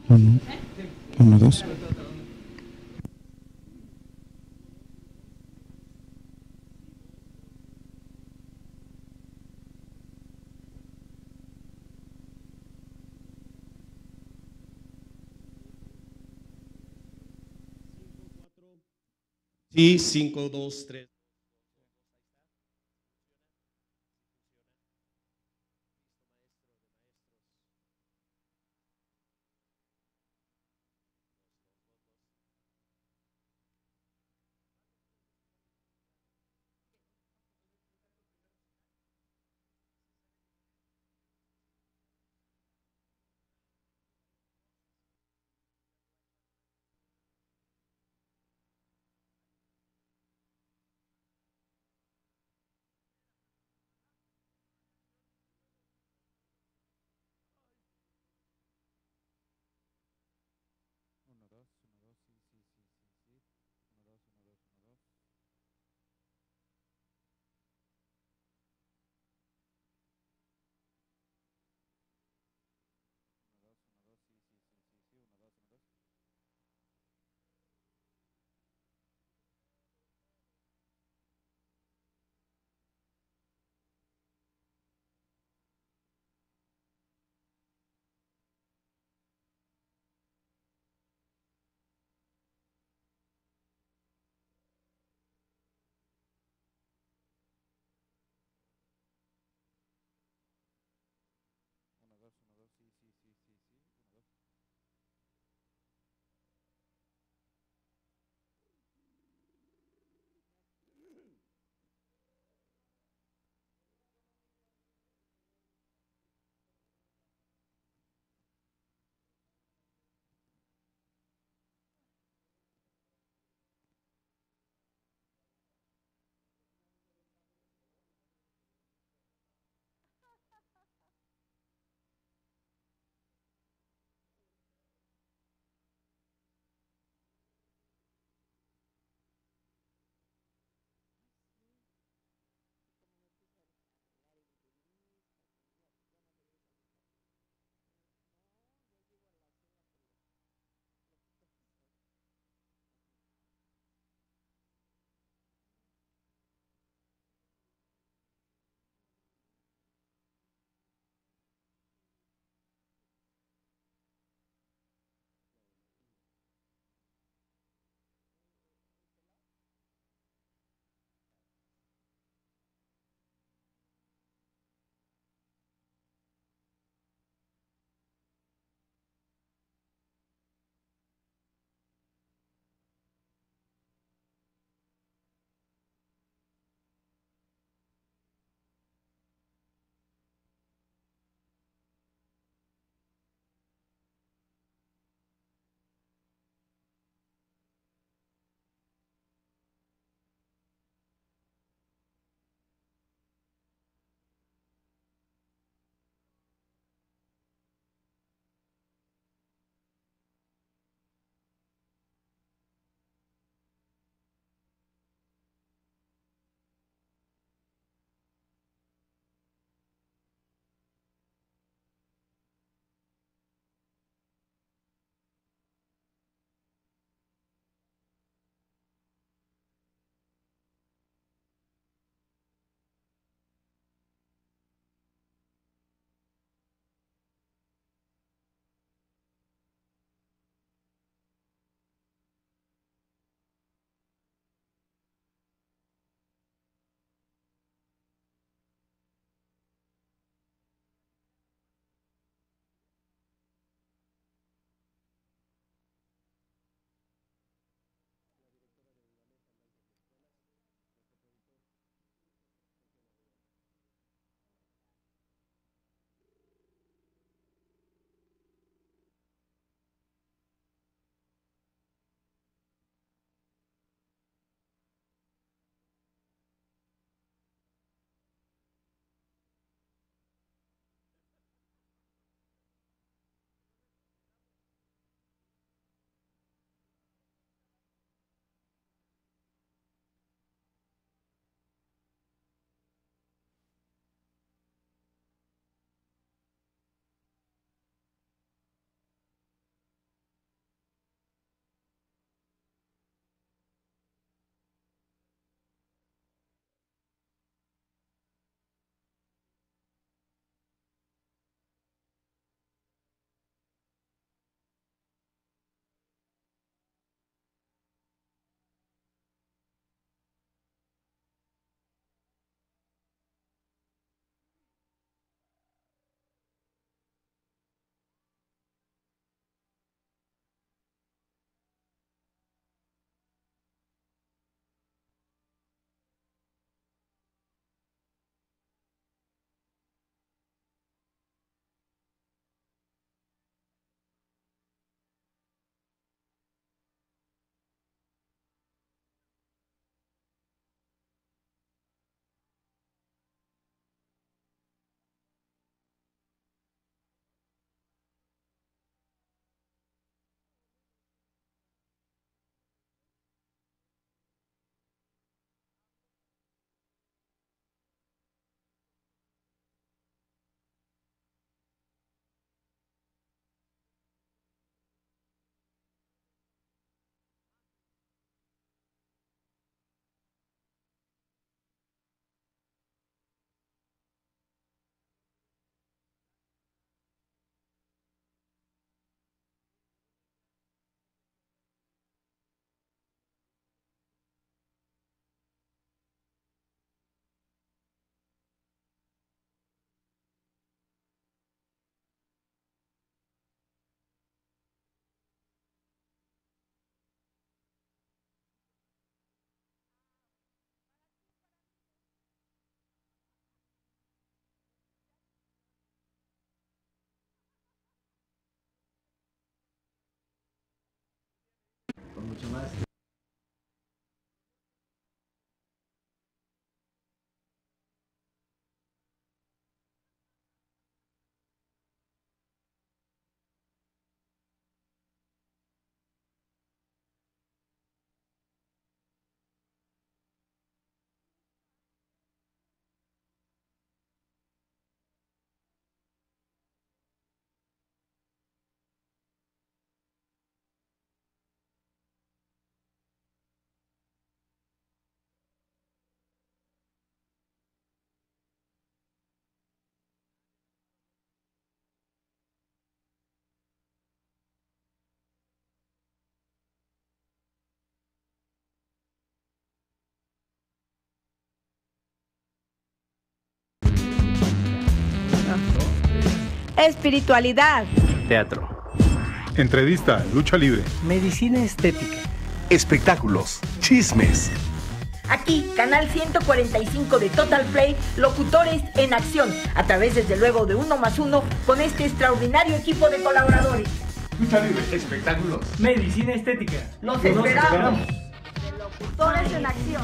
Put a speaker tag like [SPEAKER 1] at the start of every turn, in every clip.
[SPEAKER 1] Uno, uno, dos.
[SPEAKER 2] Sí, 5, 2, 3. mucho más.
[SPEAKER 3] Espiritualidad.
[SPEAKER 4] Teatro.
[SPEAKER 5] Entrevista, lucha libre.
[SPEAKER 2] Medicina estética.
[SPEAKER 6] Espectáculos, chismes.
[SPEAKER 3] Aquí, canal 145 de Total Play, locutores en acción, a través desde luego de 1+1 con este extraordinario equipo de colaboradores.
[SPEAKER 6] Lucha libre, espectáculos.
[SPEAKER 2] Medicina estética.
[SPEAKER 3] Los esperamos. De locutores en acción.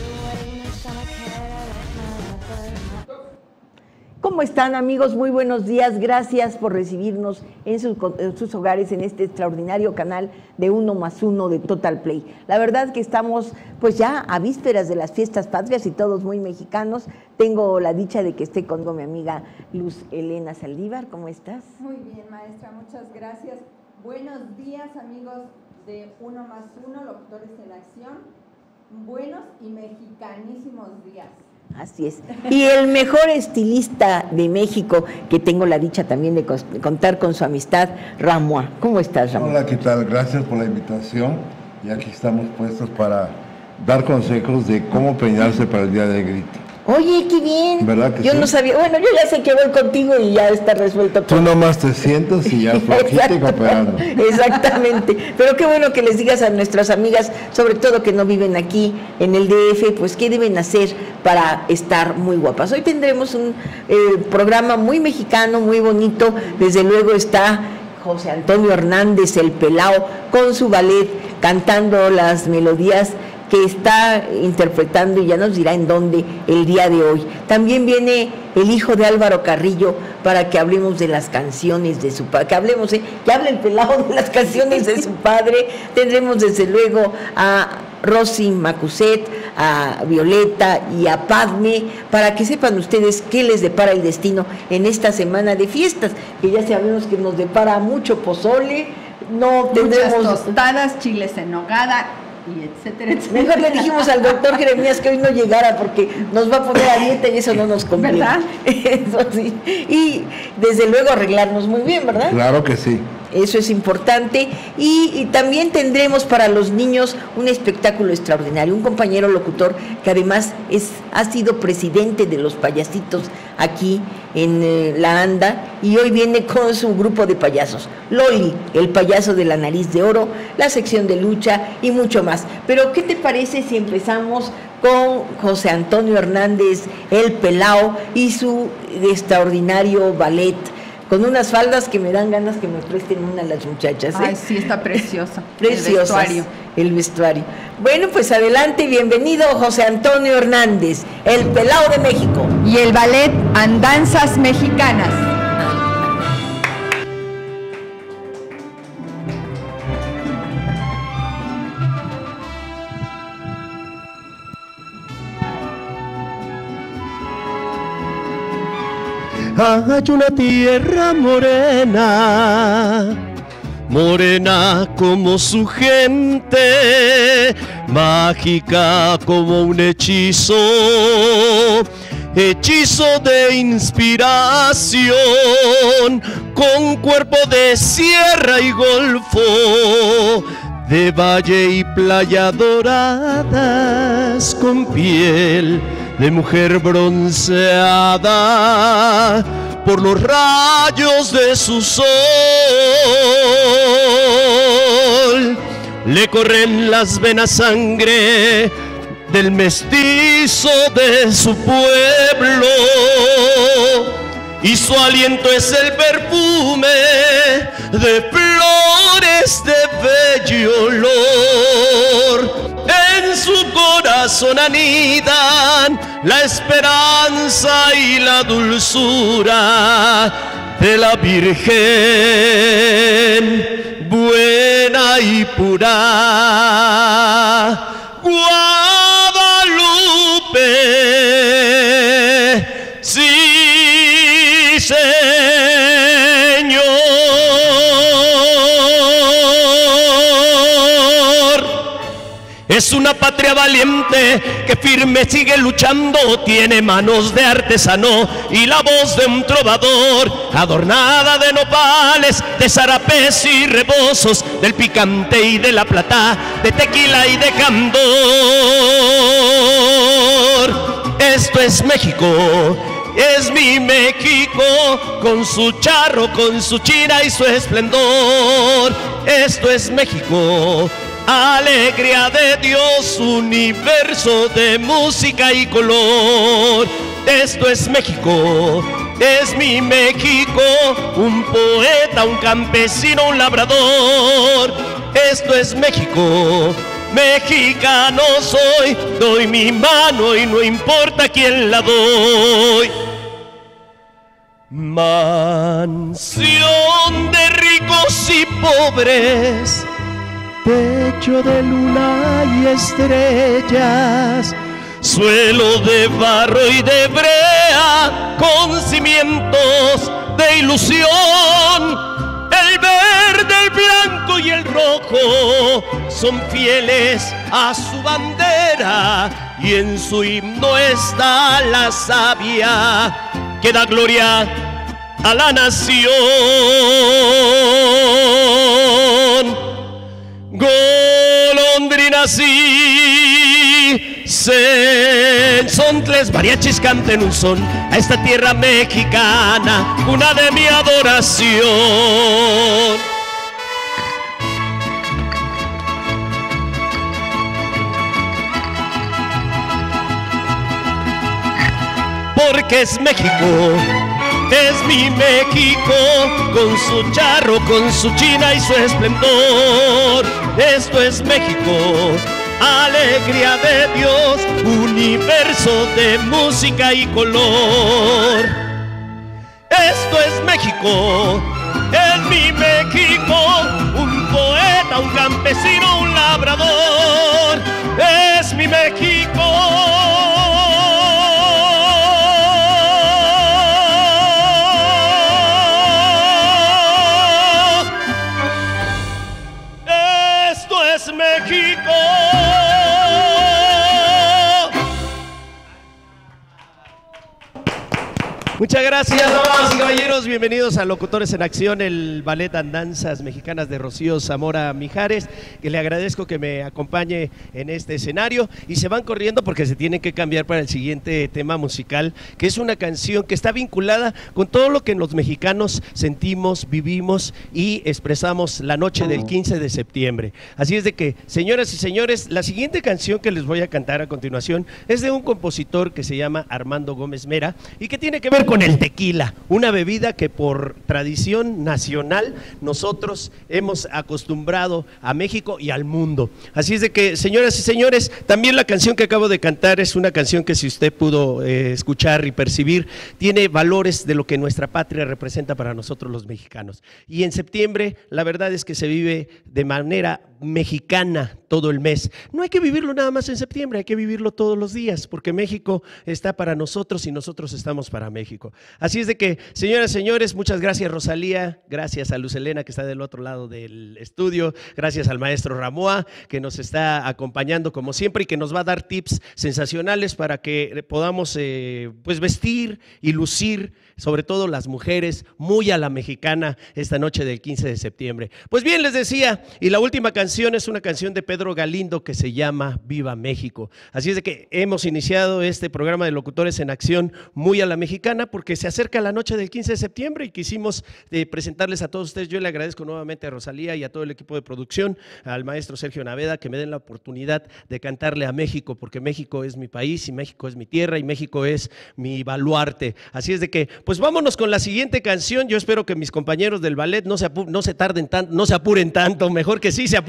[SPEAKER 3] ¿Cómo están, amigos? Muy buenos días. Gracias por recibirnos en sus hogares en este extraordinario canal de 1+1 de Total Play. La verdad que estamos pues ya a vísperas de las fiestas patrias y todos muy mexicanos. Tengo la dicha de que esté conmigo mi amiga Luz Elena Saldívar. ¿Cómo estás?
[SPEAKER 7] Muy bien, maestra. Muchas gracias. Buenos días, amigos de 1+1, locutores en acción. Buenos y mexicanísimos días.
[SPEAKER 3] Así es. Y el mejor estilista de México, que tengo la dicha también de contar con su amistad, Ramón. ¿Cómo estás, Ramón?
[SPEAKER 8] Hola, ¿qué tal? Gracias por la invitación. Y aquí estamos puestos para dar consejos de cómo peinarse para el día del grito.
[SPEAKER 3] Oye, qué bien.
[SPEAKER 8] ¿Verdad que
[SPEAKER 3] yo
[SPEAKER 8] sí?
[SPEAKER 3] no sabía. Bueno, yo ya sé que voy contigo y ya está resuelto todo.
[SPEAKER 8] Tú nomás te sientas y ya flojita y cooperando.
[SPEAKER 3] Exactamente. Pero qué bueno que les digas a nuestras amigas, sobre todo que no viven aquí en el DF, pues qué deben hacer para estar muy guapas. Hoy tendremos un programa muy mexicano, muy bonito. Desde luego está José Antonio Hernández, el Pelao, con su ballet, cantando las melodías que está interpretando y ya nos dirá en dónde el día de hoy. También viene el hijo de Álvaro Carrillo para que hablemos de las canciones de su padre, que hable el Pelao de las canciones de su padre. Tendremos desde luego a Rosy Macuset, a Violeta y a Padme, para que sepan ustedes qué les depara el destino en esta semana de fiestas, que ya sabemos que nos depara mucho pozole, no tendremos
[SPEAKER 7] muchas tostadas, chiles en nogada, y etcétera, etcétera.
[SPEAKER 3] Mejor le dijimos al doctor Jeremías que hoy no llegara porque nos va a poner a dieta y eso no nos conviene.
[SPEAKER 7] ¿Verdad?
[SPEAKER 3] Eso sí. Y desde luego arreglarnos muy bien, ¿verdad?
[SPEAKER 8] Claro que sí.
[SPEAKER 3] Eso es importante. Y también tendremos para los niños un espectáculo extraordinario. Un compañero locutor que además ha sido presidente de los payasitos aquí en la ANDA y hoy viene con su grupo de payasos. Loli, el payaso de la nariz de oro, la sección de lucha y mucho más. Pero ¿qué te parece si empezamos con José Antonio Hernández, el Pelao, y su extraordinario ballet? Con unas faldas que me dan ganas que me presten una a las muchachas.
[SPEAKER 7] Ay, sí, está preciosa.
[SPEAKER 3] Preciosas. El vestuario. Bueno, pues adelante, bienvenido José Antonio Hernández, el Pelao de México.
[SPEAKER 7] Y el ballet Andanzas Mexicanas.
[SPEAKER 4] Hay una tierra morena, morena como su gente, mágica como un hechizo, hechizo de inspiración, con cuerpo de sierra y golfo, de valle y playa doradas, con piel de mujer bronceada por los rayos de su sol. Le corren las venas sangre del mestizo de su pueblo, y su aliento es el perfume de flores de bello olor. corazón anidan la esperanza y la dulzura de la Virgen buena y pura. Guadalupe, sí, Señor. Es una patria valiente que firme sigue luchando, tiene manos de artesano y la voz de un trovador, adornada de nopales, de zarapes y rebozos, del picante y de la plata, de tequila y de candor. Esto es México, es mi México, con su charro, con su china y su esplendor. Esto es México, alegría de Dios, universo de música y color. Esto es México, es mi México, un poeta, un campesino, un labrador. Esto es México, mexicano soy, doy mi mano y no importa quién la doy. Mansión de ricos y pobres, techo de luna y estrellas, suelo de barro y de brea, con cimientos de ilusión. El verde, el blanco y el rojo son fieles a su bandera, y en su himno está la savia que da gloria a la nación. Golondrinas y sensontles, mariachis canten un son a esta tierra mexicana, cuna de mi adoración. Porque es México, es mi México, con su charro, con su china y su esplendor. Esto es México, alegría de Dios, universo de música y color. Esto es México, es mi México, un poeta, un campesino, un labrador. Es mi México. México. Muchas gracias, damas y caballeros, bienvenidos a Locutores en Acción, el ballet Andanzas Mexicanas de Rocío Zamora Mijares, que le agradezco que me acompañe en este escenario, y se van corriendo porque se tienen que cambiar para el siguiente tema musical, que es una canción que está vinculada con todo lo que los mexicanos sentimos, vivimos y expresamos la noche del 15 de septiembre. Así es de que, señoras y señores, la siguiente canción que les voy a cantar a continuación es de un compositor que se llama Armando Gómez Mera y que tiene que ver con el tequila, una bebida que por tradición nacional nosotros hemos acostumbrado a México y al mundo. Así es de que, señoras y señores, también la canción que acabo de cantar es una canción que, si usted pudo escuchar y percibir, tiene valores de lo que nuestra patria representa para nosotros los mexicanos. Y en septiembre la verdad es que se vive de manera mexicana todo el mes. No hay que vivirlo nada más en septiembre, hay que vivirlo todos los días, porque México está para nosotros y nosotros estamos para México. Así es de que, señoras y señores, muchas gracias Rosalía, gracias a Luz Helena que está del otro lado del estudio, gracias al maestro Ramoa que nos está acompañando como siempre y que nos va a dar tips sensacionales para que podamos pues vestir y lucir, sobre todo las mujeres, muy a la mexicana esta noche del 15 de septiembre. Pues bien, les decía, y la última canción es una canción de Pedro Galindo que se llama Viva México. Así es de que hemos iniciado este programa de Locutores en Acción muy a la mexicana porque se acerca la noche del 15 de septiembre y quisimos presentarles a todos ustedes. Yo le agradezco nuevamente a Rosalía y a todo el equipo de producción, al maestro Sergio Naveda, que me den la oportunidad de cantarle a México, porque México es mi país y México es mi tierra y México es mi baluarte. Así es de que, pues vámonos con la siguiente canción. Yo espero que mis compañeros del ballet no se apuren tanto, mejor que sí se apuren.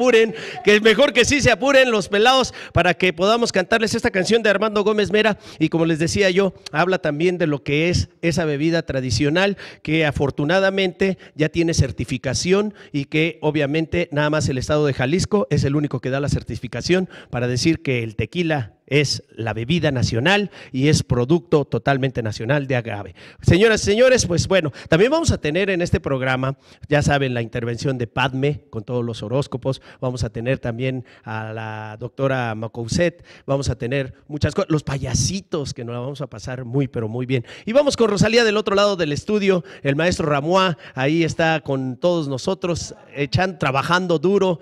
[SPEAKER 4] apuren, que mejor que sí se apuren los pelados para que podamos cantarles esta canción de Armando Gómez Mera. Y como les decía yo, habla también de lo que es esa bebida tradicional que afortunadamente ya tiene certificación y que obviamente nada más el estado de Jalisco es el único que da la certificación para decir que el tequila es la bebida nacional y es producto totalmente nacional de agave. Señoras y señores, pues bueno, también vamos a tener en este programa, ya saben, la intervención de Padme con todos los horóscopos, vamos a tener también a la doctora Macouset, vamos a tener muchas cosas, los payasitos que nos la vamos a pasar muy pero muy bien. Y vamos con Rosalía del otro lado del estudio, el maestro Ramoa, ahí está con todos nosotros, trabajando duro,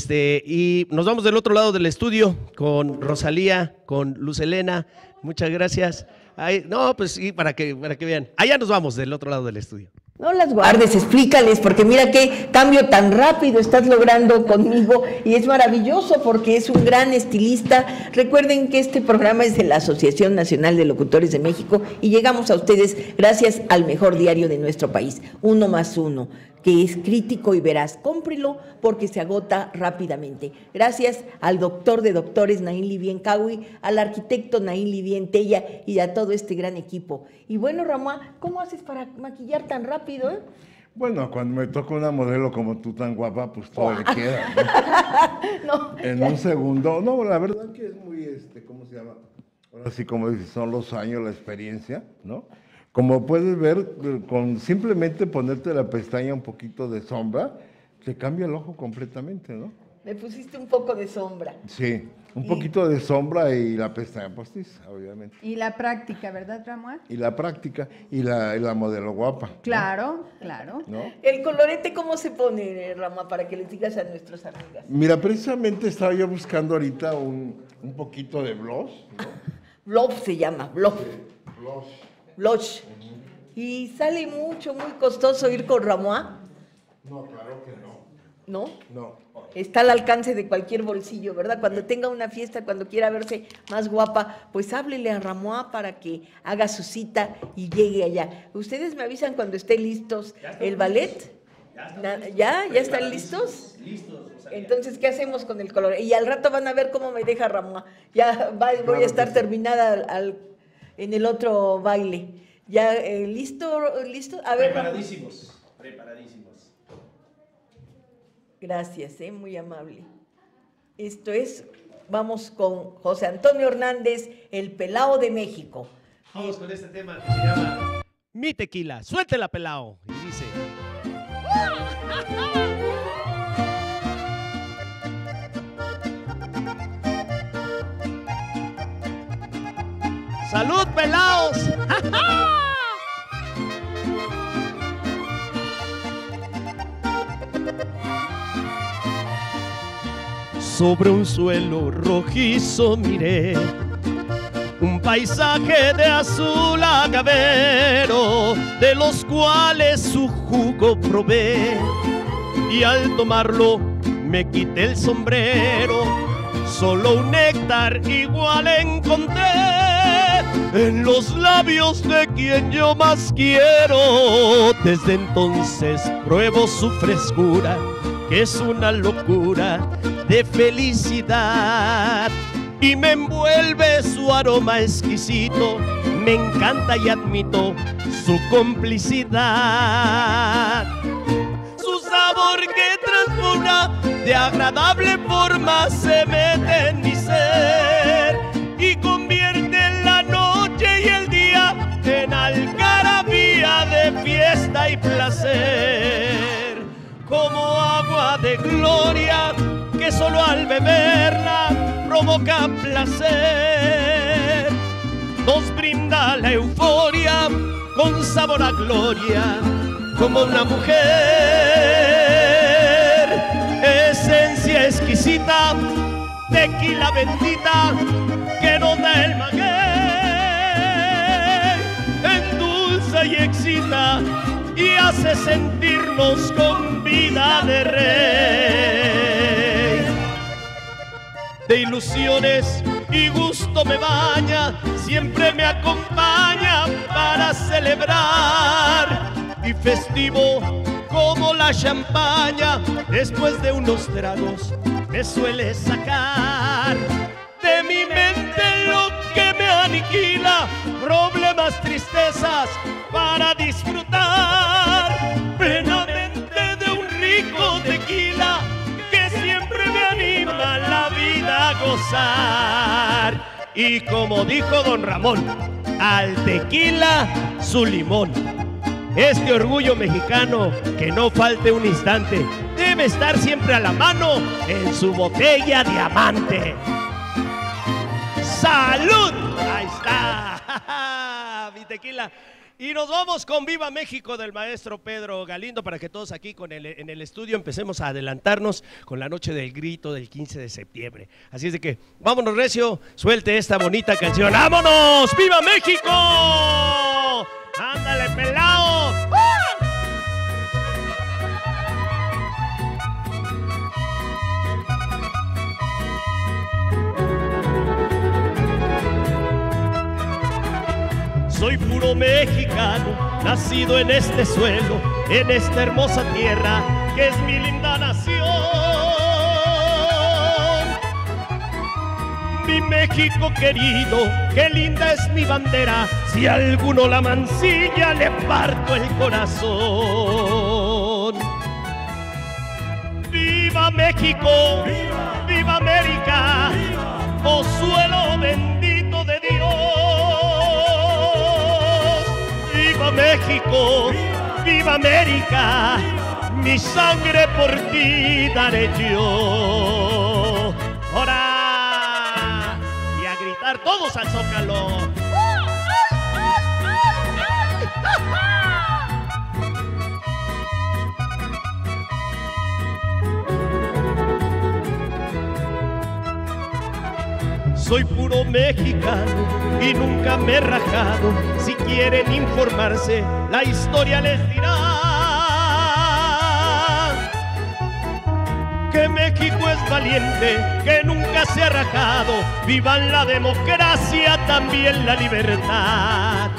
[SPEAKER 4] y nos vamos del otro lado del estudio con Rosalía, con Luz Helena, muchas gracias. Ahí, no, pues sí, para que vean. Allá nos vamos del otro lado del estudio.
[SPEAKER 3] No las guardes, explícales, porque mira qué cambio tan rápido estás logrando conmigo y es maravilloso porque es un gran estilista. Recuerden que este programa es de la Asociación Nacional de Locutores de México y llegamos a ustedes gracias al mejor diario de nuestro país, 1+1, que es crítico y veraz. Cómprelo porque se agota rápidamente. Gracias al doctor de doctores Naín Livien Cahui, al arquitecto Naín Livien Tella y a todo este gran equipo. Y bueno, Ramón, ¿cómo haces para maquillar tan rápido?
[SPEAKER 8] Bueno, cuando me toca una modelo como tú tan guapa, pues todo le queda, ¿no? No. En un segundo. No, la verdad que es muy, ¿cómo se llama? Ahora sí, como dices, son los años, la experiencia, ¿no? Como puedes ver, con simplemente ponerte la pestaña un poquito de sombra, te cambia el ojo completamente, ¿no?
[SPEAKER 3] Me pusiste un poco de sombra.
[SPEAKER 8] Sí, un poquito de sombra y la pestaña postiza, obviamente.
[SPEAKER 7] Y la práctica, ¿verdad, Ramón?
[SPEAKER 8] Y la práctica, y la modelo guapa.
[SPEAKER 7] Claro,
[SPEAKER 8] ¿no?
[SPEAKER 7] claro.
[SPEAKER 8] ¿No?
[SPEAKER 3] ¿El colorete cómo se pone, Ramón, para que les digas a nuestras amigas?
[SPEAKER 8] Mira, precisamente estaba yo buscando ahorita un poquito de blush, ¿no?
[SPEAKER 3] Blush se llama, blush.
[SPEAKER 8] Sí, blush.
[SPEAKER 3] Blush. ¿Y sale mucho, muy costoso ir con Ramón?
[SPEAKER 8] No, claro que no.
[SPEAKER 3] ¿No?
[SPEAKER 8] No.
[SPEAKER 3] Está al alcance de cualquier bolsillo, ¿verdad? Cuando tenga una fiesta, cuando quiera verse más guapa, pues háblele a Ramón para que haga su cita y llegue allá. ¿Ustedes me avisan cuando estén listos el ballet? ¿Ya están listos? Listos. Entonces, ¿qué hacemos con el color? Y al rato van a ver cómo me deja Ramón. Ya voy a estar terminada en el otro baile. ¿Ya listo? A ver,
[SPEAKER 4] preparadísimos.
[SPEAKER 3] Gracias, muy amable. Esto es, vamos con José Antonio Hernández, el Pelao de México.
[SPEAKER 4] Vamos con este tema que se llama Mi Tequila. Suéltela, Pelao. Y dice... ¡Salud, pelaos! Sobre un suelo rojizo miré un paisaje de azul agavero, de los cuales su jugo probé, y al tomarlo me quité el sombrero. Solo un néctar igual encontré en los labios de quien yo más quiero. Desde entonces pruebo su frescura, que es una locura de felicidad, y me envuelve su aroma exquisito. Me encanta y admito su complicidad, su sabor que transforma de agradable forma, se mete en mi ser y convierte la noche y el día en algarabía de fiesta y placer. Como agua de gloria que solo al beberla provoca placer, nos brinda la euforia con sabor a gloria, como una mujer, esencia exquisita, tequila bendita que nos da el maguey, endulza y excita y hace sentirnos con vida de rey. De ilusiones y gusto me baña, siempre me acompaña para celebrar, y festivo como la champaña después de unos tragos me suele sacar de mi mente lo que me aniquila, problemas, tristezas para disfrutar plenamente de un rico tequila que siempre me anima la vida a gozar. Y como dijo don Ramón, al tequila su limón. Este orgullo mexicano que no falte un instante debe estar siempre a la mano en su botella diamante. ¡Salud! Ahí está, mi tequila. Y nos vamos con Viva México del maestro Pedro Galindo para que todos aquí en el estudio empecemos a adelantarnos con la noche del grito del 15 de septiembre. Así es de que, vámonos recio, suelte esta bonita canción. ¡Vámonos! ¡Viva México! ¡Ándale, pelao! Soy puro mexicano, nacido en este suelo, en esta hermosa tierra que es mi linda nación. Mi México querido, qué linda es mi bandera, si alguno la mancilla le parto el corazón. ¡Viva México! ¡Viva, viva América! ¡Viva! ¡Oh suelo bendito de Dios! ¡Viva México! ¡Viva, viva América! ¡Viva! Mi sangre por ti daré yo. ¡Ahora! Y a gritar todos al Zócalo. Soy puro mexicano y nunca me he rajado. Si quieren informarse, la historia les dirá que México es valiente, que nunca se ha rajado. Vivan la democracia, también la libertad.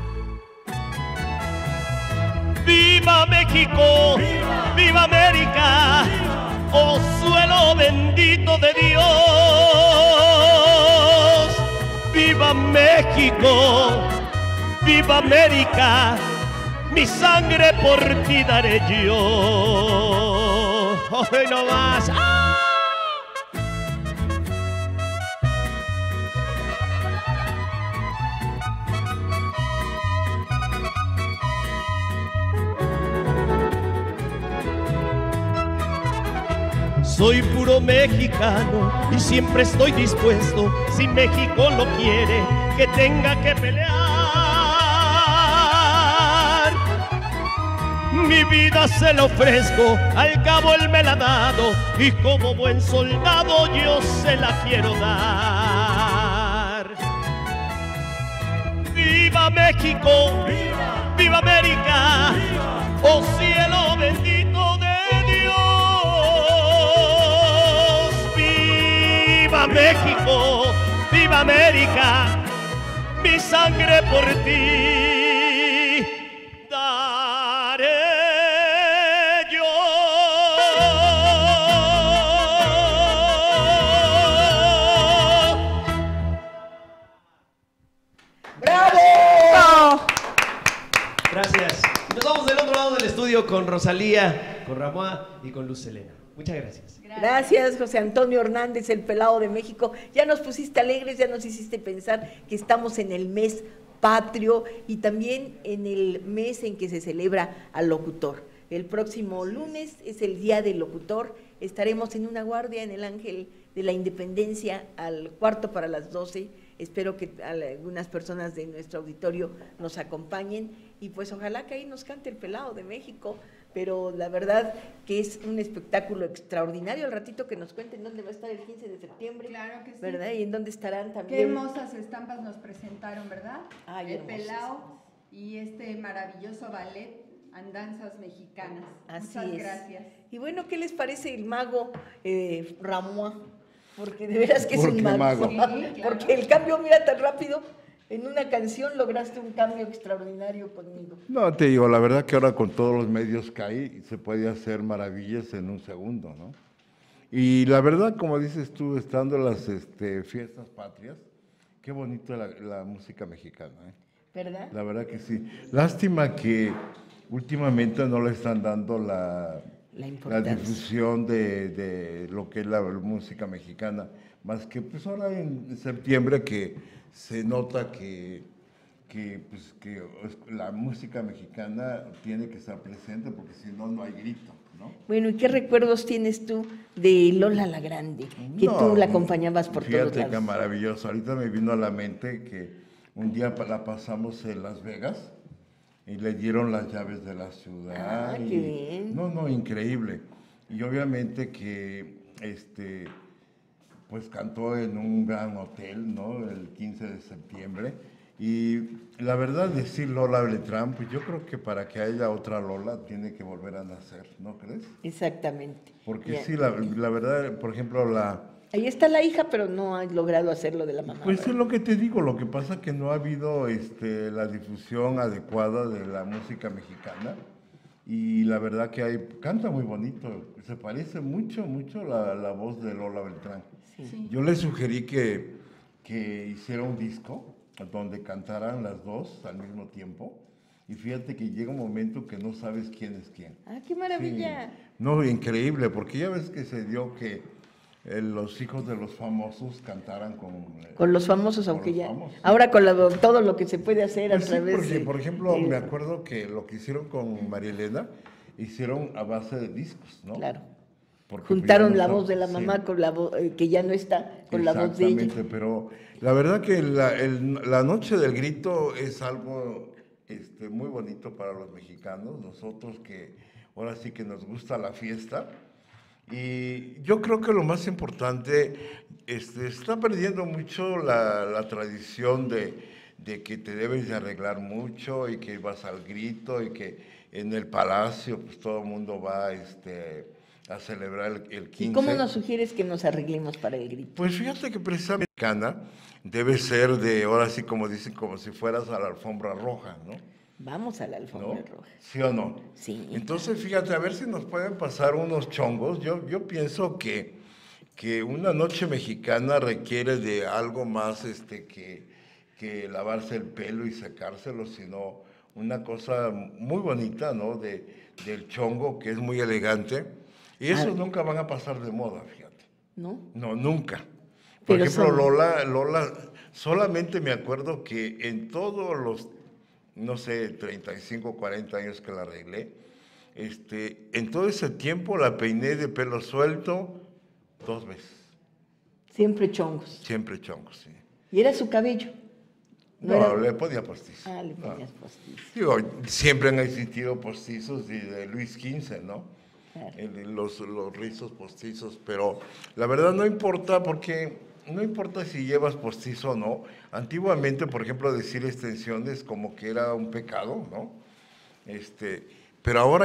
[SPEAKER 4] ¡Viva México! ¡Viva, viva América! ¡Viva! ¡Oh suelo bendito de Dios! ¡Viva México! ¡Viva América! Mi sangre por ti daré yo. ¡Hoy no más! ¡Ah! Soy puro mexicano y siempre estoy dispuesto, si México lo quiere, que tenga que pelear. Mi vida se la ofrezco, al cabo él me la ha dado, y como buen soldado yo se la quiero dar. ¡Viva México! ¡Viva, viva América! ¡Viva! ¡Oh cielo bendito de ¡viva México! ¡Viva América! Mi sangre por ti daré yo.
[SPEAKER 3] ¡Bravo!
[SPEAKER 4] Gracias. Nos vamos del otro lado del estudio con Rosalía, con Ramón y con Luz Helena. Muchas gracias.
[SPEAKER 3] Gracias, José Antonio Hernández, el pelado de México. Ya nos pusiste alegres, ya nos hiciste pensar que estamos en el mes patrio y también en el mes en que se celebra al locutor. El próximo lunes es el Día del Locutor. Estaremos en una guardia en el Ángel de la Independencia al 11:45. Espero que algunas personas de nuestro auditorio nos acompañen y pues ojalá que ahí nos cante el pelado de México. Pero la verdad que es un espectáculo extraordinario. Al ratito que nos cuenten dónde va a estar el 15 de septiembre.
[SPEAKER 7] Claro que sí.
[SPEAKER 3] ¿Verdad? Y en dónde estarán también.
[SPEAKER 7] Qué hermosas estampas nos presentaron, ¿verdad?
[SPEAKER 3] Ay,
[SPEAKER 7] el pelao y este maravilloso ballet Andanzas Mexicanas.
[SPEAKER 3] Así
[SPEAKER 7] Muchas
[SPEAKER 3] es.
[SPEAKER 7] Gracias.
[SPEAKER 3] Y bueno, ¿qué les parece el mago Ramón? Porque de veras que es un mago.
[SPEAKER 7] Sí, claro.
[SPEAKER 3] Porque el cambio, mira, tan rápido En una canción lograste un cambio extraordinario conmigo.
[SPEAKER 8] No, te digo, la verdad que ahora con todos los medios que hay, se puede hacer maravillas en un segundo, ¿no? Y la verdad, como dices tú, estando en las fiestas patrias, qué bonito la música mexicana, ¿eh?
[SPEAKER 3] ¿Verdad?
[SPEAKER 8] La verdad que sí. Lástima que últimamente no le están dando la
[SPEAKER 3] importancia.
[SPEAKER 8] difusión de lo que es la música mexicana, más que pues ahora en septiembre que se nota que la música mexicana tiene que estar presente porque si no, no hay grito, ¿no?
[SPEAKER 3] Bueno, ¿y qué recuerdos tienes tú de Lola la Grande? Que
[SPEAKER 8] No,
[SPEAKER 3] tú la acompañabas por todos
[SPEAKER 8] fíjate
[SPEAKER 3] lados.
[SPEAKER 8] qué maravilloso. Ahorita me vino a la mente que un día la pasamos en Las Vegas y le dieron las llaves de la ciudad.
[SPEAKER 3] Ah, qué bien.
[SPEAKER 8] No, increíble. Y obviamente que pues cantó en un gran hotel, ¿no? El 15 de septiembre. Y la verdad, decir Lola Beltrán, pues yo creo que para que haya otra Lola tiene que volver a nacer, ¿no crees?
[SPEAKER 3] Exactamente.
[SPEAKER 8] Porque
[SPEAKER 3] Bien.
[SPEAKER 8] sí, la verdad, por ejemplo,
[SPEAKER 3] Ahí está la hija, pero no ha logrado hacerlo de la mamá.
[SPEAKER 8] pues
[SPEAKER 3] ¿verdad?
[SPEAKER 8] es lo que te digo, lo que pasa es que no ha habido la difusión adecuada de la música mexicana y la verdad que canta muy bonito, se parece mucho la voz de Lola Beltrán.
[SPEAKER 3] Sí.
[SPEAKER 8] Yo le sugerí que hiciera un disco donde cantaran las dos al mismo tiempo y fíjate que llega un momento que no sabes quién es quién.
[SPEAKER 3] Ah, qué maravilla.
[SPEAKER 8] Sí. No, increíble, porque ya ves que se dio que los hijos de los famosos cantaran
[SPEAKER 3] Con los famosos,
[SPEAKER 8] con
[SPEAKER 3] aunque
[SPEAKER 8] los
[SPEAKER 3] ya.
[SPEAKER 8] famosos.
[SPEAKER 3] Ahora con todo lo que se puede hacer
[SPEAKER 8] Pues
[SPEAKER 3] a
[SPEAKER 8] sí,
[SPEAKER 3] través
[SPEAKER 8] porque,
[SPEAKER 3] de.
[SPEAKER 8] por ejemplo, me acuerdo que lo que hicieron con María Elena, hicieron a base de discos, ¿no?
[SPEAKER 3] Claro.
[SPEAKER 8] Porque
[SPEAKER 3] Juntaron
[SPEAKER 8] pues ya
[SPEAKER 3] la
[SPEAKER 8] no
[SPEAKER 3] voz de la
[SPEAKER 8] sí.
[SPEAKER 3] mamá con la voz, que ya no está, con la voz de ella.
[SPEAKER 8] Exactamente, pero la verdad que la Noche del Grito es algo muy bonito para los mexicanos, nosotros que ahora sí que nos gusta la fiesta. Y yo creo que lo más importante, está perdiendo mucho la tradición de que te debes de arreglar mucho y que vas al grito y que en el palacio pues todo el mundo va a celebrar el 15.
[SPEAKER 3] ¿Y cómo nos sugieres que nos arreglemos para el grito?
[SPEAKER 8] Pues fíjate que precisamente mexicana debe ser ahora sí como dicen, como si fueras a la alfombra roja, ¿no?
[SPEAKER 3] Vamos a la alfombra
[SPEAKER 8] ¿No?
[SPEAKER 3] roja.
[SPEAKER 8] ¿Sí o no?
[SPEAKER 3] Sí.
[SPEAKER 8] Entonces, fíjate, a ver si nos pueden pasar unos chongos. Yo pienso que una noche mexicana requiere de algo más que lavarse el pelo y secárselo, sino una cosa muy bonita, ¿no? Del chongo, que es muy elegante. Y esos nunca van a pasar de moda, fíjate.
[SPEAKER 3] ¿No?
[SPEAKER 8] No, nunca. Por
[SPEAKER 3] Pero
[SPEAKER 8] ejemplo,
[SPEAKER 3] son-
[SPEAKER 8] Lola, solamente me acuerdo que en todos los, no sé, 35, 40 años que la arreglé, en todo ese tiempo la peiné de pelo suelto 2 veces.
[SPEAKER 3] Siempre chongos.
[SPEAKER 8] Siempre chongos, sí.
[SPEAKER 3] Y era su cabello.
[SPEAKER 8] No,
[SPEAKER 3] era-
[SPEAKER 8] le ponía postizo.
[SPEAKER 3] Ah, le
[SPEAKER 8] No.
[SPEAKER 3] ponías postizo.
[SPEAKER 8] Digo, siempre han existido postizos y de Luis XV, ¿no?
[SPEAKER 3] Claro.
[SPEAKER 8] Los rizos postizos, pero la verdad no importa porque no importa si llevas postizo o no. Antiguamente, por ejemplo, decir extensiones como que era un pecado, ¿no? Pero ahora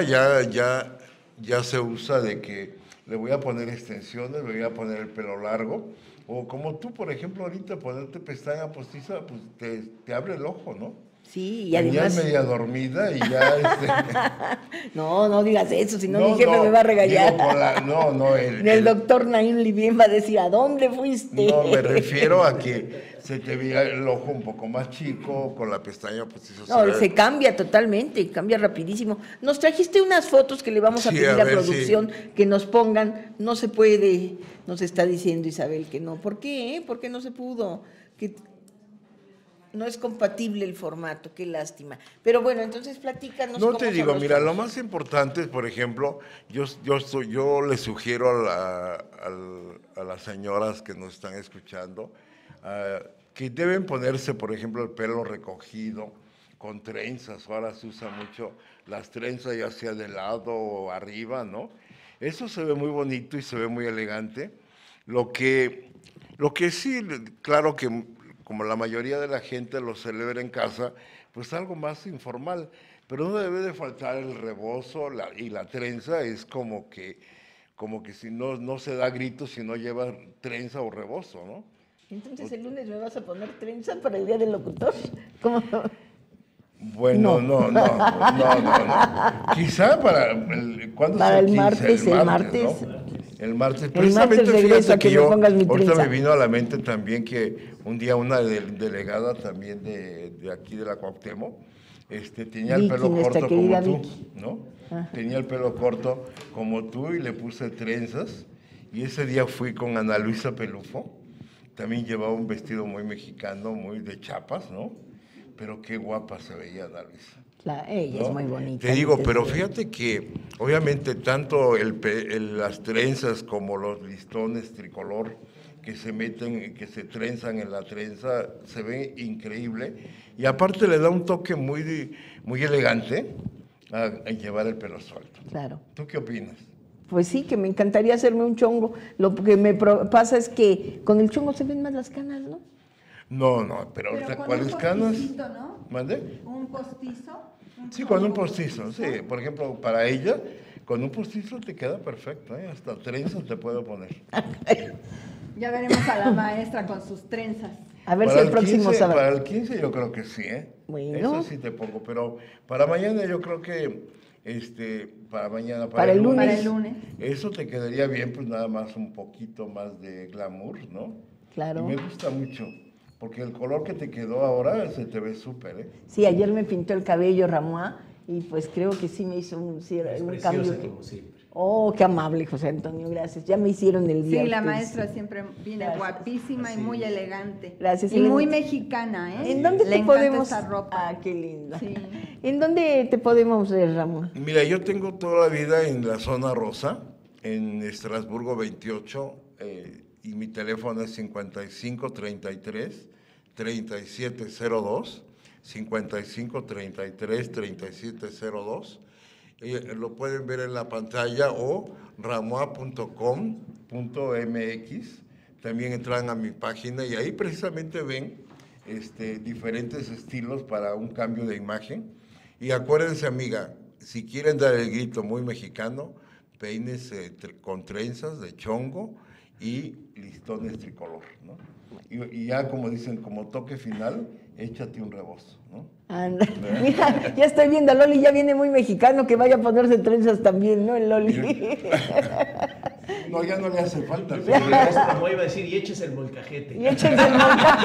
[SPEAKER 8] ya se usa de que le voy a poner extensiones, le voy a poner el pelo largo, o como tú, por ejemplo, ahorita ponerte pestaña postiza, pues te abre el ojo, ¿no?
[SPEAKER 3] Sí, y
[SPEAKER 8] Venías
[SPEAKER 3] además.
[SPEAKER 8] media dormida y ya
[SPEAKER 3] No digas eso, si no mi jefe me va a regañar.
[SPEAKER 8] digo,
[SPEAKER 3] El doctor Naim Livien va a decir, ¿a dónde fuiste?
[SPEAKER 8] No, me refiero a que se te veía el ojo un poco más chico, con la pestaña postiza.
[SPEAKER 3] No, se cambia totalmente, cambia rapidísimo. Nos trajiste unas fotos que le vamos a
[SPEAKER 8] Sí,
[SPEAKER 3] pedir
[SPEAKER 8] a
[SPEAKER 3] a
[SPEAKER 8] ver,
[SPEAKER 3] producción que nos pongan. No se puede, nos está diciendo Isabel que no. ¿Por qué? ¿Por qué no se pudo? Que no es compatible el formato, qué lástima. Pero bueno, entonces platícanos.
[SPEAKER 8] No
[SPEAKER 3] cómo
[SPEAKER 8] te
[SPEAKER 3] son
[SPEAKER 8] digo,
[SPEAKER 3] los
[SPEAKER 8] mira, lo
[SPEAKER 3] fotos.
[SPEAKER 8] más importante es, por ejemplo, yo le sugiero a las señoras que nos están escuchando que deben ponerse, por ejemplo, el pelo recogido con trenzas. Ahora se usa mucho las trenzas, ya sea de lado o arriba, ¿no? Eso se ve muy bonito y se ve muy elegante. Lo que sí, claro que como la mayoría de la gente lo celebra en casa, pues algo más informal, pero no debe de faltar el rebozo y la trenza, es como que si no se da gritos si no lleva trenza o rebozo, ¿no?
[SPEAKER 3] Entonces el lunes me vas a poner trenza para el día del locutor. ¿Cómo?
[SPEAKER 8] Bueno, no. Quizá ¿cuándo
[SPEAKER 3] para
[SPEAKER 8] es
[SPEAKER 3] el
[SPEAKER 8] 15?
[SPEAKER 3] martes,
[SPEAKER 8] El
[SPEAKER 3] ¿no?
[SPEAKER 8] El martes.
[SPEAKER 3] El
[SPEAKER 8] Precisamente,
[SPEAKER 3] martes regreso
[SPEAKER 8] fíjate
[SPEAKER 3] a que me
[SPEAKER 8] yo,
[SPEAKER 3] pongas mi
[SPEAKER 8] ahorita
[SPEAKER 3] trenza.
[SPEAKER 8] me vino a la mente también que un día una delegada también de aquí de la Cuauhtémoc, tenía el
[SPEAKER 3] Vicky,
[SPEAKER 8] pelo
[SPEAKER 3] nuestra
[SPEAKER 8] corto como
[SPEAKER 3] querida
[SPEAKER 8] tú,
[SPEAKER 3] Vicky.
[SPEAKER 8] ¿no?
[SPEAKER 3] Ah.
[SPEAKER 8] Tenía el pelo corto como tú y le puse trenzas. Y ese día fui con Ana Luisa Pelufo. También llevaba un vestido muy mexicano, muy de Chiapas, ¿no? Pero qué guapa se veía Ana Luisa.
[SPEAKER 3] Ella
[SPEAKER 8] ¿no?
[SPEAKER 3] es muy bonita.
[SPEAKER 8] Te digo, pero fíjate que obviamente tanto las trenzas como los listones tricolor que se meten, que se trenzan en la trenza, se ven increíble. Y aparte le da un toque muy elegante a llevar el pelo suelto.
[SPEAKER 3] Claro.
[SPEAKER 8] ¿Tú qué opinas?
[SPEAKER 3] Pues sí, que me encantaría hacerme un chongo. Lo que me pasa es que con el chongo se ven más las canas, ¿no?
[SPEAKER 8] No, pero ahorita, ¿cuáles canas?
[SPEAKER 7] ¿No?
[SPEAKER 8] ¿Mande?
[SPEAKER 7] ¿Un postizo?
[SPEAKER 8] Sí, con un postizo, sí. Por ejemplo, para ella, con un postizo te queda perfecto, ¿eh? Hasta trenzas te puedo poner.
[SPEAKER 7] Ya veremos a la maestra con sus trenzas.
[SPEAKER 3] A ver
[SPEAKER 8] Para
[SPEAKER 3] si el próximo
[SPEAKER 8] 15,
[SPEAKER 3] sábado.
[SPEAKER 8] Para el 15 yo creo que sí, ¿eh?
[SPEAKER 3] Bueno.
[SPEAKER 8] Eso sí te pongo, pero para mañana yo creo que, para mañana,
[SPEAKER 3] Para el lunes.
[SPEAKER 7] Para el lunes.
[SPEAKER 8] Eso te quedaría bien, pues nada más un poquito más de glamour, ¿no?
[SPEAKER 3] Claro.
[SPEAKER 8] Y me gusta mucho, porque el color que te quedó ahora se te ve súper, ¿eh?
[SPEAKER 3] Sí, ayer me pintó el cabello Ramoa y pues creo que sí me hizo un cambio.
[SPEAKER 4] como siempre.
[SPEAKER 3] Oh, qué amable, José Antonio, gracias. Ya me hicieron el día.
[SPEAKER 7] Sí, la
[SPEAKER 3] ustedes.
[SPEAKER 7] maestra siempre viene
[SPEAKER 3] Gracias.
[SPEAKER 7] guapísima y muy elegante.
[SPEAKER 3] Gracias,
[SPEAKER 7] Y
[SPEAKER 3] Elena.
[SPEAKER 7] muy mexicana, ¿eh?
[SPEAKER 3] ¿En dónde
[SPEAKER 7] Le
[SPEAKER 3] te
[SPEAKER 7] encanta
[SPEAKER 3] podemos?
[SPEAKER 7] esa ropa.
[SPEAKER 3] Ah, qué linda.
[SPEAKER 7] Sí.
[SPEAKER 3] ¿En dónde te podemos ver, Ramón?
[SPEAKER 8] Mira, yo tengo toda la vida en la zona rosa, en Estrasburgo 28, y mi teléfono es 5533-3702, 5533-3702. Lo pueden ver en la pantalla o ramoa.com.mx. También entran a mi página y ahí precisamente ven diferentes estilos para un cambio de imagen. Y acuérdense, amiga, si quieren dar el grito muy mexicano, peines con trenzas de chongo y listones tricolor, ¿no? Y ya, como dicen, como toque final, échate un rebozo, ¿no?
[SPEAKER 3] Anda. Mira, ya estoy viendo a Loli, ya viene muy mexicano, que vaya a ponerse trenzas también, ¿no? El Loli.
[SPEAKER 8] No, ya no le hace falta.
[SPEAKER 4] Como iba a decir, y eches el molcajete.
[SPEAKER 3] Y échense el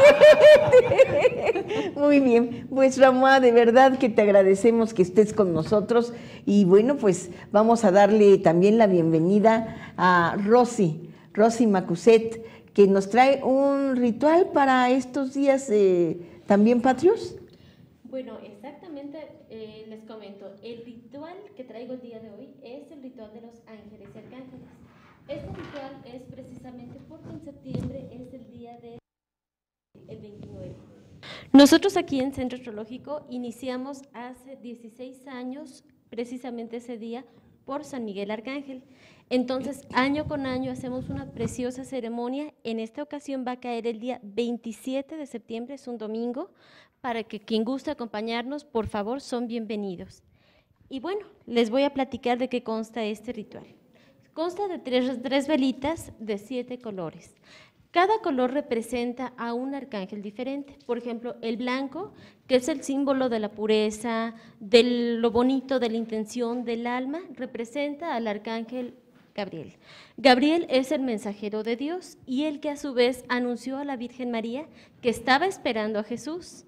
[SPEAKER 3] molcajete. Muy bien, pues Ramón, de verdad que te agradecemos que estés con nosotros y bueno, pues vamos a darle también la bienvenida a Rosy Macuset, que nos trae un ritual para estos días también patrios.
[SPEAKER 9] Bueno, exactamente, les comento, el ritual que traigo el día de hoy es el ritual de los ángeles y arcángeles. Este ritual es precisamente porque en septiembre es el día del 29. Nosotros aquí en Centro Astrológico iniciamos hace 16 años, precisamente ese día, por San Miguel Arcángel. Entonces, año con año hacemos una preciosa ceremonia. En esta ocasión va a caer el día 27 de septiembre, es un domingo, para que quien guste acompañarnos, por favor, son bienvenidos. Y bueno, les voy a platicar de qué consta este ritual. Consta de tres velitas de 7 colores. Cada color representa a un arcángel diferente. Por ejemplo, el blanco, que es el símbolo de la pureza, de lo bonito, de la intención, del alma, representa al arcángel Gabriel. Gabriel es el mensajero de Dios y el que a su vez anunció a la Virgen María que estaba esperando a Jesús.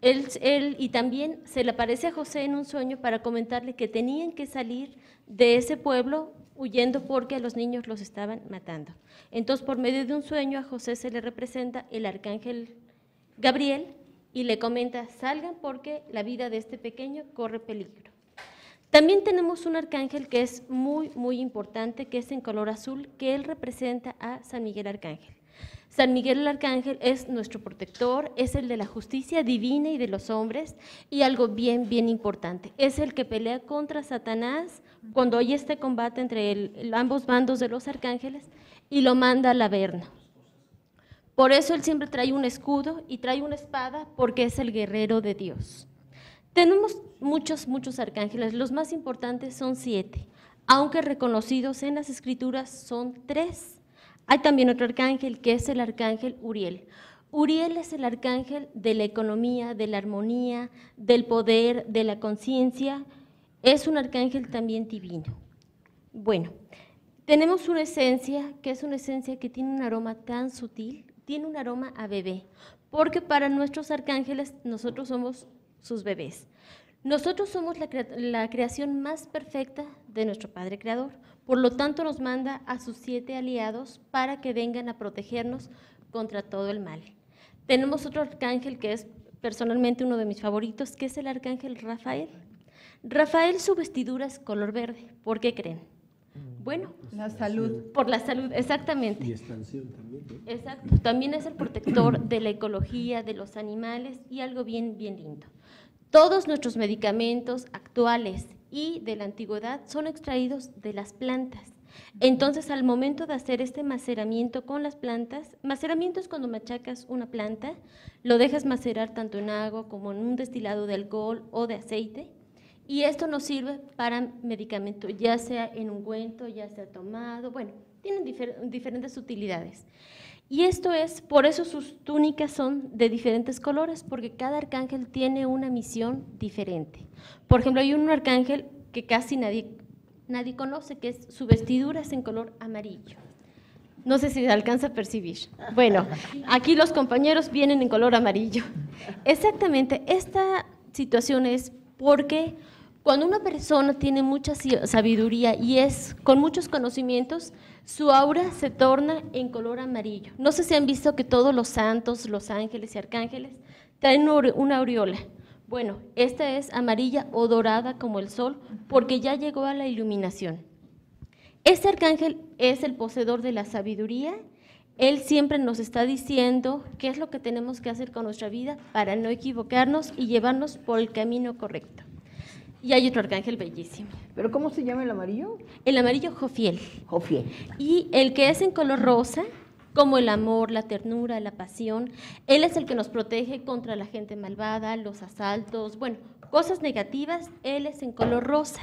[SPEAKER 9] Y también se le aparece a José en un sueño para comentarle que tenían que salir de ese pueblo huyendo porque a los niños los estaban matando. Entonces, por medio de un sueño, a José se le representa el arcángel Gabriel y le comenta, salgan porque la vida de este pequeño corre peligro. También tenemos un arcángel que es muy, muy importante, que es en color azul, que él representa a San Miguel Arcángel. San Miguel el Arcángel es nuestro protector, es el de la justicia divina y de los hombres, y algo bien, bien importante, es el que pelea contra Satanás cuando hay este combate entre ambos bandos de los arcángeles y lo manda al Averno. Por eso él siempre trae un escudo y trae una espada porque es el guerrero de Dios. Tenemos muchos arcángeles, los más importantes son 7, aunque reconocidos en las escrituras son 3. Hay también otro arcángel que es el arcángel Uriel. Uriel es el arcángel de la economía, de la armonía, del poder, de la conciencia. Es un arcángel también divino. Bueno, tenemos una esencia que es una esencia que tiene un aroma tan sutil, tiene un aroma a bebé, porque para nuestros arcángeles nosotros somos sus bebés. Nosotros somos la creación más perfecta de nuestro Padre Creador, por lo tanto nos manda a sus 7 aliados para que vengan a protegernos contra todo el mal. Tenemos otro arcángel que es personalmente uno de mis favoritos, que es el arcángel Rafael. Rafael, su vestidura es color verde. ¿Por qué creen? Bueno,
[SPEAKER 7] La salud.
[SPEAKER 9] por la salud, exactamente.
[SPEAKER 10] Y expansión también, ¿no?
[SPEAKER 9] Exacto, también es el protector de la ecología, de los animales y algo bien lindo. Todos nuestros medicamentos actuales y de la antigüedad son extraídos de las plantas. Entonces, al momento de hacer este maceramiento con las plantas, maceramiento es cuando machacas una planta, lo dejas macerar tanto en agua como en un destilado de alcohol o de aceite, y esto nos sirve para medicamento, ya sea en ungüento, ya sea tomado, bueno, tienen diferentes utilidades. Y esto es, por eso sus túnicas son de diferentes colores, porque cada arcángel tiene una misión diferente. Por ejemplo, hay un arcángel que casi nadie conoce, que es su vestidura es en color amarillo. No sé si se alcanza a percibir. Bueno, aquí los compañeros vienen en color amarillo. Exactamente, esta situación es porque cuando una persona tiene mucha sabiduría y es con muchos conocimientos, su aura se torna en color amarillo. No sé si han visto que todos los santos, los ángeles y arcángeles traen una aureola. Bueno, esta es amarilla o dorada como el sol porque ya llegó a la iluminación. Este arcángel es el poseedor de la sabiduría. Él siempre nos está diciendo qué es lo que tenemos que hacer con nuestra vida para no equivocarnos y llevarnos por el camino correcto. Y hay otro arcángel bellísimo.
[SPEAKER 3] ¿Pero cómo se llama el amarillo?
[SPEAKER 9] El amarillo Jofiel.
[SPEAKER 3] Jofiel.
[SPEAKER 9] Y el que es en color rosa, como el amor, la ternura, la pasión, él es el que nos protege contra la gente malvada, los asaltos, bueno, cosas negativas, él es en color rosa.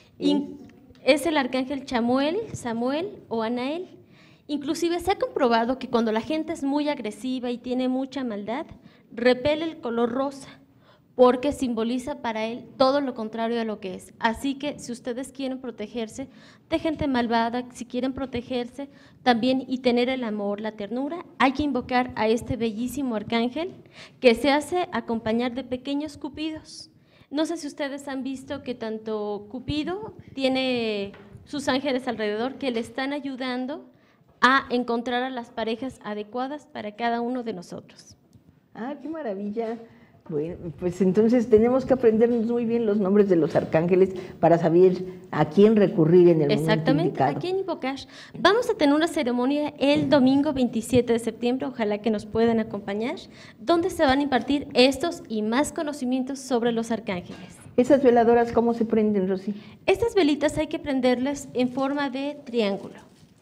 [SPEAKER 9] Y es el arcángel Chamuel, Samuel o Anael. Inclusive se ha comprobado que cuando la gente es muy agresiva y tiene mucha maldad, repele el color rosa, porque simboliza para él todo lo contrario a lo que es. Así que si ustedes quieren protegerse de gente malvada, si quieren protegerse también y tener el amor, la ternura, hay que invocar a este bellísimo arcángel que se hace acompañar de pequeños cupidos. No sé si ustedes han visto que tanto Cupido tiene sus ángeles alrededor que le están ayudando a encontrar a las parejas adecuadas para cada uno de nosotros.
[SPEAKER 3] Ah, qué maravilla. Bueno, pues entonces tenemos que aprendernos muy bien los nombres de los arcángeles para saber a quién recurrir en el momento indicado.
[SPEAKER 9] Exactamente, a quién invocar. Vamos a tener una ceremonia el domingo 27 de septiembre, ojalá que nos puedan acompañar, donde se van a impartir estos y más conocimientos sobre los arcángeles.
[SPEAKER 3] ¿Esas veladoras cómo se prenden, Rosy?
[SPEAKER 9] Estas velitas hay que prenderlas en forma de triángulo.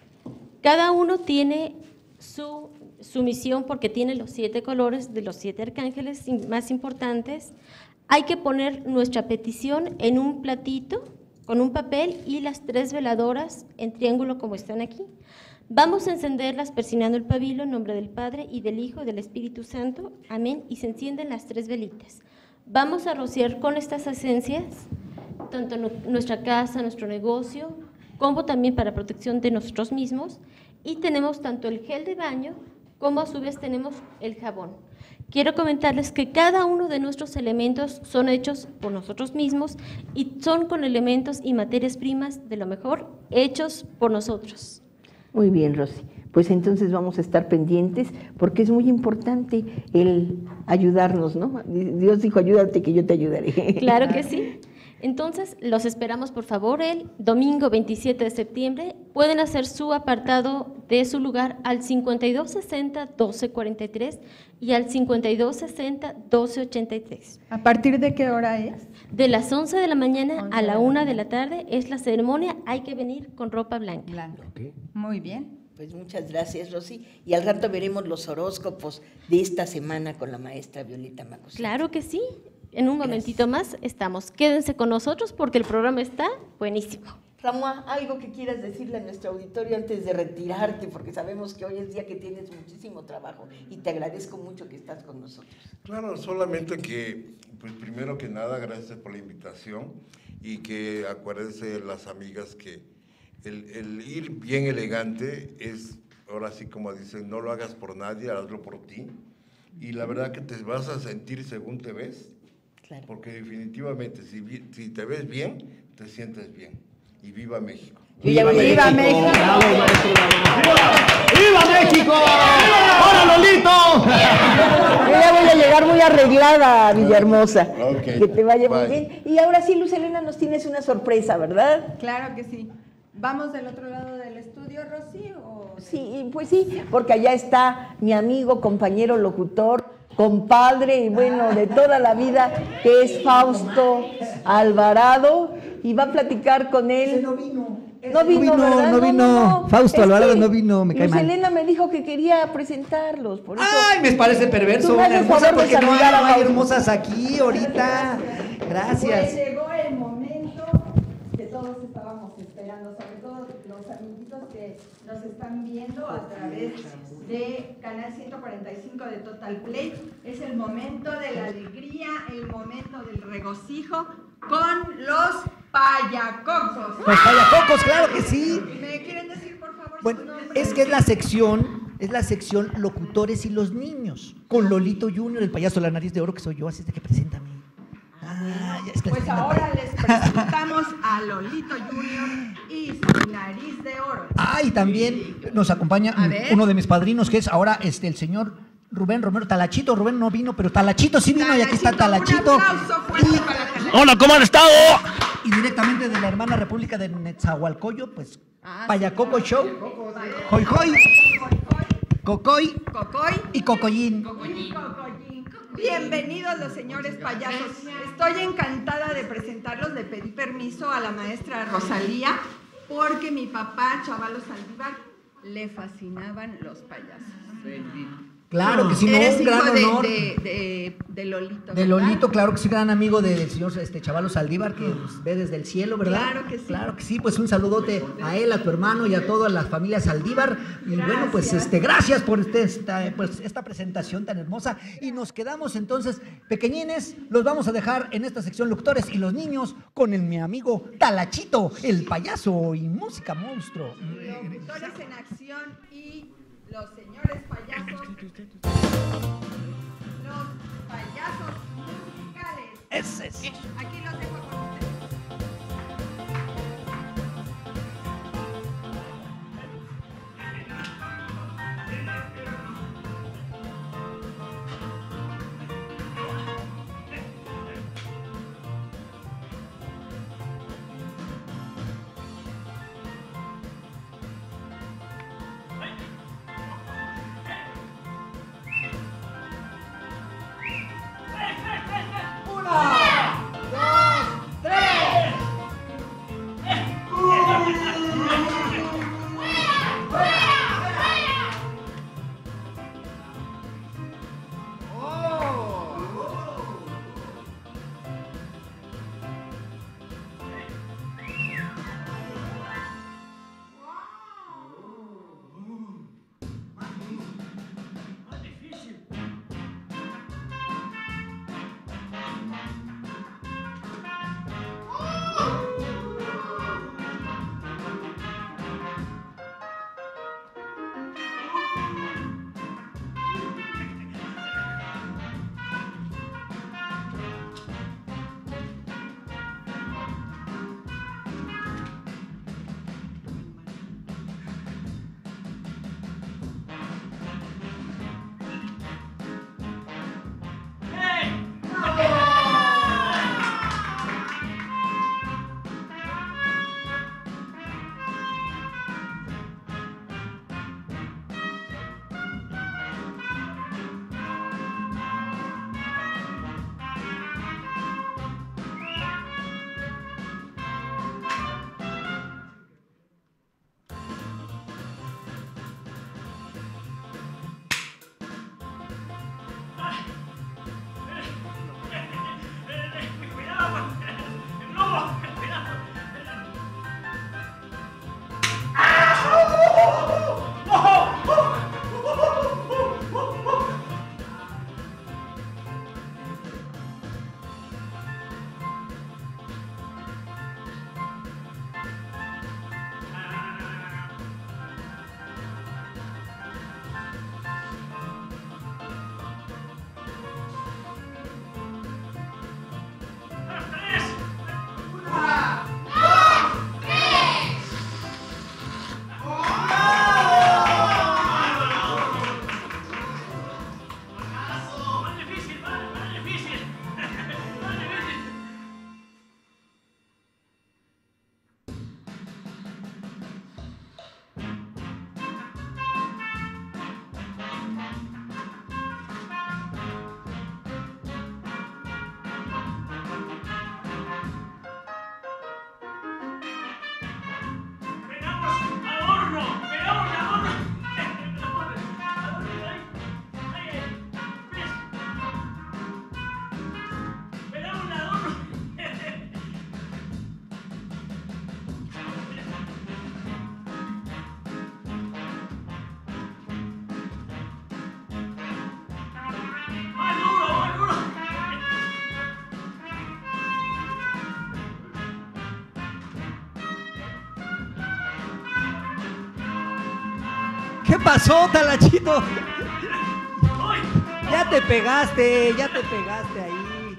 [SPEAKER 9] Cada uno tiene su misión porque tiene los 7 colores de los 7 arcángeles más importantes. Hay que poner nuestra petición en un platito con un papel y las 3 veladoras en triángulo como están aquí. Vamos a encenderlas persinando el pabilo en nombre del Padre y del Hijo y del Espíritu Santo. Amén. Y se encienden las 3 velitas. Vamos a rociar con estas esencias tanto nuestra casa, nuestro negocio, como también para protección de nosotros mismos. Y tenemos tanto el gel de baño como a su vez tenemos el jabón. Quiero comentarles que cada uno de nuestros elementos son hechos por nosotros mismos y son con elementos y materias primas de lo mejor hechos por nosotros.
[SPEAKER 3] Muy bien, Rosy. Pues entonces vamos a estar pendientes porque es muy importante el ayudarnos, ¿no? Dios dijo, ayúdate que yo te ayudaré.
[SPEAKER 9] Claro que sí. Entonces, los esperamos, por favor, el domingo 27 de septiembre. Pueden hacer su apartado de su lugar al 5260-1243 y al 5260-1283.
[SPEAKER 7] ¿A partir de qué hora es?
[SPEAKER 9] De las 11 de la mañana a la 1 de la tarde es la ceremonia. Hay que venir con ropa blanca.
[SPEAKER 7] Blanca.
[SPEAKER 10] Okay.
[SPEAKER 7] Muy bien.
[SPEAKER 3] Pues muchas gracias, Rosy. Y al rato veremos los horóscopos de esta semana con la maestra Violeta Macosito.
[SPEAKER 9] Claro que sí. En un momentito más estamos. Quédense con nosotros porque el programa está buenísimo.
[SPEAKER 3] Ramón, algo que quieras decirle a nuestro auditorio antes de retirarte, porque sabemos que hoy es día que tienes muchísimo trabajo y te agradezco mucho que estás con nosotros.
[SPEAKER 8] Claro, solamente que, pues primero que nada, gracias por la invitación y que acuérdense las amigas que el ir bien elegante es, ahora sí como dicen, no lo hagas por nadie, hazlo por ti. Y la verdad que te vas a sentir según te ves, claro. Porque definitivamente si te ves bien, te sientes bien. Y viva México.
[SPEAKER 3] ¡Viva México!
[SPEAKER 4] ¡Bravo, maestro! ¡Viva México! ¡Hola, Lolito!
[SPEAKER 3] Yo ya voy a llegar muy arreglada, Villahermosa.
[SPEAKER 8] Okay.
[SPEAKER 3] Que te vaya muy
[SPEAKER 8] Bye.
[SPEAKER 3] bien. Y ahora sí, Luz Helena, nos tienes una sorpresa, ¿verdad?
[SPEAKER 7] Claro que sí. ¿Vamos del otro lado del estudio, Rosy?
[SPEAKER 3] Sí, pues sí, porque allá está mi amigo, compañero, locutor, compadre y bueno, de toda la vida, que es Fausto Alvarado, y va a platicar con él.
[SPEAKER 10] Ese no vino.
[SPEAKER 3] No vino.
[SPEAKER 10] Fausto Alvarado no vino, me cae
[SPEAKER 3] Luz
[SPEAKER 10] mal.
[SPEAKER 3] Helena me dijo que quería presentarlos, por eso.
[SPEAKER 10] Ay, me parece perverso,
[SPEAKER 3] tú me haces
[SPEAKER 10] hermosa,
[SPEAKER 3] favor de
[SPEAKER 10] porque no
[SPEAKER 3] saludar a
[SPEAKER 10] hay
[SPEAKER 3] Fausto.
[SPEAKER 10] hermosas aquí ahorita.
[SPEAKER 7] Pues
[SPEAKER 10] Gracias.
[SPEAKER 7] llegó el momento que todos estábamos esperando, sobre todo los amiguitos que nos están viendo a través de Canal 145 de Total Play. Es el momento de la alegría, el momento del regocijo con los payacocos.
[SPEAKER 10] Los payacocos, claro que sí.
[SPEAKER 7] ¿Me quieren decir, por favor,
[SPEAKER 10] Bueno,
[SPEAKER 7] su nombre?
[SPEAKER 10] es que es la sección Locutores y los Niños, con Lolito Junior, el payaso de la nariz de oro, que soy yo, así es de que preséntame. Es que
[SPEAKER 7] Pues ahora les presentamos a Lolito Junior y su nariz de oro.
[SPEAKER 10] Ah, y también nos acompaña uno de mis padrinos, que es ahora el señor Rubén Romero Talachito. Rubén no vino, pero Talachito sí vino, y aquí está Talachito.
[SPEAKER 7] Un aplauso fuerte para Talachito.
[SPEAKER 4] Hola, ¿cómo han estado?
[SPEAKER 10] Y directamente de la hermana república de Netzahualcoyo, pues, Payacoco
[SPEAKER 7] sí,
[SPEAKER 10] Show, Joy Joy, Cocoy y Cocoyín.
[SPEAKER 7] Bienvenidos los señores payasos. Estoy encantada de presentarlos. Le pedí permiso a la maestra Rosalía porque mi papá, Chavalo Saldívar, le fascinaban los payasos.
[SPEAKER 10] Claro que sí, no,
[SPEAKER 7] Eres
[SPEAKER 10] un gran
[SPEAKER 7] hijo
[SPEAKER 10] honor.
[SPEAKER 7] de Lolito,
[SPEAKER 10] De
[SPEAKER 7] ¿verdad?
[SPEAKER 10] Lolito, claro que sí, gran amigo del señor Chavalo Saldívar, que nos ve desde el cielo, ¿verdad?
[SPEAKER 7] Claro que sí.
[SPEAKER 10] Claro que sí, pues un saludote a él, a tu hermano y a toda la familia Saldívar. Y bueno, pues gracias por esta presentación tan hermosa. Y nos quedamos entonces, pequeñines, los vamos a dejar en esta sección Locutores y los Niños con mi amigo Talachito, el payaso y música monstruo.
[SPEAKER 7] Locutores en acción y los señores payasos. Los payasos musicales.
[SPEAKER 10] Ese es.
[SPEAKER 7] Aquí los dejo con ustedes.
[SPEAKER 10] ¿Qué pasó, Talachito? Ya te pegaste ahí.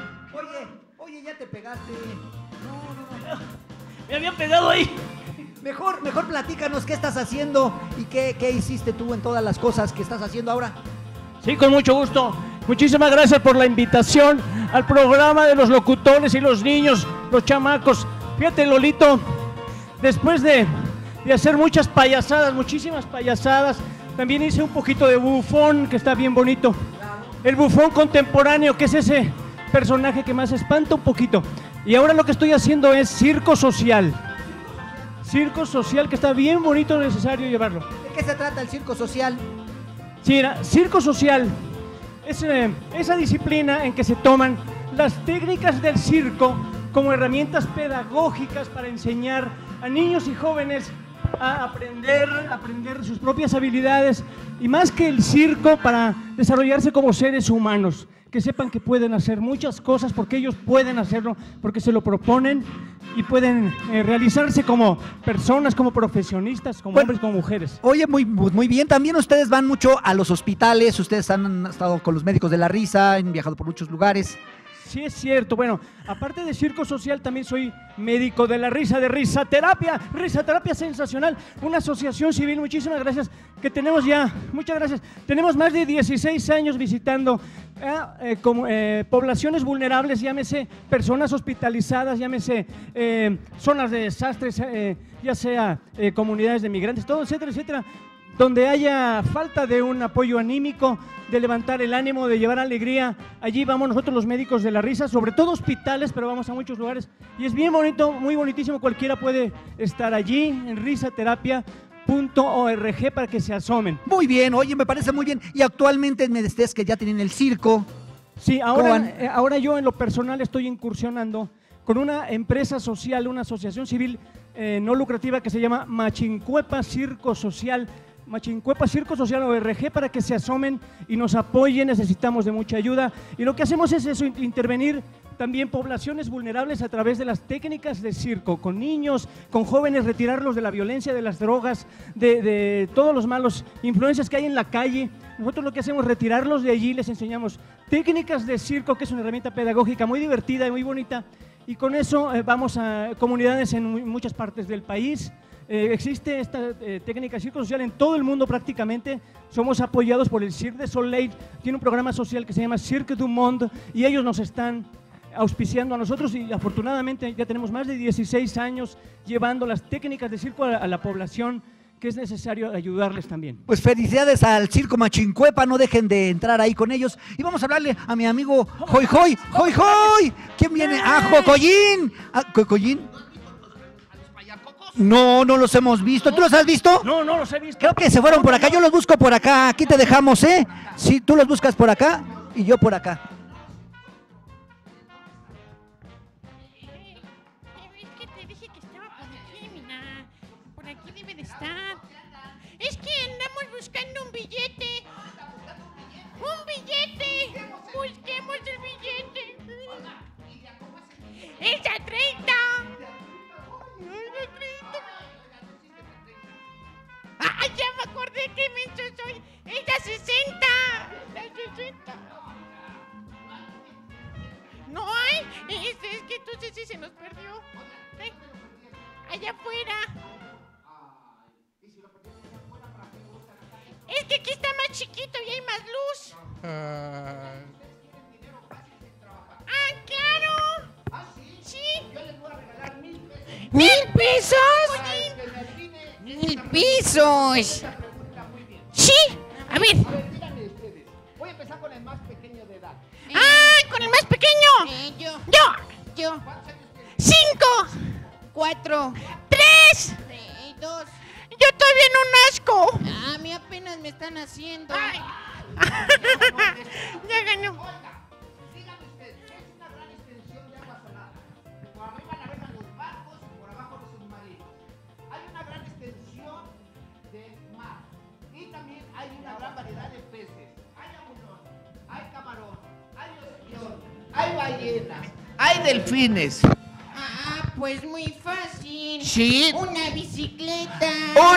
[SPEAKER 10] Oye, ya te pegaste. No.
[SPEAKER 2] Me había pegado ahí.
[SPEAKER 10] Mejor platícanos qué estás haciendo y qué hiciste tú en todas las cosas que estás haciendo ahora.
[SPEAKER 2] Sí, con mucho gusto. Muchísimas gracias por la invitación al programa de los locutores y los niños, los chamacos. Fíjate, Lolito, después de hacer muchísimas payasadas, también hice un poquito de bufón, que está bien bonito. El bufón contemporáneo, que es ese personaje que más espanta un poquito. Y ahora lo que estoy haciendo es circo social. Circo social, que está bien bonito, necesario llevarlo.
[SPEAKER 10] ¿De qué se trata el circo social?
[SPEAKER 2] Sí, mira, circo social es esa disciplina en que se toman las técnicas del circo como herramientas pedagógicas para enseñar a niños y jóvenes a aprender sus propias habilidades y más que el circo, para desarrollarse como seres humanos, que sepan que pueden hacer muchas cosas porque ellos pueden hacerlo, porque se lo proponen y pueden realizarse como personas, como profesionistas, como hombres, como mujeres.
[SPEAKER 10] Oye, muy bien. También ustedes van mucho a los hospitales, ustedes han estado con los médicos de la risa, han viajado por muchos lugares.
[SPEAKER 2] Sí, es cierto. Bueno, aparte de circo social, también soy médico de la risa, de Risaterapia. Risaterapia Sensacional, una asociación civil, muchísimas gracias, que tenemos ya, muchas gracias. Tenemos más de 16 años visitando poblaciones vulnerables, llámese personas hospitalizadas, llámese zonas de desastres, ya sea comunidades de migrantes, todo, etcétera, etcétera, donde haya falta de un apoyo anímico, de levantar el ánimo, de llevar alegría. Allí vamos nosotros los médicos de la risa, sobre todo hospitales, pero vamos a muchos lugares. Y es bien bonito, muy bonitísimo, cualquiera puede estar allí en risaterapia.org para que se asomen.
[SPEAKER 10] Muy bien, oye, me parece muy bien. Y actualmente me decías que ya tienen el circo.
[SPEAKER 2] Sí, ahora yo en lo personal estoy incursionando con una empresa social, una asociación civil no lucrativa que se llama Machincuepa Circo Social. Machincuepa Circo Social ORG, para que se asomen y nos apoyen. Necesitamos de mucha ayuda y lo que hacemos es eso, intervenir también poblaciones vulnerables a través de las técnicas de circo, con niños, con jóvenes, retirarlos de la violencia, de las drogas, de todos los malos influencias que hay en la calle. Nosotros lo que hacemos es retirarlos de allí, les enseñamos técnicas de circo, que es una herramienta pedagógica muy divertida y muy bonita, y con eso vamos a comunidades en muchas partes del país. Existe esta técnica de circo social en todo el mundo prácticamente. Somos apoyados por el Cirque du Soleil, tiene un programa social que se llama Cirque du Monde y ellos nos están auspiciando a nosotros y afortunadamente ya tenemos más de 16 años llevando las técnicas de circo a la población, que es necesario ayudarles también.
[SPEAKER 10] Pues felicidades al Circo Machincuepa, no dejen de entrar ahí con ellos. Y vamos a hablarle a mi amigo Joy Joy. ¡Joy Joy! ¿Quién viene? ¡Ah, Jocoyín! ¿Jocoyín? No los hemos visto. ¿Tú los has visto?
[SPEAKER 2] No los he visto.
[SPEAKER 10] Creo que se fueron por acá. Yo los busco por acá. Aquí te dejamos, ¿eh? Sí, tú los buscas por acá y yo por acá.
[SPEAKER 11] Es que te dije que estaba por aquí, mira. Por aquí debe de estar. Es que andamos buscando un billete. ¡Un billete! Busquemos el billete. ¡Es a 30! ¡Ah, ya me acordé que menso soy! ¡Es a 60! ¡La 60! No hay. Es que entonces sí se nos perdió. Ay, allá afuera. Es que aquí está más chiquito y hay más luz. ¡Ah, claro! Sí. Yo les voy a regalar 1,000 pesos.
[SPEAKER 12] ¡1,000 pesos!
[SPEAKER 11] Sí, a ver.
[SPEAKER 12] Voy a empezar con el más pequeño de edad.
[SPEAKER 11] ¡Ah, con el más pequeño! Yo. 5.
[SPEAKER 12] 4.
[SPEAKER 11] 3.
[SPEAKER 12] 2.
[SPEAKER 11] Yo todavía no nazco.
[SPEAKER 12] A mí apenas me están haciendo.
[SPEAKER 11] Ay. Ya ganó.
[SPEAKER 12] Díganme ustedes, es una gran extensión de agua salada. Por arriba navegan los barcos y por abajo los submarinos. Hay una gran extensión de mar. Y también hay una gran variedad de peces. Hay abulón, hay camarón, hay ostión, hay ballenas, hay delfines.
[SPEAKER 11] pues muy fácil.
[SPEAKER 12] Sí.
[SPEAKER 11] Una bicicleta.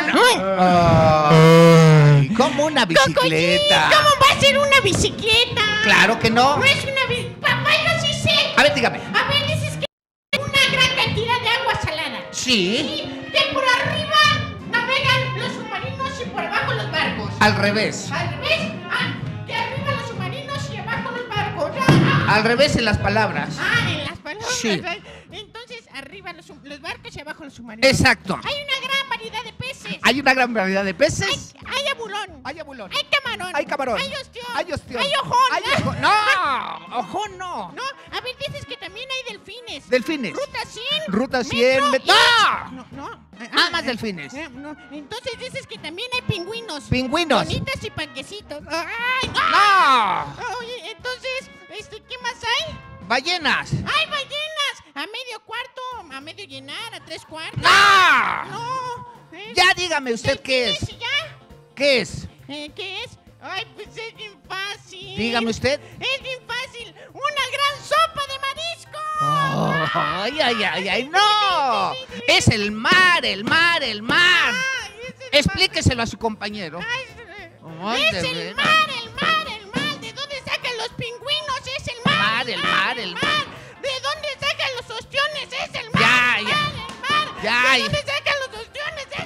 [SPEAKER 12] ¿Cómo una bicicleta?
[SPEAKER 11] Cocollín, ¿cómo va a ser una bicicleta?
[SPEAKER 12] Claro que no.
[SPEAKER 11] No es una bicicleta. Papá, yo sí sé.
[SPEAKER 12] A ver, dígame.
[SPEAKER 11] A ver, dices que una gran cantidad de agua salada.
[SPEAKER 12] Sí.
[SPEAKER 11] Que por arriba navegan los submarinos y por abajo los barcos.
[SPEAKER 12] Al revés.
[SPEAKER 11] ¿Al revés? Que arriba los submarinos y abajo los barcos.
[SPEAKER 12] Al revés en las palabras.
[SPEAKER 11] En las palabras.
[SPEAKER 12] Sí.
[SPEAKER 11] Entonces, arriba los barcos y abajo los submarinos.
[SPEAKER 12] Exacto.
[SPEAKER 11] Hay una gran variedad de peces.
[SPEAKER 12] Hay una gran variedad de peces.
[SPEAKER 11] Hay abulón.
[SPEAKER 12] Hay abulón.
[SPEAKER 11] Hay camarón.
[SPEAKER 12] Hay camarón.
[SPEAKER 11] Hay ostión.
[SPEAKER 12] Hay ostión.
[SPEAKER 11] Hay ojón.
[SPEAKER 12] Hay ojón. No, ojón no.
[SPEAKER 11] No, a ver, dices que también hay delfines.
[SPEAKER 12] Delfines.
[SPEAKER 11] Ruta 100.
[SPEAKER 12] Ruta 100.
[SPEAKER 11] No.
[SPEAKER 12] Más delfines.
[SPEAKER 11] No. Entonces dices que también hay pingüinos.
[SPEAKER 12] Pingüinos.
[SPEAKER 11] Bonitas y panquecitos. ¡Ay!
[SPEAKER 12] ¡No!
[SPEAKER 11] Oye, entonces, ¿qué más hay?
[SPEAKER 12] Ballenas.
[SPEAKER 11] ¡Hay ballenas! A medio cuarto, a medio llenar, a 3/4.
[SPEAKER 12] ¡No! Ya dígame usted qué es.
[SPEAKER 11] ¿Ya?
[SPEAKER 12] ¿Qué es?
[SPEAKER 11] ¿Qué es? Ay, pues es bien fácil.
[SPEAKER 12] Dígame usted.
[SPEAKER 11] Es bien fácil. ¡Una gran sopa de marisco!
[SPEAKER 12] ¡Ay, no! Es el mar. Explíqueselo a su compañero.
[SPEAKER 11] Es el mar. ¿De dónde sacan los pingüinos? Es el mar.
[SPEAKER 12] El mar.
[SPEAKER 11] ¿De dónde sacan los ostiones? Es el mar.
[SPEAKER 12] Ya.
[SPEAKER 11] ¿De dónde sacan los ostiones? Es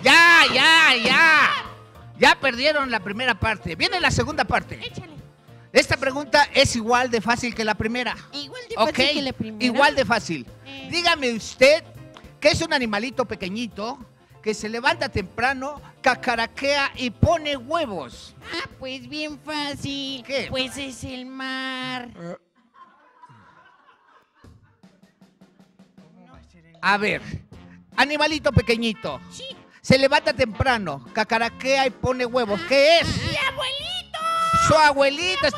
[SPEAKER 12] Ya perdieron la primera parte. Viene la segunda parte.
[SPEAKER 11] Échale.
[SPEAKER 12] Esta pregunta es igual de fácil que la primera.
[SPEAKER 11] Igual de fácil que la primera.
[SPEAKER 12] Igual de fácil. Dígame usted que es un animalito pequeñito que se levanta temprano, cacaraquea y pone huevos.
[SPEAKER 11] Pues bien fácil.
[SPEAKER 12] ¿Qué?
[SPEAKER 11] Pues es el mar.
[SPEAKER 12] A ver, animalito pequeñito.
[SPEAKER 11] Sí.
[SPEAKER 12] Se levanta temprano, cacaraquea y pone huevos. ¿Qué es?
[SPEAKER 11] ¡Mi abuelito!
[SPEAKER 12] Su abuelito.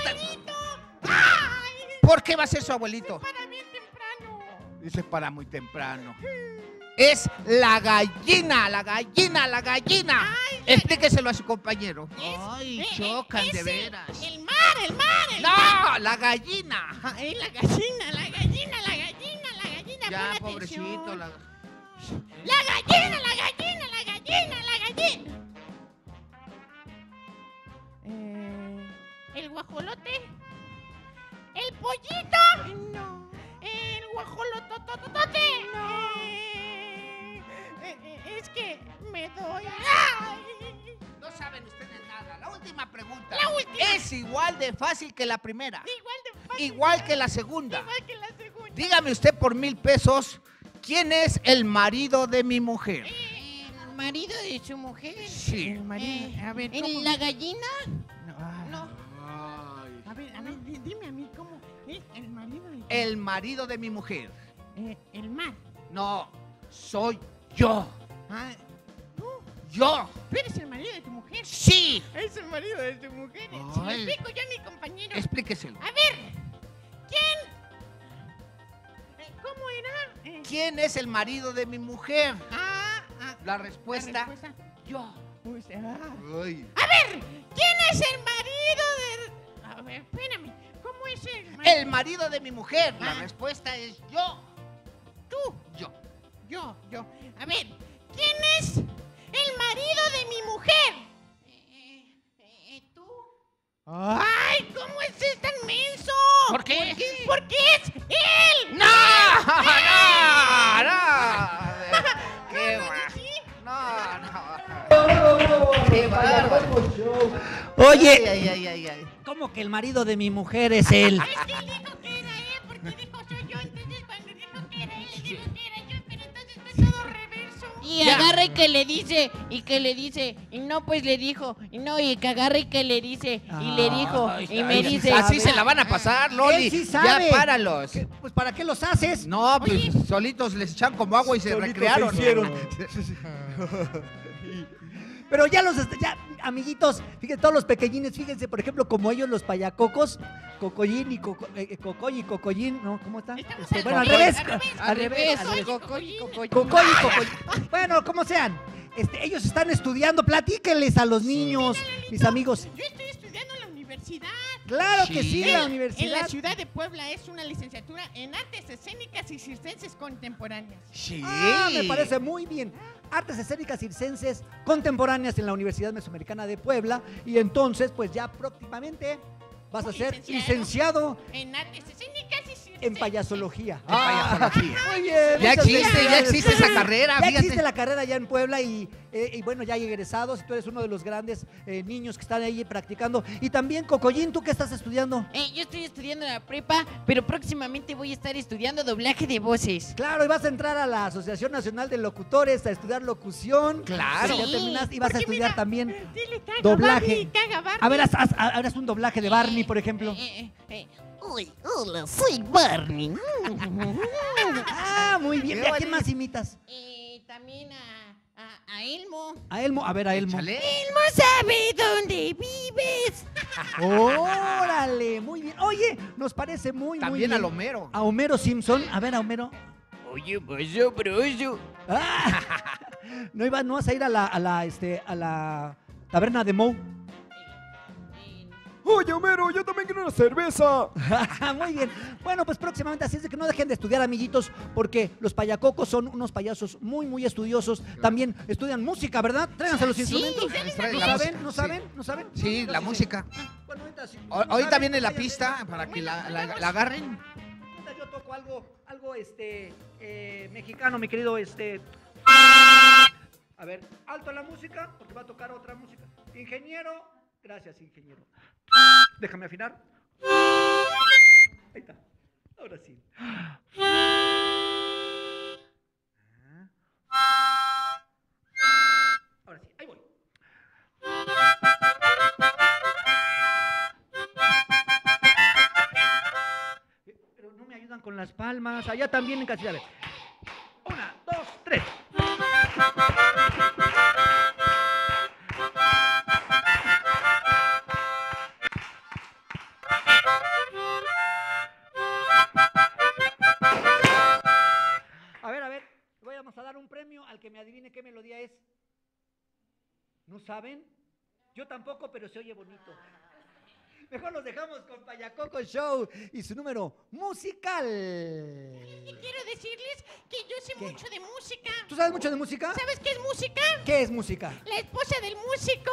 [SPEAKER 12] ¿Por qué va a ser su abuelito?
[SPEAKER 11] Para bien temprano.
[SPEAKER 12] Dice para muy temprano. Es la gallina. Explíqueselo a su compañero. Chocan de veras.
[SPEAKER 11] El mar.
[SPEAKER 12] No, la gallina.
[SPEAKER 11] La gallina.
[SPEAKER 12] Ya,
[SPEAKER 11] pon
[SPEAKER 12] pobrecito.
[SPEAKER 11] atención. La gallina. El guajolote. El pollito. No. El guajolotototote. No. Es que me doy.
[SPEAKER 12] No saben ustedes nada. La última pregunta.
[SPEAKER 11] La última.
[SPEAKER 12] Es igual de fácil que la primera.
[SPEAKER 11] Igual
[SPEAKER 12] Igual que la segunda. Dígame usted por 1,000 pesos, ¿quién es el marido de mi mujer?
[SPEAKER 11] ¿El marido de su mujer?
[SPEAKER 12] Sí.
[SPEAKER 11] El marido. A ver, ¿en la gallina? No. A ver, dime a mí, ¿cómo es el marido de
[SPEAKER 12] El marido de mi mujer.
[SPEAKER 11] el mar.
[SPEAKER 12] No, soy yo.
[SPEAKER 11] ¿Tú?
[SPEAKER 12] Yo.
[SPEAKER 11] ¿Tú eres el marido de tu mujer?
[SPEAKER 12] Sí.
[SPEAKER 11] Es el marido de tu mujer. Si le explico yo a mi compañero.
[SPEAKER 12] Explíqueselo.
[SPEAKER 11] A ver, ¿quién? ¿Cómo era?
[SPEAKER 12] ¿Quién es el marido de mi mujer? La respuesta.
[SPEAKER 11] Yo.
[SPEAKER 12] Ay.
[SPEAKER 11] A ver, ¿quién es el marido de...? A ver, espérame. ¿Cómo es el marido?
[SPEAKER 12] El marido de mi mujer. La respuesta es yo.
[SPEAKER 11] ¿Tú?
[SPEAKER 12] Yo.
[SPEAKER 11] Yo. A ver, ¿quién es el marido de mi mujer? ¿Tú? ¡Ay! ¿Cómo es tan menso?
[SPEAKER 12] ¿Por qué?
[SPEAKER 11] Porque es él.
[SPEAKER 12] ¡No! ¡Qué ¡Qué bárbaro!
[SPEAKER 10] Oye,
[SPEAKER 12] Ay.
[SPEAKER 10] ¿cómo que el marido de mi mujer es él?
[SPEAKER 11] Es que él dijo que era él, porque dijo soy yo, entonces cuando dijo que era él, le dijo que era yo, pero entonces está todo reverso.
[SPEAKER 13] Y agarra y que le dice, y no, pues le dijo, y no, y que agarra y que le dice, y le dijo, y me dice.
[SPEAKER 12] Así se la van a pasar, Loli.
[SPEAKER 10] Él sí sabe.
[SPEAKER 12] Ya páralos.
[SPEAKER 10] Pues ¿para qué los haces?
[SPEAKER 12] No, pues solitos les echan como agua y se recrearon.
[SPEAKER 10] Pero ya amiguitos, fíjense, todos los pequeñines, fíjense, por ejemplo, como ellos los payacocos, Cocollín y Cocoy y Cocollín, ¿no? ¿Cómo está? Bueno, al revés.
[SPEAKER 13] Cocoy y Cocoy.
[SPEAKER 10] Cocoy y Cocoy. Bueno, como sean. Ellos están estudiando, platíquenles a los niños, mis amigos.
[SPEAKER 11] Yo estoy estudiando en la universidad. universidad.
[SPEAKER 10] Claro que sí, la
[SPEAKER 11] En
[SPEAKER 10] universidad.
[SPEAKER 11] la ciudad de Puebla es una licenciatura en Artes Escénicas y Circenses Contemporáneas.
[SPEAKER 4] Sí.
[SPEAKER 10] Me parece muy bien. Artes escénicas circenses contemporáneas en la Universidad Mesoamericana de Puebla. Y entonces, pues ya próximamente vas a ser licenciado
[SPEAKER 11] en Artes Escénicas y Circenses.
[SPEAKER 10] en payasología.
[SPEAKER 14] Payasología.
[SPEAKER 10] Muy bien.
[SPEAKER 14] Ya
[SPEAKER 10] muchas
[SPEAKER 14] existe,
[SPEAKER 10] felicidades.
[SPEAKER 14] ya existe esa carrera,
[SPEAKER 10] Ya
[SPEAKER 14] fíjate.
[SPEAKER 10] existe la carrera ya en Puebla y bueno, ya hay egresados y tú eres uno de los grandes niños que están ahí practicando. Y también, Cocollín, ¿tú qué estás estudiando?
[SPEAKER 13] Yo estoy estudiando en la prepa, pero próximamente voy a estar estudiando doblaje de voces.
[SPEAKER 10] Claro, y vas a entrar a la Asociación Nacional de Locutores a estudiar locución.
[SPEAKER 14] Claro.
[SPEAKER 10] Ya
[SPEAKER 13] Sí,
[SPEAKER 10] terminaste y vas a estudiar también
[SPEAKER 11] Dile, caga
[SPEAKER 10] doblaje.
[SPEAKER 11] Barney, caga Barney.
[SPEAKER 10] A ver, haz un doblaje de Barney, por ejemplo.
[SPEAKER 13] Uy, hola, soy Barney.
[SPEAKER 10] Muy bien. ¿Y a quién más imitas?
[SPEAKER 13] También a Elmo.
[SPEAKER 10] A Elmo. A ver, a Elmo.
[SPEAKER 13] Elmo sabe dónde vives.
[SPEAKER 10] Órale, muy bien. Oye, nos parece muy
[SPEAKER 14] También
[SPEAKER 10] bien.
[SPEAKER 14] al Homero.
[SPEAKER 10] A Homero Simpson. A ver, a Homero.
[SPEAKER 13] Oye, vaya, broso.
[SPEAKER 10] No vas a ir a la taberna de Moe.
[SPEAKER 15] Oye, Homero, yo también quiero una cerveza.
[SPEAKER 10] Muy bien. Bueno, pues próximamente, así es de que no dejen de estudiar, amiguitos, porque los payacocos son unos payasos muy, muy estudiosos. También estudian música, ¿verdad? Tráiganse los instrumentos. ¿No saben?
[SPEAKER 14] Sí, la música.
[SPEAKER 10] Bueno, ahorita sí.
[SPEAKER 14] Ahorita viene la pista para que la agarren.
[SPEAKER 10] Yo toco algo mexicano, mi querido, A ver, alto la música, porque va a tocar otra música. Ingeniero, gracias, ingeniero. Déjame afinar. Ahí está. Ahora sí. Ahora sí, ahí voy. Pero no me ayudan con las palmas. Allá también en casilla. A ver. 1, 2, 3. A ver, vamos a dar un premio al que me adivine qué melodía es. ¿No saben? Yo tampoco, pero se oye bonito. Mejor los dejamos con Payacoco Show y su número musical.
[SPEAKER 11] Quiero decirles que yo sé mucho de música.
[SPEAKER 10] ¿Tú sabes mucho de música?
[SPEAKER 11] ¿Sabes qué es música?
[SPEAKER 10] ¿Qué es música?
[SPEAKER 11] La esposa del músico.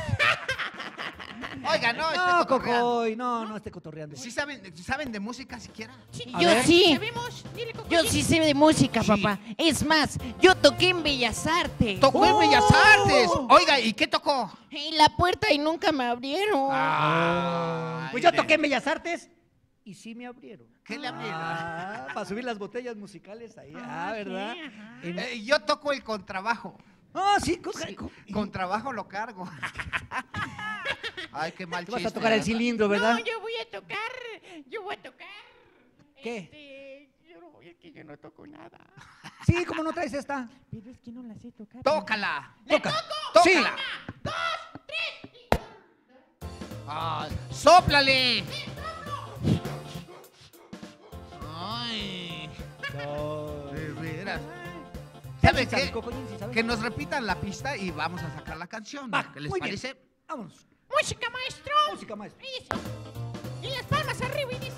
[SPEAKER 14] Oiga, no,
[SPEAKER 10] No, Cocoy, no esté cotorreando.
[SPEAKER 14] ¿Sí saben de música siquiera?
[SPEAKER 13] Yo sí.
[SPEAKER 11] ¿Sabemos? Dile, Coco.
[SPEAKER 13] Yo sí sé de música, papá. Es más, yo toqué en Bellas Artes.
[SPEAKER 14] ¡Tocó en Bellas Artes! Oiga, ¿y qué tocó?
[SPEAKER 13] En la puerta y nunca me abrieron.
[SPEAKER 10] Pues yo toqué en Bellas Artes y sí me abrieron.
[SPEAKER 14] ¿Qué le abrieron?
[SPEAKER 10] Para subir las botellas musicales ahí. ¿Verdad?
[SPEAKER 14] Yo toco el contrabajo.
[SPEAKER 10] Sí,
[SPEAKER 14] con trabajo lo cargo. Ay, qué mal
[SPEAKER 10] Tú
[SPEAKER 14] chiste.
[SPEAKER 10] vas a tocar el cilindro, ¿verdad?
[SPEAKER 11] No, yo voy a tocar.
[SPEAKER 10] ¿Qué?
[SPEAKER 11] Es que yo no toco nada.
[SPEAKER 10] Sí, ¿cómo no traes esta?
[SPEAKER 11] Pero es que no la sé tocar.
[SPEAKER 14] ¡Tócala!
[SPEAKER 10] ¡Tócala!
[SPEAKER 14] Sí.
[SPEAKER 11] 1, 2, 3.
[SPEAKER 14] ¡Sóplale! Ay. De veras. ¿Sabe qué? Que nos repitan la pista y vamos a sacar la canción. ¿Qué les parece?
[SPEAKER 10] Vámonos.
[SPEAKER 11] Música, maestro.
[SPEAKER 10] Música, maestro.
[SPEAKER 11] Y dice, y las palmas arriba y dice.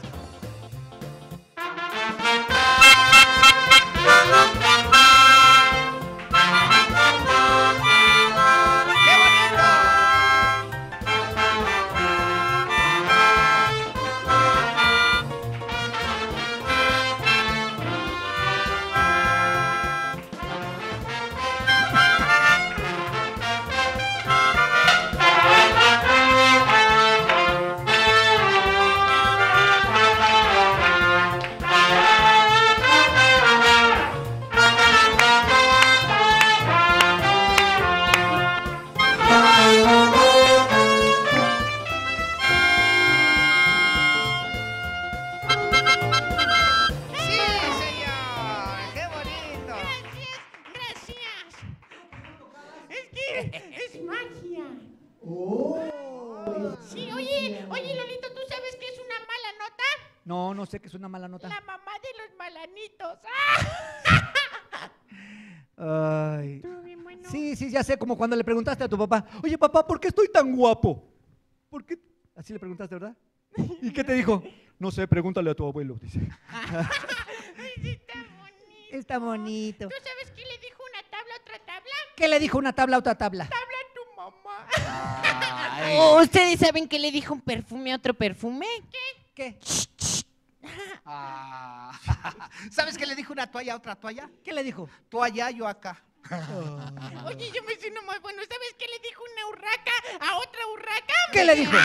[SPEAKER 14] ¡Qué bonito!
[SPEAKER 11] Es magia. Sí, oye, Lolito, ¿tú sabes qué es una mala nota?
[SPEAKER 10] No sé qué es una mala nota.
[SPEAKER 11] La mamá de los malanitos.
[SPEAKER 10] Ay.
[SPEAKER 11] Estuvo bien bueno.
[SPEAKER 10] Sí, ya sé, como cuando le preguntaste a tu papá, oye, papá, ¿por qué estoy tan guapo? ¿Por qué? Así le preguntaste, ¿verdad? ¿Y qué te dijo? No sé, pregúntale a tu abuelo, dice. Está bonito.
[SPEAKER 11] ¿Tú sabes qué le dijo una tabla a otra tabla?
[SPEAKER 10] ¿Qué le dijo una tabla a otra tabla?
[SPEAKER 11] Tabla a tu mamá.
[SPEAKER 13] ¿Ustedes saben qué le dijo un perfume a otro perfume?
[SPEAKER 10] ¿Qué?
[SPEAKER 14] ¿Sabes qué le dijo una toalla a otra toalla?
[SPEAKER 10] ¿Qué le dijo?
[SPEAKER 14] Tú allá, yo acá.
[SPEAKER 11] Oye, yo me siento muy bueno. ¿Sabes qué le dijo una urraca a otra urraca?
[SPEAKER 10] ¿Qué le dijo?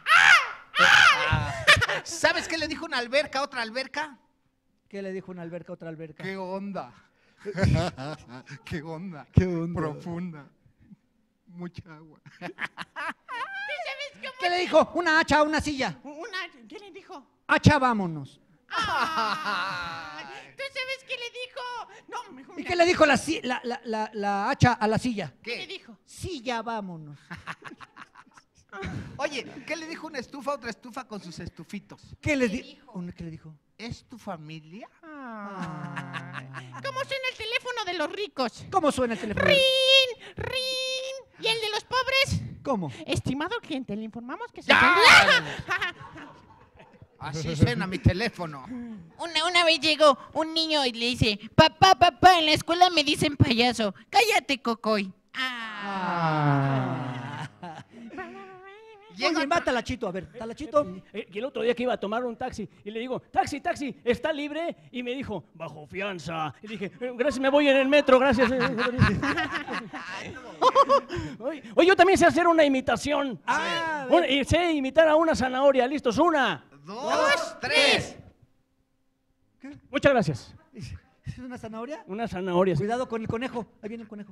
[SPEAKER 14] ¿Sabes qué le dijo una alberca a otra alberca?
[SPEAKER 10] ¿Qué le dijo una alberca a otra alberca?
[SPEAKER 14] ¿Qué onda? ¿Qué onda?
[SPEAKER 10] ¿Qué onda?
[SPEAKER 14] Profunda. Mucha agua.
[SPEAKER 11] ¿Tú sabes cómo?
[SPEAKER 10] ¿Qué le dijo? Una hacha a una silla.
[SPEAKER 11] ¿Qué le dijo?
[SPEAKER 10] Hacha, vámonos.
[SPEAKER 11] ¿Tú sabes qué le dijo? No, mejor.
[SPEAKER 10] ¿Y qué le dijo la hacha a la silla?
[SPEAKER 11] ¿Qué le dijo?
[SPEAKER 10] Silla, vámonos.
[SPEAKER 14] Oye, ¿qué le dijo una estufa a otra estufa con sus estufitos?
[SPEAKER 10] ¿Qué le dijo? ¿Qué le dijo?
[SPEAKER 14] ¿Es tu familia?
[SPEAKER 11] ¿Cómo suena el teléfono de los ricos?
[SPEAKER 10] ¿Cómo suena el teléfono?
[SPEAKER 11] ¡Rin! ¡Rin! ¿Y el de los pobres?
[SPEAKER 10] ¿Cómo?
[SPEAKER 11] Estimado cliente, le informamos que se...
[SPEAKER 14] Así suena mi teléfono.
[SPEAKER 13] Una vez llegó un niño y le dice, papá, en la escuela me dicen payaso. Cállate, Cocoy.
[SPEAKER 10] Oye, va Talachito, a ver, Talachito.
[SPEAKER 2] Y el otro día que iba a tomar un taxi y le digo, taxi, ¿está libre? Y me dijo, bajo fianza. Y dije, gracias, me voy en el metro, gracias. Oye, yo también sé hacer una imitación. Y sé imitar a una zanahoria. ¿Listos? 1,
[SPEAKER 14] 2, 3.
[SPEAKER 10] ¿Qué?
[SPEAKER 2] Muchas gracias.
[SPEAKER 10] ¿Es una zanahoria?
[SPEAKER 2] Una zanahoria.
[SPEAKER 10] Cuidado con el conejo. Ahí viene el conejo.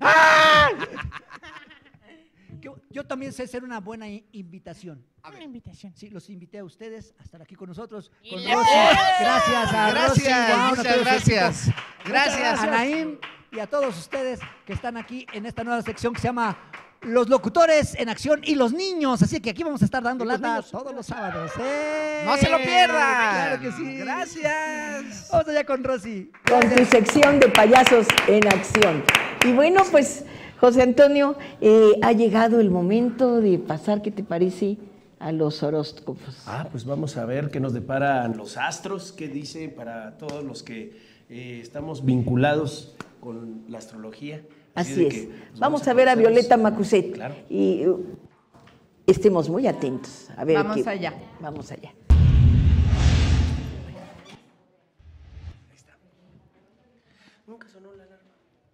[SPEAKER 10] Yo también sé hacer una buena invitación.
[SPEAKER 11] Una invitación.
[SPEAKER 10] Sí, los invité a ustedes a estar aquí con nosotros.
[SPEAKER 13] Y
[SPEAKER 10] Con
[SPEAKER 13] la-
[SPEAKER 10] Rosy. Gracias a Rosy.
[SPEAKER 14] Gracias, muchas gracias.
[SPEAKER 10] Gracias a Naim y a todos ustedes que están aquí en esta nueva sección que se llama Los Locutores en Acción y los Niños. Así que aquí vamos a estar dando lata todos los sábados.
[SPEAKER 14] ¡No se lo pierdan!
[SPEAKER 10] Claro que sí.
[SPEAKER 14] Gracias.
[SPEAKER 10] Vamos allá con Rosy.
[SPEAKER 3] Con tu sección de payasos en acción. Y bueno, pues, José Antonio, ha llegado el momento de pasar, ¿qué te parece?, a los horóscopos.
[SPEAKER 4] Pues vamos a ver qué nos deparan los astros, qué dice para todos los que estamos vinculados con la astrología.
[SPEAKER 3] Así es. Vamos a ver a Violeta Macuset.
[SPEAKER 4] Claro.
[SPEAKER 3] Y estemos muy atentos. A ver
[SPEAKER 7] Vamos allá.
[SPEAKER 3] Vamos allá.
[SPEAKER 4] Nunca sonó la alarma.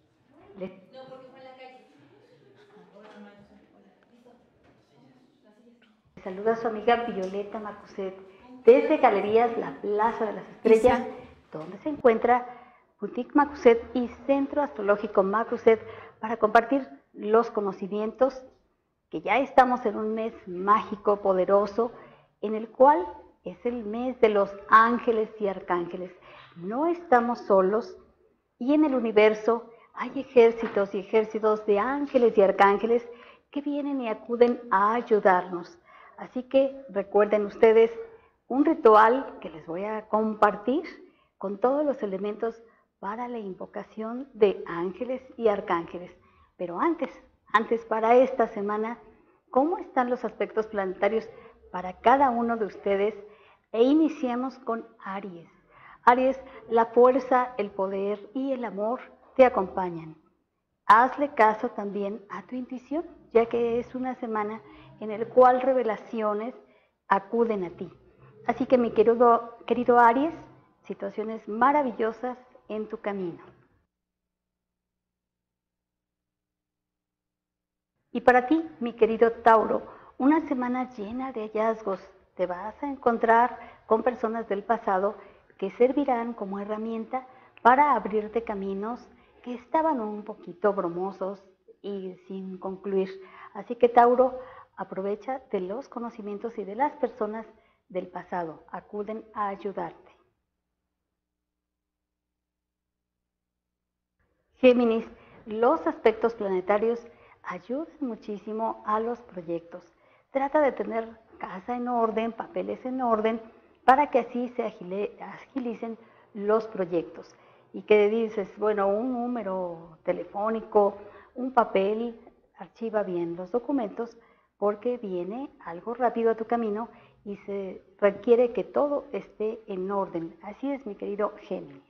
[SPEAKER 16] Saluda a su amiga Violeta Macuset desde Galerías La Plaza de las Estrellas, donde se encuentra Boutique Macuset y Centro Astrológico Macuset para compartir los conocimientos que ya estamos en un mes mágico, poderoso, en el cual es el mes de los ángeles y arcángeles. No estamos solos y en el universo hay ejércitos y ejércitos de ángeles y arcángeles que vienen y acuden a ayudarnos. Así que recuerden ustedes un ritual que les voy a compartir con todos los elementos para la invocación de ángeles y arcángeles. Pero antes para esta semana, ¿cómo están los aspectos planetarios para cada uno de ustedes? E iniciamos con Aries. Aries, la fuerza, el poder y el amor te acompañan. Hazle caso también a tu intuición, ya que es una semana en la cual revelaciones acuden a ti. Así que mi querido Aries, situaciones maravillosas en tu camino. Y para ti, mi querido Tauro, una semana llena de hallazgos. Te vas a encontrar con personas del pasado que servirán como herramienta para abrirte caminos que estaban un poquito bromosos y sin concluir. Así que Tauro, aprovecha de los conocimientos y de las personas del pasado. Acuden a ayudarte. Géminis, los aspectos planetarios ayudan muchísimo a los proyectos. Trata de tener casa en orden, papeles en orden, para que así se agilicen los proyectos. ¿Y qué dices? Bueno, un número telefónico, un papel, archiva bien los documentos porque viene algo rápido a tu camino y se requiere que todo esté en orden. Así es, mi querido Géminis.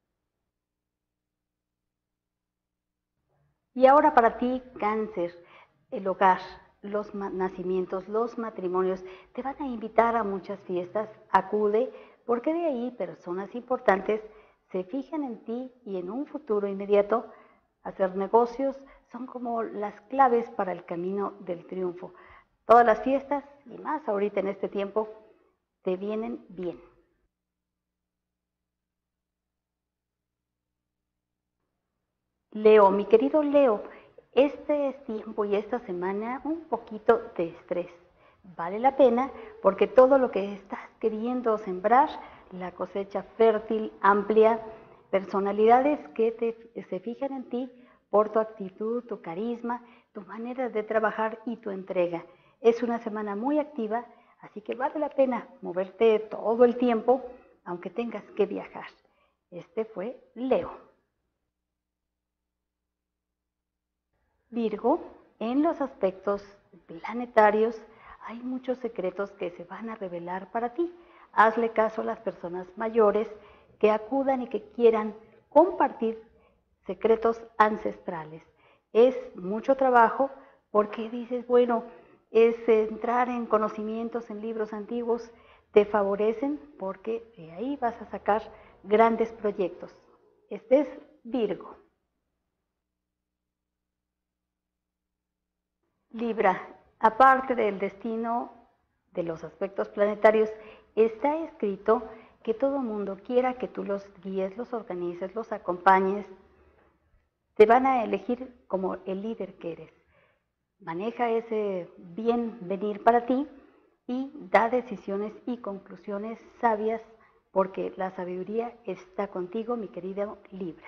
[SPEAKER 16] Y ahora para ti, Cáncer, el hogar, los nacimientos, los matrimonios, te van a invitar a muchas fiestas, acude, porque de ahí personas importantes se fijan en ti y en un futuro inmediato. Hacer negocios son como las claves para el camino del triunfo. Todas las fiestas, y más ahorita en este tiempo, te vienen bien. Leo, mi querido Leo, este es tiempo y esta semana un poquito de estrés. Vale la pena porque todo lo que estás queriendo sembrar, la cosecha fértil, amplia, personalidades que se fijan en ti por tu actitud, tu carisma, tu manera de trabajar y tu entrega. Es una semana muy activa, así que vale la pena moverte todo el tiempo, aunque tengas que viajar. Este fue Leo. Virgo, en los aspectos planetarios hay muchos secretos que se van a revelar para ti. Hazle caso a las personas mayores que acudan y que quieran compartir secretos ancestrales. Es mucho trabajo porque dices, bueno, es entrar en conocimientos en libros antiguos, te favorecen porque de ahí vas a sacar grandes proyectos. Este es Virgo. Libra, aparte del destino de los aspectos planetarios, está escrito que todo el mundo quiera que tú los guíes, los organices, los acompañes. Te van a elegir como el líder que eres. Maneja ese bien venir para ti y da decisiones y conclusiones sabias porque la sabiduría está contigo, mi querido Libra.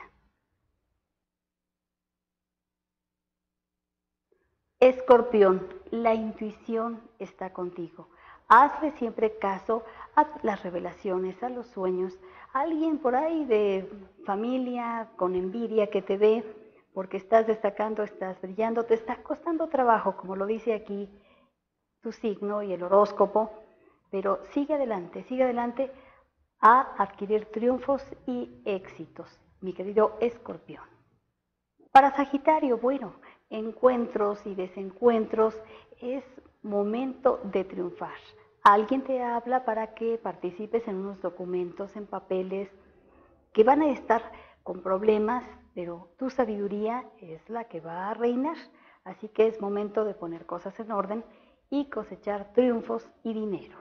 [SPEAKER 16] Escorpión, la intuición está contigo. Hazle siempre caso a las revelaciones, a los sueños. Alguien por ahí de familia con envidia que te ve porque estás destacando, estás brillando, te está costando trabajo, como lo dice aquí tu signo y el horóscopo, pero sigue adelante a adquirir triunfos y éxitos, mi querido Escorpión. Para Sagitario, bueno, encuentros y desencuentros, es momento de triunfar. Alguien te habla para que participes en unos documentos, en papeles, que van a estar con problemas, pero tu sabiduría es la que va a reinar. Así que es momento de poner cosas en orden y cosechar triunfos y dinero.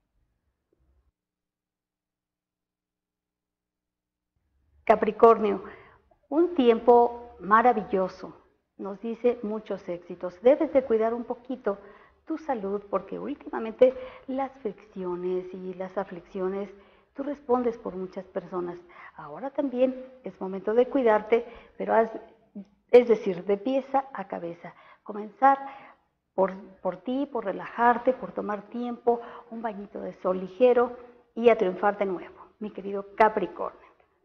[SPEAKER 16] Capricornio, un tiempo maravilloso. Nos dice muchos éxitos. Debes de cuidar un poquito tu salud porque últimamente las fricciones y las aflicciones, tú respondes por muchas personas. Ahora también es momento de cuidarte, pero es decir, de pieza a cabeza. Comenzar por ti, por relajarte, por tomar tiempo, un bañito de sol ligero y a triunfar de nuevo, mi querido Capricornio.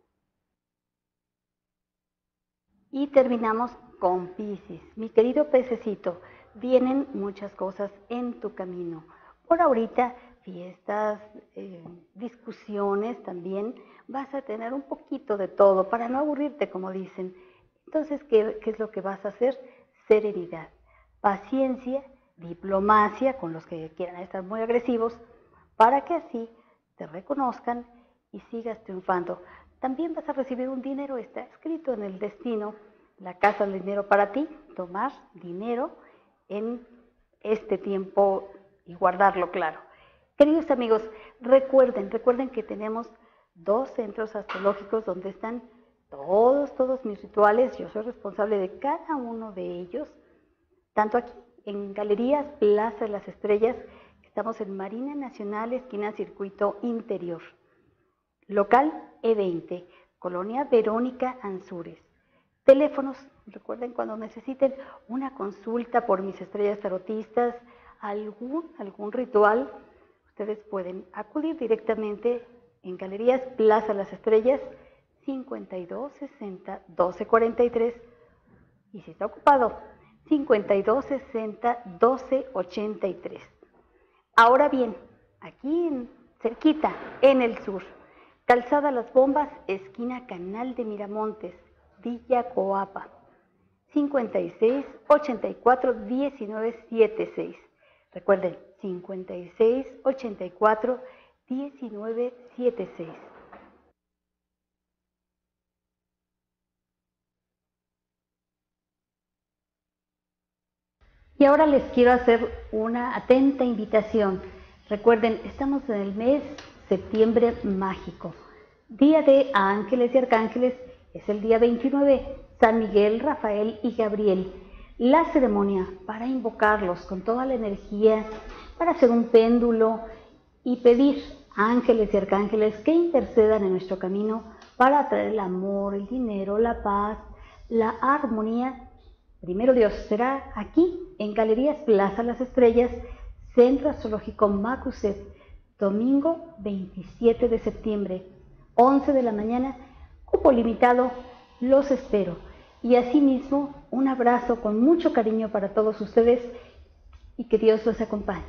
[SPEAKER 16] Y terminamos con Piscis. Mi querido pececito, vienen muchas cosas en tu camino. Por ahorita, fiestas, discusiones también, vas a tener un poquito de todo para no aburrirte, como dicen. Entonces, ¿qué es lo que vas a hacer? Serenidad, paciencia, diplomacia con los que quieran estar muy agresivos, para que así te reconozcan y sigas triunfando. También vas a recibir un dinero, está escrito en el destino, la casa del dinero para ti, tomar dinero en este tiempo y guardarlo claro. Queridos amigos, recuerden que tenemos 2 centros astrológicos donde están todos mis rituales. Yo soy responsable de cada uno de ellos, tanto aquí en Galerías Plaza de las Estrellas, que estamos en Marina Nacional, esquina Circuito Interior. Local E20, Colonia Verónica Ansúrez. Teléfonos, recuerden cuando necesiten una consulta por mis estrellas tarotistas, algún ritual, ustedes pueden acudir directamente en Galerías Plaza Las Estrellas, 52 60 12 43. Y si está ocupado, 5260-1283. Ahora bien, aquí cerquita, en el sur, Calzada Las Bombas, esquina Canal de Miramontes, Villa Coapa, 5684-1976. Recuerden, 5684-1976. Y ahora les quiero hacer una atenta invitación. Recuerden, estamos en el mes septiembre mágico. Día de ángeles y arcángeles es el día 29, San Miguel, Rafael y Gabriel. La ceremonia para invocarlos con toda la energía, para hacer un péndulo y pedir a ángeles y arcángeles que intercedan en nuestro camino para atraer el amor, el dinero, la paz, la armonía. Primero Dios, será aquí en Galerías Plaza Las Estrellas, Centro Astrológico Macuset, domingo 27 de septiembre, 11 de la mañana, cupo limitado, los espero. Y asimismo, un abrazo con mucho cariño para todos ustedes y que Dios los acompañe.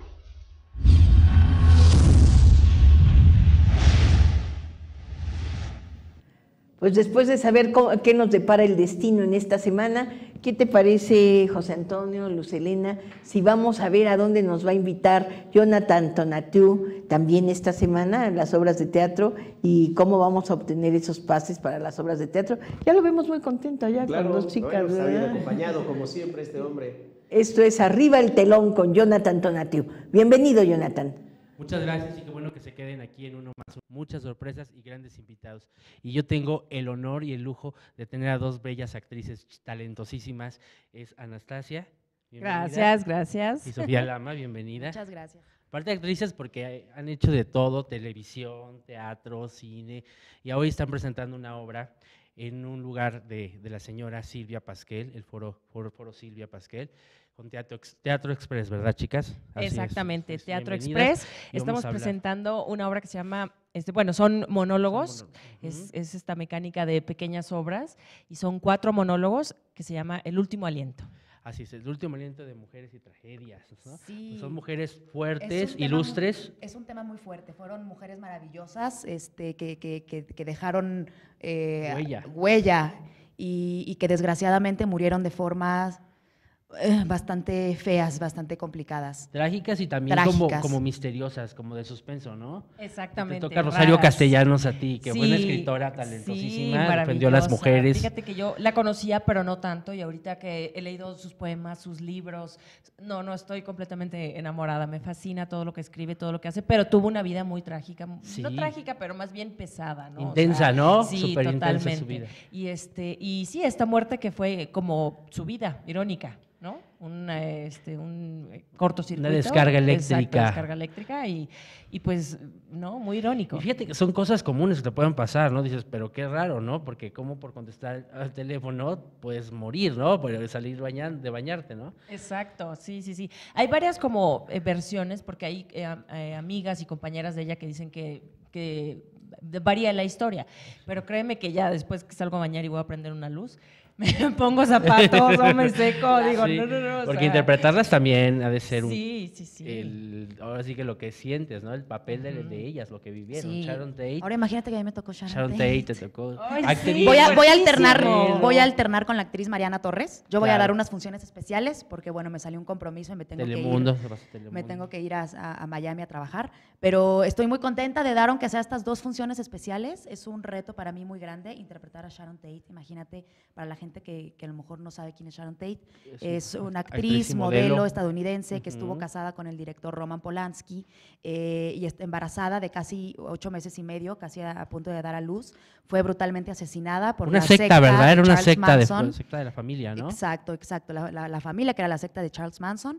[SPEAKER 3] Pues después de saber qué nos depara el destino en esta semana, ¿qué te parece, José Antonio, Luz Helena, si vamos a ver a dónde nos va a invitar Jonathan Tonatiuh también esta semana en las obras de teatro y cómo vamos a obtener esos pases para las obras de teatro? Ya lo vemos muy contento allá
[SPEAKER 4] Claro,
[SPEAKER 3] con dos chicas,
[SPEAKER 4] está bien
[SPEAKER 3] ¿verdad?
[SPEAKER 4] acompañado, como siempre, este hombre.
[SPEAKER 3] Esto es Arriba el Telón con Jonathan Tonatiuh. Bienvenido, Jonathan.
[SPEAKER 17] Muchas gracias y qué bueno que se queden aquí en Uno Más. Muchas sorpresas y grandes invitados. Y yo tengo el honor y el lujo de tener a dos bellas actrices talentosísimas. Es Anastasia, bienvenida.
[SPEAKER 18] Gracias.
[SPEAKER 17] Y Sofía Lama, bienvenida.
[SPEAKER 18] Muchas gracias.
[SPEAKER 17] Aparte de actrices porque han hecho de todo, televisión, teatro, cine, y hoy están presentando una obra en un lugar de la señora Silvia Pasquel, el foro Silvia Pasquel, con Teatro Express, ¿verdad, chicas? Así
[SPEAKER 18] Exactamente,
[SPEAKER 17] es.
[SPEAKER 18] Teatro
[SPEAKER 17] Bienvenidas.
[SPEAKER 18] Express.
[SPEAKER 17] Y
[SPEAKER 18] Estamos
[SPEAKER 17] vamos a hablar.
[SPEAKER 18] presentando una obra que se llama, bueno, son monólogos, es esta mecánica de pequeñas obras, y son 4 monólogos que se llama El Último Aliento.
[SPEAKER 17] Así es, el último aliento de mujeres y tragedias, ¿no?
[SPEAKER 18] Sí.
[SPEAKER 17] Pues son mujeres fuertes,
[SPEAKER 18] Es un tema
[SPEAKER 17] ilustres.
[SPEAKER 18] Es un tema muy fuerte, fueron mujeres maravillosas que dejaron huella y que desgraciadamente murieron de formas bastante feas, bastante complicadas.
[SPEAKER 17] Trágicas y también como misteriosas, como de suspenso, ¿no?
[SPEAKER 18] Exactamente.
[SPEAKER 17] Te toca Rosario
[SPEAKER 18] raras.
[SPEAKER 17] Castellanos a ti, que
[SPEAKER 18] Sí,
[SPEAKER 17] buena escritora, talentosísima,
[SPEAKER 18] sí,
[SPEAKER 17] defendió a las
[SPEAKER 18] maravillosa.
[SPEAKER 17] mujeres.
[SPEAKER 18] Fíjate que yo la conocía, pero no tanto, y ahorita que he leído sus poemas, sus libros, no estoy completamente enamorada, me fascina todo lo que escribe, todo lo que hace, pero tuvo una vida muy trágica,
[SPEAKER 17] Sí.
[SPEAKER 18] no trágica, pero más bien pesada, ¿no?
[SPEAKER 17] Intensa, ¿no?
[SPEAKER 18] Sí,
[SPEAKER 17] Súper intensa
[SPEAKER 18] totalmente.
[SPEAKER 17] su vida.
[SPEAKER 18] Y sí, esta muerte que fue como su vida, irónica, ¿no? Un cortocircuito.
[SPEAKER 17] Una descarga eléctrica.
[SPEAKER 18] Exacto, descarga eléctrica y pues, ¿no? Muy irónico.
[SPEAKER 17] Y fíjate que son cosas comunes que te pueden pasar, ¿no? Dices, pero qué raro, ¿no? Porque como por contestar al teléfono puedes morir, ¿no? Por salir de bañarte, ¿no?
[SPEAKER 18] Exacto, sí. Hay varias como versiones, porque hay amigas y compañeras de ella que dicen que varía la historia, pero créeme que ya después que salgo a bañar y voy a prender una luz, me pongo zapatos o me seco, digo,
[SPEAKER 17] Sí,
[SPEAKER 18] no.
[SPEAKER 17] porque interpretarlas también ha de ser
[SPEAKER 18] sí.
[SPEAKER 17] ahora sí que lo que sientes, ¿no? El papel de ellas, lo que vivieron.
[SPEAKER 19] Sí.
[SPEAKER 17] Sharon Tate.
[SPEAKER 19] Ahora imagínate que a mí me tocó Sharon
[SPEAKER 17] Sharon Tate te tocó.
[SPEAKER 19] Ay,
[SPEAKER 17] Actriz,
[SPEAKER 19] sí. Voy
[SPEAKER 17] fuertísimo.
[SPEAKER 19] a alternar con la actriz Mariana Torres. Yo voy a
[SPEAKER 17] Claro.
[SPEAKER 19] dar unas funciones especiales porque, bueno, me salió un compromiso y me tengo
[SPEAKER 17] Telemundo,
[SPEAKER 19] que ir.
[SPEAKER 17] vas a Telemundo.
[SPEAKER 19] Me tengo que ir a Miami a trabajar. Pero estoy muy contenta de dar, aunque sea estas 2 funciones especiales. Es un reto para mí muy grande interpretar a Sharon Tate. Imagínate, para la gente que a lo mejor no sabe quién es Sharon Tate, es una actriz,
[SPEAKER 17] y
[SPEAKER 19] modelo estadounidense que
[SPEAKER 17] Ujú.
[SPEAKER 19] estuvo casada con el director Roman Polanski y está embarazada de casi 8 meses y medio, casi a punto de dar a luz. Fue brutalmente asesinada por
[SPEAKER 17] una
[SPEAKER 19] la
[SPEAKER 17] secta, ¿verdad?
[SPEAKER 19] de
[SPEAKER 17] Era una
[SPEAKER 19] Charles Manson.
[SPEAKER 17] secta de la familia, ¿no?
[SPEAKER 19] Exacto. La familia, que era la secta de Charles Manson,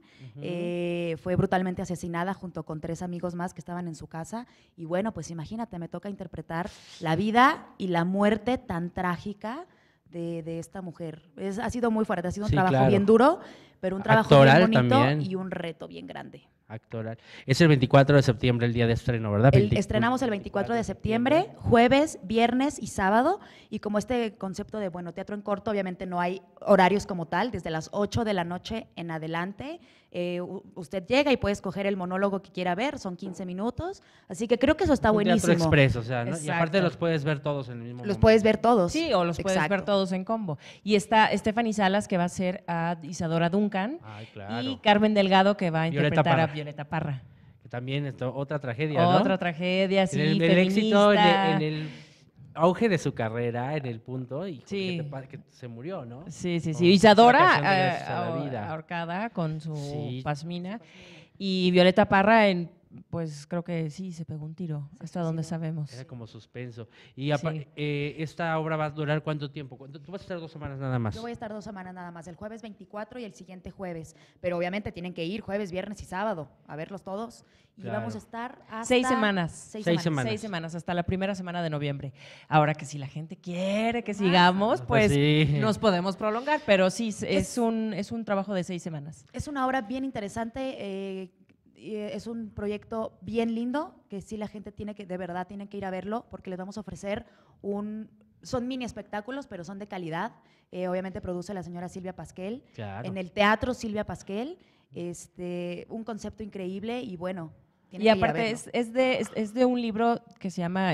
[SPEAKER 19] fue brutalmente asesinada junto con 3 amigos más que estaban en su casa. Y bueno, pues imagínate, me toca interpretar la vida y la muerte tan trágica de esta mujer. Ha sido muy fuerte, ha sido un
[SPEAKER 17] Sí,
[SPEAKER 19] trabajo
[SPEAKER 17] claro.
[SPEAKER 19] bien duro, pero un trabajo
[SPEAKER 17] Actoral
[SPEAKER 19] bien bonito
[SPEAKER 17] también.
[SPEAKER 19] y un reto bien grande.
[SPEAKER 17] Actoral. Es el 24 de septiembre el día de estreno, ¿verdad?
[SPEAKER 19] Estrenamos el 24 de septiembre, jueves, viernes y sábado, y como este concepto de, bueno, teatro en corto, obviamente no hay horarios como tal, desde las 8 de la noche en adelante, usted llega y puede escoger el monólogo que quiera ver, son 15 minutos, así que creo que eso está
[SPEAKER 17] Un
[SPEAKER 19] buenísimo.
[SPEAKER 17] teatro express, o sea, ¿no? Y
[SPEAKER 18] Exacto.
[SPEAKER 17] aparte los puedes ver todos en el mismo
[SPEAKER 19] Los
[SPEAKER 17] momento.
[SPEAKER 19] puedes ver todos.
[SPEAKER 18] Sí, o los puedes ver
[SPEAKER 19] Exacto.
[SPEAKER 18] todos en combo. Y está Stephanie Salas, que va a ser a Isadora Duncan,
[SPEAKER 17] Ay, claro.
[SPEAKER 18] y Carmen Delgado, que va a
[SPEAKER 17] Violeta
[SPEAKER 18] interpretar a
[SPEAKER 17] Parra.
[SPEAKER 18] Violeta Parra.
[SPEAKER 17] Que también es otra tragedia, ¿no?
[SPEAKER 18] Otra tragedia, sí,
[SPEAKER 17] el
[SPEAKER 18] feminista.
[SPEAKER 17] éxito, en el auge de su carrera, en el punto, y que se murió, ¿no?
[SPEAKER 18] Sí, sí,
[SPEAKER 17] Con
[SPEAKER 18] sí. Isadora
[SPEAKER 17] una canción de Gracias a la vida.
[SPEAKER 18] ahorcada con su
[SPEAKER 17] Sí.
[SPEAKER 18] pasmina. Y Violeta Parra, pues creo que sí, se pegó un tiro, hasta donde sabemos.
[SPEAKER 17] Era como suspenso. Y
[SPEAKER 18] Sí.
[SPEAKER 17] esta obra va a durar ¿cuánto tiempo? Tú vas a estar 2 semanas nada más.
[SPEAKER 19] Yo voy a estar 2 semanas nada más, el jueves 24 y el siguiente jueves, pero obviamente tienen que ir jueves, viernes y sábado a verlos todos, y
[SPEAKER 17] Claro.
[SPEAKER 19] vamos a estar hasta
[SPEAKER 18] 6 semanas.
[SPEAKER 19] 6
[SPEAKER 17] Seis
[SPEAKER 19] semanas.
[SPEAKER 18] 6 semanas, hasta la primera semana de noviembre. Ahora que si la gente quiere que sigamos,
[SPEAKER 17] Pues
[SPEAKER 18] pues
[SPEAKER 17] sí.
[SPEAKER 18] nos podemos prolongar, pero sí, es un trabajo de 6 semanas.
[SPEAKER 19] Es una obra bien interesante, es un proyecto bien lindo, que sí la gente de verdad tiene que ir a verlo, porque les vamos a ofrecer son mini espectáculos, pero son de calidad. Obviamente produce la señora Silvia Pasquel,
[SPEAKER 17] Claro.
[SPEAKER 19] en el Teatro Silvia Pasquel, un concepto increíble y bueno, tienen
[SPEAKER 18] Y
[SPEAKER 19] que ir a
[SPEAKER 18] aparte
[SPEAKER 19] verlo.
[SPEAKER 18] es de un libro que se llama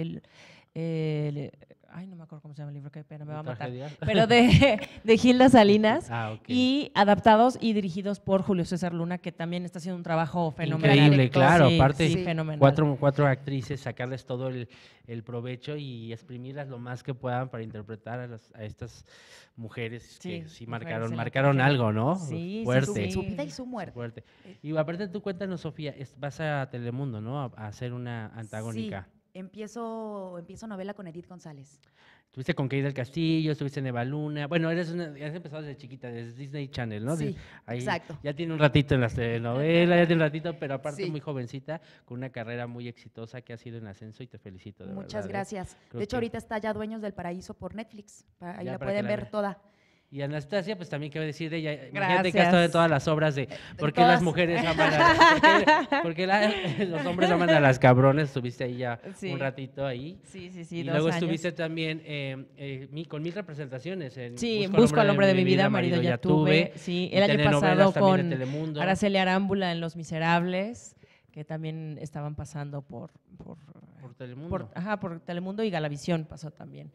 [SPEAKER 18] ay, no me acuerdo cómo se llama el libro, qué pena, me va a matar.
[SPEAKER 17] ¿Tragedia?
[SPEAKER 18] Pero de Gilda Salinas,
[SPEAKER 17] Ah, ok.
[SPEAKER 18] y adaptados y dirigidos por Julio César Luna, que también está haciendo un trabajo fenomenal.
[SPEAKER 17] Increíble, claro.
[SPEAKER 18] Sí,
[SPEAKER 17] Aparte,
[SPEAKER 18] sí, fenomenal.
[SPEAKER 17] cuatro actrices, sacarles todo el provecho y exprimirlas lo más que puedan para interpretar a estas mujeres que
[SPEAKER 18] Sí,
[SPEAKER 17] sí
[SPEAKER 18] mujeres en la
[SPEAKER 17] marcaron
[SPEAKER 18] tragedia.
[SPEAKER 17] algo, ¿no?
[SPEAKER 18] Sí, sí,
[SPEAKER 17] fuerte.
[SPEAKER 19] Su vida y su muerte.
[SPEAKER 17] Fuerte. Y aparte tú cuéntanos, Sofía, vas a Telemundo, ¿no? A hacer una antagónica.
[SPEAKER 19] Sí, empiezo novela con Edith González.
[SPEAKER 17] Estuviste con Kay del Castillo, estuviste en Eva Luna. Bueno, has empezado desde chiquita, desde Disney Channel, ¿no?
[SPEAKER 19] Sí,
[SPEAKER 17] Ahí
[SPEAKER 19] exacto.
[SPEAKER 17] Ya tiene un ratito en las telenovelas, ya tiene un ratito, pero aparte
[SPEAKER 19] Sí.
[SPEAKER 17] muy jovencita, con una carrera muy exitosa que ha sido en ascenso y te felicito, de
[SPEAKER 19] Muchas
[SPEAKER 17] verdad, ¿eh?
[SPEAKER 19] gracias.
[SPEAKER 17] Creo
[SPEAKER 19] De hecho,
[SPEAKER 17] que-
[SPEAKER 19] ahorita está ya Dueños del Paraíso por Netflix. Ahí
[SPEAKER 17] Ya
[SPEAKER 19] la
[SPEAKER 17] para que
[SPEAKER 19] pueden
[SPEAKER 17] la
[SPEAKER 19] ver
[SPEAKER 17] vean.
[SPEAKER 19] toda.
[SPEAKER 17] Y Anastasia, pues también, ¿qué va a decir de ella? Imagínate que ha
[SPEAKER 18] Gracias.
[SPEAKER 17] estado en todas las obras de ¿por qué
[SPEAKER 19] todas.
[SPEAKER 17] las mujeres aman a por qué los hombres aman a las cabrones? Estuviste ahí ya
[SPEAKER 18] Sí.
[SPEAKER 17] un ratito ahí.
[SPEAKER 18] Sí, sí,
[SPEAKER 17] Y
[SPEAKER 18] sí,
[SPEAKER 17] luego
[SPEAKER 18] 2 años.
[SPEAKER 17] estuviste también con 1000 representaciones en
[SPEAKER 18] Sí, Busco al hombre de mi vida, marido ya tuve. Sí, el
[SPEAKER 17] y
[SPEAKER 18] año
[SPEAKER 17] telenovelas
[SPEAKER 18] pasado
[SPEAKER 17] también de
[SPEAKER 18] con
[SPEAKER 17] Telemundo.
[SPEAKER 18] Araceli Arámbula en Los Miserables, que también estaban pasando por
[SPEAKER 17] Telemundo.
[SPEAKER 18] por Telemundo, y Galavisión pasó también.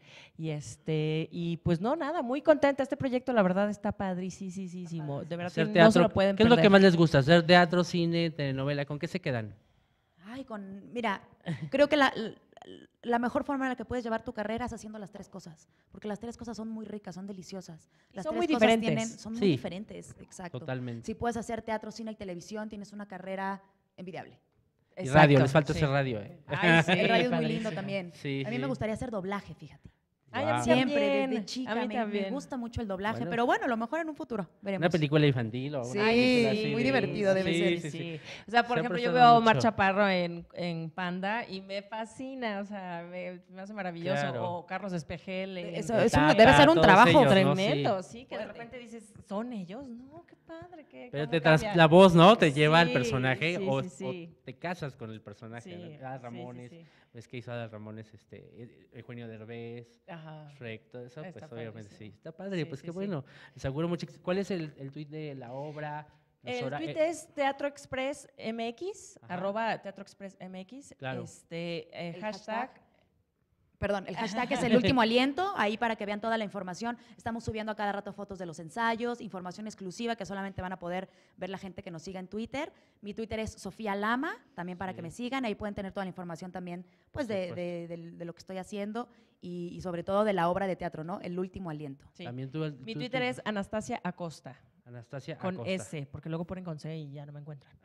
[SPEAKER 18] Y pues no, nada, muy contenta. Este proyecto, la verdad, está padricísimo. De verdad,
[SPEAKER 17] Hacer
[SPEAKER 18] que no se
[SPEAKER 17] teatro.
[SPEAKER 18] lo pueden
[SPEAKER 17] ¿Qué es lo que
[SPEAKER 18] perder.
[SPEAKER 17] más les gusta? ¿Hacer teatro, cine, telenovela? ¿Con qué se quedan?
[SPEAKER 19] Ay, mira, creo que la mejor forma en la que puedes llevar tu carrera es haciendo las 3 cosas, porque las 3 cosas son muy ricas, son deliciosas. Las
[SPEAKER 18] Son
[SPEAKER 19] 3
[SPEAKER 18] muy
[SPEAKER 19] cosas
[SPEAKER 18] diferentes.
[SPEAKER 19] son muy
[SPEAKER 17] Sí,
[SPEAKER 19] diferentes, exacto.
[SPEAKER 17] totalmente.
[SPEAKER 19] Si puedes hacer teatro, cine y televisión, tienes una carrera envidiable.
[SPEAKER 17] Y radio, les falta
[SPEAKER 18] sí.
[SPEAKER 17] hacer radio, ¿eh?
[SPEAKER 18] Ay, sí,
[SPEAKER 19] El radio es muy
[SPEAKER 18] padrísimo.
[SPEAKER 19] lindo también.
[SPEAKER 17] Sí,
[SPEAKER 19] a mí
[SPEAKER 17] sí.
[SPEAKER 19] me gustaría hacer doblaje, fíjate.
[SPEAKER 18] Ay, a mí
[SPEAKER 19] Siempre,
[SPEAKER 18] también,
[SPEAKER 19] desde chica,
[SPEAKER 18] a mí
[SPEAKER 19] me
[SPEAKER 18] también.
[SPEAKER 19] gusta mucho el doblaje,
[SPEAKER 17] Bueno.
[SPEAKER 19] pero bueno, a lo mejor en un futuro, veremos.
[SPEAKER 17] Una película infantil o
[SPEAKER 19] Sí,
[SPEAKER 17] una película así
[SPEAKER 19] muy
[SPEAKER 17] de-
[SPEAKER 19] divertido debe
[SPEAKER 17] sí,
[SPEAKER 19] ser.
[SPEAKER 17] sí.
[SPEAKER 18] O sea, por
[SPEAKER 17] Se ha
[SPEAKER 18] ejemplo, yo
[SPEAKER 17] prestado
[SPEAKER 18] veo a Omar
[SPEAKER 17] mucho.
[SPEAKER 18] Chaparro en Panda y me fascina, o sea, me hace maravilloso.
[SPEAKER 17] Claro.
[SPEAKER 18] O Carlos Espejel.
[SPEAKER 19] Eso
[SPEAKER 17] Tata,
[SPEAKER 19] debe ser un
[SPEAKER 17] todos
[SPEAKER 19] trabajo
[SPEAKER 17] ellos, ¿no?
[SPEAKER 18] tremendo,
[SPEAKER 17] Sí.
[SPEAKER 18] sí, que de repente dices, ¿son ellos? No, qué padre.
[SPEAKER 17] Pero
[SPEAKER 18] cómo
[SPEAKER 17] te
[SPEAKER 18] cambia.
[SPEAKER 17] la voz, ¿no? Te lleva al
[SPEAKER 18] Sí,
[SPEAKER 17] personaje
[SPEAKER 18] sí,
[SPEAKER 17] o,
[SPEAKER 18] sí, sí.
[SPEAKER 17] o te casas con el personaje.
[SPEAKER 18] Sí,
[SPEAKER 17] ¿no?
[SPEAKER 18] sí,
[SPEAKER 17] Adal
[SPEAKER 18] sí,
[SPEAKER 17] Ramones,
[SPEAKER 18] sí.
[SPEAKER 17] ves que hizo Adal Ramones, Eugenio Derbez,
[SPEAKER 18] Ajá.
[SPEAKER 17] Shrek, todo eso,
[SPEAKER 18] Está
[SPEAKER 17] pues obviamente
[SPEAKER 18] padrísimo.
[SPEAKER 17] sí. Está padre,
[SPEAKER 18] Sí,
[SPEAKER 17] pues
[SPEAKER 18] sí,
[SPEAKER 17] qué
[SPEAKER 18] sí.
[SPEAKER 17] bueno. Seguro mucho. ¿Cuál es el tuit de la obra? Los
[SPEAKER 18] El
[SPEAKER 17] hora-
[SPEAKER 18] tweet es Teatro Express MX,
[SPEAKER 17] Ajá.
[SPEAKER 18] @Teatro Express MX,
[SPEAKER 17] Claro.
[SPEAKER 19] hashtag. Perdón, el hashtag es el último aliento, ahí para que vean toda la información. Estamos subiendo a cada rato fotos de los ensayos, información exclusiva que solamente van a poder ver la gente que nos siga en Twitter. Mi Twitter es Sofía Lama, también para que me sigan. Ahí pueden tener toda la información también pues de lo que estoy haciendo y sobre todo de la obra de teatro, ¿no? El último aliento.
[SPEAKER 18] Sí.
[SPEAKER 17] También
[SPEAKER 18] Mi Twitter es Anastasia Acosta.
[SPEAKER 17] Anastasia
[SPEAKER 18] Con
[SPEAKER 17] Acosta.
[SPEAKER 18] S, porque luego ponen con C y ya no me encuentran.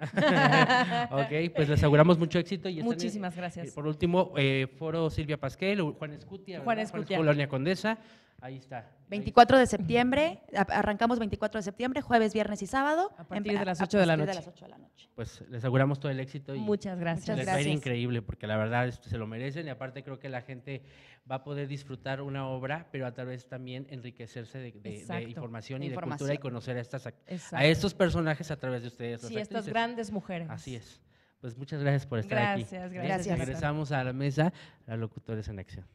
[SPEAKER 17] Ok, pues les auguramos mucho éxito. Y están
[SPEAKER 18] Muchísimas gracias.
[SPEAKER 17] Por último, Foro Silvia Pasquel, Juan Escutia,
[SPEAKER 18] Juan
[SPEAKER 17] ¿verdad?
[SPEAKER 18] Escutia.
[SPEAKER 17] Colonia Condesa. Ahí está.
[SPEAKER 19] 24 de septiembre, arrancamos 24 de septiembre, jueves, viernes y sábado.
[SPEAKER 18] A partir de las 8 de la noche.
[SPEAKER 17] Pues les auguramos todo el éxito y
[SPEAKER 18] muchas gracias.
[SPEAKER 17] les va a ir increíble porque la verdad se lo merecen y aparte creo que la gente va a poder disfrutar una obra, pero a través también enriquecerse de información y de cultura y conocer a estos personajes a través de ustedes.
[SPEAKER 18] Sí, estas grandes mujeres.
[SPEAKER 17] Así es. Pues muchas gracias por estar aquí.
[SPEAKER 18] Gracias.
[SPEAKER 17] Regresamos a la mesa, a Locutores en Acción.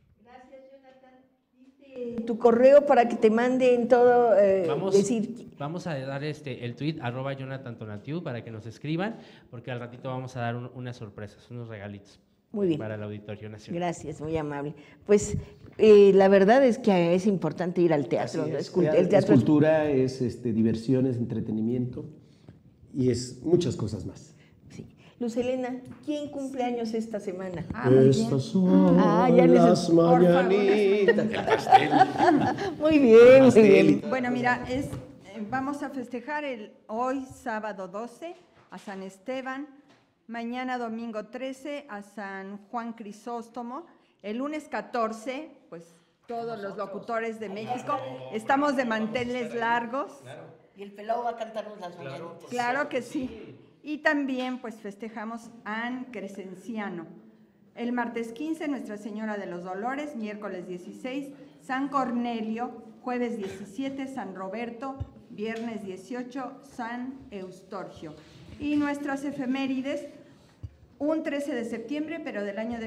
[SPEAKER 3] Tu correo para que te manden todo,
[SPEAKER 17] Vamos a dar el tweet @JonathanTonatiu para que nos escriban, porque al ratito vamos a dar unas sorpresas, unos regalitos.
[SPEAKER 3] Muy bien.
[SPEAKER 17] Para el Auditorio Nacional.
[SPEAKER 3] Gracias, muy amable. Pues la verdad es que es importante ir al teatro.
[SPEAKER 20] Es.
[SPEAKER 3] El teatro
[SPEAKER 20] es cultura, es diversión, es entretenimiento y es muchas cosas más.
[SPEAKER 3] Luz Helena, ¿quién cumple años esta semana?
[SPEAKER 20] Estas son las mañanitas.
[SPEAKER 3] El pastel. Muy bien, muy bien.
[SPEAKER 7] Bueno, mira, vamos a festejar hoy, sábado 12, a San Esteban, mañana domingo 13, a San Juan Crisóstomo, el lunes 14, pues todos los locutores de México, estamos de manteles largos.
[SPEAKER 3] Y el pelado va a cantarnos las mañanitas.
[SPEAKER 7] Claro que sí. Y también pues festejamos An Crescenciano. El martes 15, Nuestra Señora de los Dolores, miércoles 16, San Cornelio, jueves 17, San Roberto, viernes 18, San Eustorgio. Y nuestras efemérides, un 13 de septiembre, pero del año de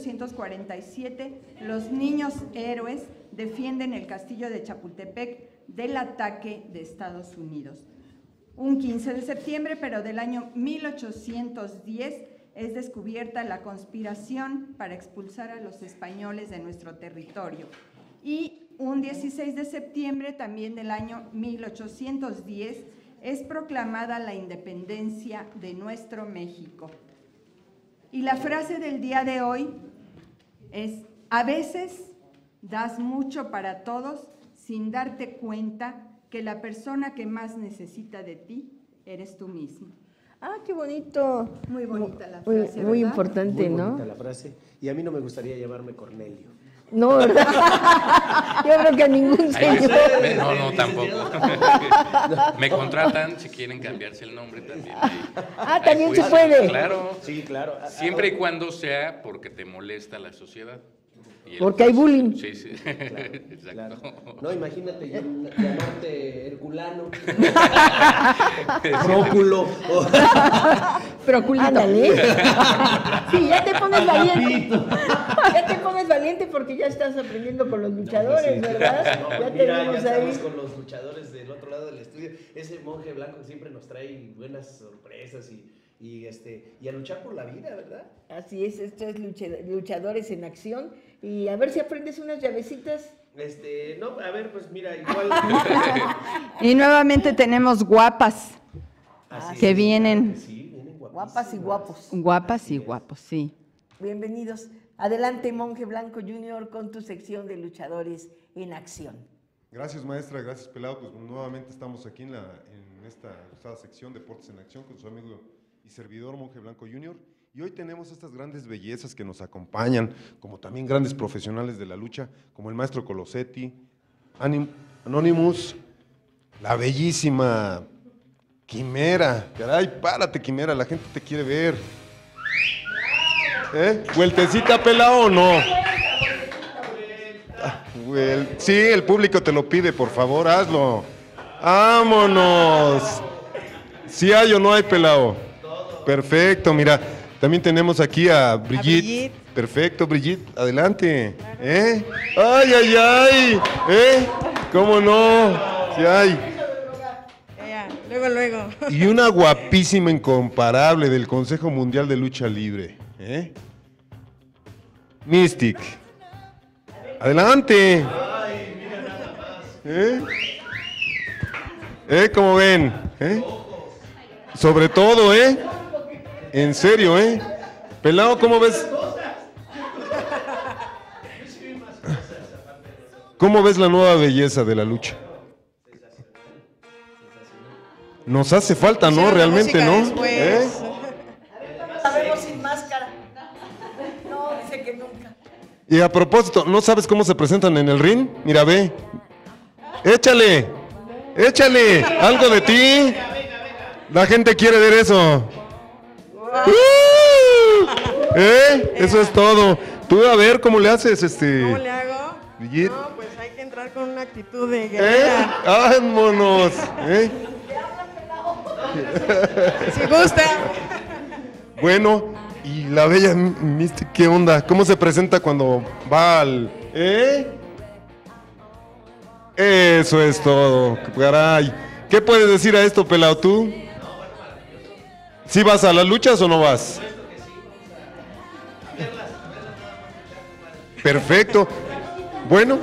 [SPEAKER 7] 1847, los niños héroes defienden el castillo de Chapultepec del ataque de Estados Unidos. Un 15 de septiembre, pero del año 1810, es descubierta la conspiración para expulsar a los españoles de nuestro territorio. Y un 16 de septiembre, también del año 1810, es proclamada la independencia de nuestro México. Y la frase del día de hoy es: a veces das mucho para todos sin darte cuenta que la persona que más necesita de ti eres tú mismo.
[SPEAKER 3] Ah, qué bonito.
[SPEAKER 7] Muy bonita la frase,
[SPEAKER 3] muy
[SPEAKER 7] ¿verdad?
[SPEAKER 3] importante,
[SPEAKER 20] Muy
[SPEAKER 3] ¿no?
[SPEAKER 20] bonita la frase. Y a mí no me gustaría llamarme Cornelio.
[SPEAKER 3] No, ¿verdad? Yo creo que a ningún señor.
[SPEAKER 21] No, tampoco. Me contratan si quieren cambiarse el nombre también.
[SPEAKER 3] También se puede.
[SPEAKER 21] Claro.
[SPEAKER 20] Sí, claro.
[SPEAKER 21] Siempre y cuando sea porque te molesta la sociedad.
[SPEAKER 3] Porque hay bullying.
[SPEAKER 21] Sí, sí.
[SPEAKER 20] Claro,
[SPEAKER 21] Exacto.
[SPEAKER 20] claro. No, imagínate llamarte Herculano. Próculo.
[SPEAKER 3] Proculito. Ándale. Sí, ya te pones valiente. Ya te pones valiente porque ya estás aprendiendo con los luchadores, ¿verdad?
[SPEAKER 4] No,
[SPEAKER 3] ya
[SPEAKER 4] mira,
[SPEAKER 3] tenemos
[SPEAKER 4] ya
[SPEAKER 3] ahí.
[SPEAKER 4] estamos con los luchadores del otro lado del estudio. Ese monje blanco que siempre nos trae buenas sorpresas y a luchar por la vida, ¿verdad?
[SPEAKER 3] Así es, esto es Luchadores en Acción. Y a ver si aprendes unas llavecitas.
[SPEAKER 4] No, a ver, pues mira, igual.
[SPEAKER 7] Y nuevamente tenemos guapas que vienen.
[SPEAKER 4] Sí, vienen
[SPEAKER 3] guapas y guapos.
[SPEAKER 7] Guapas y guapos, sí.
[SPEAKER 3] Bienvenidos. Adelante, Monje Blanco Jr., con tu sección de Luchadores en Acción.
[SPEAKER 5] Gracias, maestra, gracias, pelado. Pues nuevamente estamos aquí en esta gustada sección Deportes en Acción con su amigo y servidor Monje Blanco Jr. Y hoy tenemos estas grandes bellezas que nos acompañan, como también grandes profesionales de la lucha, como el maestro Colosetti, Anonymous, la bellísima Quimera. Caray, párate, Quimera, la gente te quiere ver. ¿Vueltecita, pelado, o no? Sí, el público te lo pide, por favor, hazlo. ¡Vámonos! ¿Sí hay o no hay, pelado? Perfecto, mira. También tenemos aquí a Brigitte. Perfecto, Brigitte, adelante. ¡Ay, ay, ay! ¿Cómo no? Sí hay.
[SPEAKER 22] Luego.
[SPEAKER 5] Y una guapísima incomparable del Consejo Mundial de Lucha Libre. Mystic. Adelante. ¿Cómo ven? Sobre todo, en serio, Pelado, ¿cómo ves? ¿Cómo ves la nueva belleza de la lucha? Nos hace falta, ¿no? Realmente, ¿no?
[SPEAKER 3] La vemos sin máscara. No, dice que nunca.
[SPEAKER 5] Y a propósito, ¿no sabes cómo se presentan en el ring? Mira, ve. Échale, échale, algo de ti. La gente quiere ver eso. Eso es todo. Tú a ver cómo le haces,
[SPEAKER 1] ¿Cómo le hago?
[SPEAKER 5] Brigitte.
[SPEAKER 1] No, pues hay que entrar con una actitud de guerrera.
[SPEAKER 5] ¡Vámonos!
[SPEAKER 1] Si gusta.
[SPEAKER 5] Bueno, y la bella Misty, ¿qué onda? ¿Cómo se presenta cuando va al... Eso es todo, caray. ¿Qué puedes decir a esto, pelado, tú? ¿Sí vas a las luchas o no vas? Perfecto. Bueno.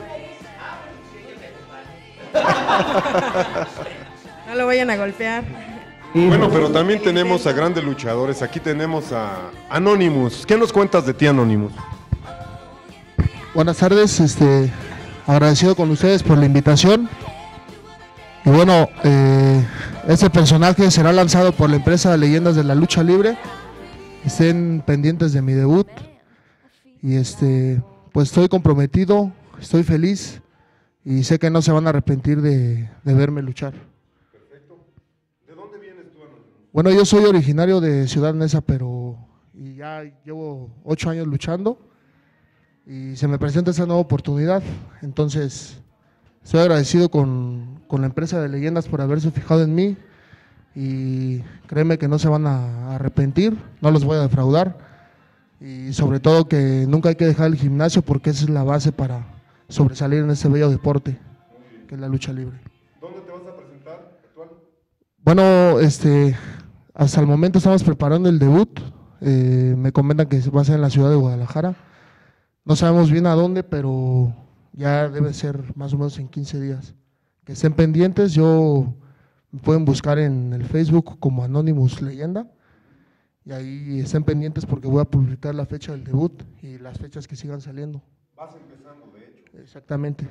[SPEAKER 1] No lo vayan a golpear.
[SPEAKER 5] Bueno, pero también tenemos a grandes luchadores. Aquí tenemos a Anonymous. ¿Qué nos cuentas de ti, Anonymous?
[SPEAKER 22] Buenas tardes, agradecido con ustedes por la invitación. Y bueno, este personaje será lanzado por la empresa Leyendas de la Lucha Libre. Estén pendientes de mi debut. Y pues estoy comprometido, estoy feliz y sé que no se van a arrepentir de verme luchar.
[SPEAKER 5] Perfecto. ¿De dónde vienes tú, Anonymous?
[SPEAKER 22] Bueno, yo soy originario de Ciudad Neza, pero ya llevo 8 años luchando y se me presenta esa nueva oportunidad. Entonces, estoy agradecido con la empresa de Leyendas por haberse fijado en mí y créeme que no se van a arrepentir, no los voy a defraudar. Y sobre todo que nunca hay que dejar el gimnasio porque esa es la base para sobresalir en este bello deporte que es la lucha libre.
[SPEAKER 5] ¿Dónde te vas a presentar actual?
[SPEAKER 22] Bueno, hasta el momento estamos preparando el debut. Me comentan que va a ser en la ciudad de Guadalajara. No sabemos bien a dónde, pero ya debe ser más o menos en 15 días. Que estén pendientes, me pueden buscar en el Facebook como Anonymous Leyenda. Y ahí estén pendientes porque voy a publicar la fecha del debut y las fechas que sigan saliendo.
[SPEAKER 5] Vas empezando, de hecho.
[SPEAKER 22] Exactamente.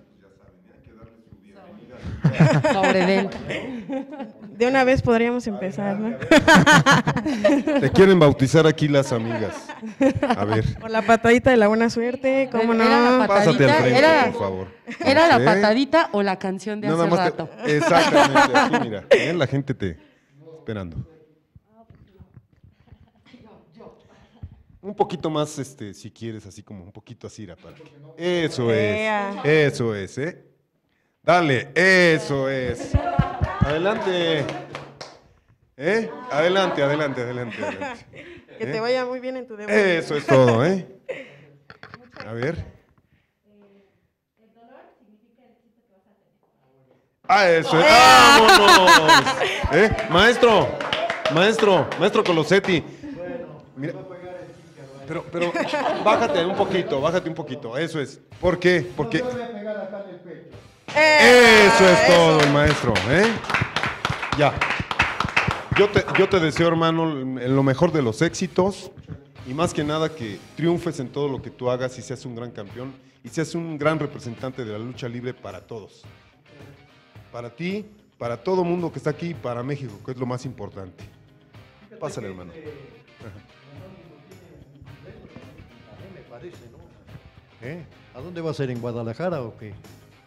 [SPEAKER 1] Sobre él. De una vez podríamos empezar, ¿no?
[SPEAKER 5] Te quieren bautizar aquí las amigas. A ver.
[SPEAKER 1] Por la patadita de la buena suerte, ¿cómo no?
[SPEAKER 23] Era la
[SPEAKER 5] Pásate al frente,
[SPEAKER 23] era,
[SPEAKER 5] por favor.
[SPEAKER 23] ¿Era la
[SPEAKER 5] ¿Sí?
[SPEAKER 23] patadita o la canción de
[SPEAKER 5] Nada
[SPEAKER 23] hace
[SPEAKER 5] más
[SPEAKER 23] rato?
[SPEAKER 5] Exactamente, aquí mira, la gente te esperando. Un poquito más, si quieres, así como un poquito así, para que... Eso es, Dale, eso es. Adelante. Adelante.
[SPEAKER 1] Que te vaya muy bien en tu debut.
[SPEAKER 5] Eso es todo, A ver. Eso es. ¡Vámonos! Maestro Colosetti. Mira. Pero bájate un poquito, eso es. ¿Por qué? Porque eso es todo, el maestro, Ya. Yo te deseo, hermano, lo mejor de los éxitos y más que nada que triunfes en todo lo que tú hagas y seas un gran campeón y seas un gran representante de la lucha libre para todos. Para ti, para todo mundo que está aquí, para México, que es lo más importante. Pásale, hermano.
[SPEAKER 24] ¿A dónde va a ser? ¿En Guadalajara o qué?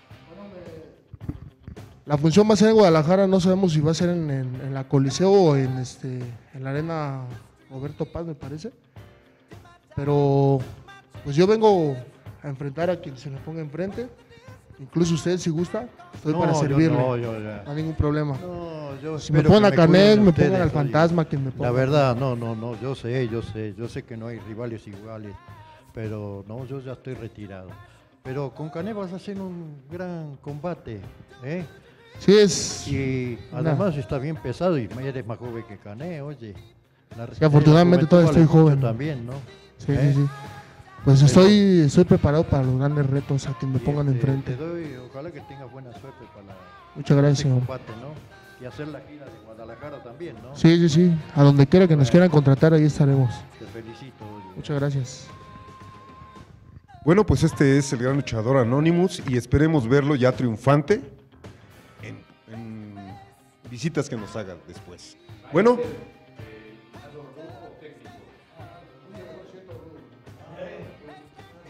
[SPEAKER 22] La función va a ser en Guadalajara, no sabemos si va a ser en la Coliseo o en la Arena Roberto Paz, me parece. Pero pues yo vengo a enfrentar a quien se me ponga enfrente. Incluso usted, si gusta, estoy para servirle. No hay ningún problema. Si me ponen a Canet, me pongan al Fantasma, quien me ponga.
[SPEAKER 24] La verdad, no, yo sé que no hay rivales iguales, pero no, yo ya estoy retirado. Pero con Canet vas a hacer un gran combate,
[SPEAKER 22] Sí, es.
[SPEAKER 24] Y además está bien pesado y eres más joven que Canet, oye.
[SPEAKER 22] Sí, afortunadamente todavía estoy joven.
[SPEAKER 24] También, ¿no?
[SPEAKER 22] Sí. Pues estoy preparado para los grandes retos a quien me pongan enfrente.
[SPEAKER 24] Ojalá que tengas buena suerte para
[SPEAKER 22] Muchas gracias,
[SPEAKER 24] este
[SPEAKER 22] señor.
[SPEAKER 24] combate, ¿no? Y hacer la gira de Guadalajara también, ¿no?
[SPEAKER 22] Sí. A donde quiera que nos quieran contratar, ahí estaremos.
[SPEAKER 24] Te felicito, oye.
[SPEAKER 22] Muchas gracias.
[SPEAKER 5] Bueno, pues este es el gran luchador Anonymous y esperemos verlo ya triunfante en visitas que nos haga después. Bueno.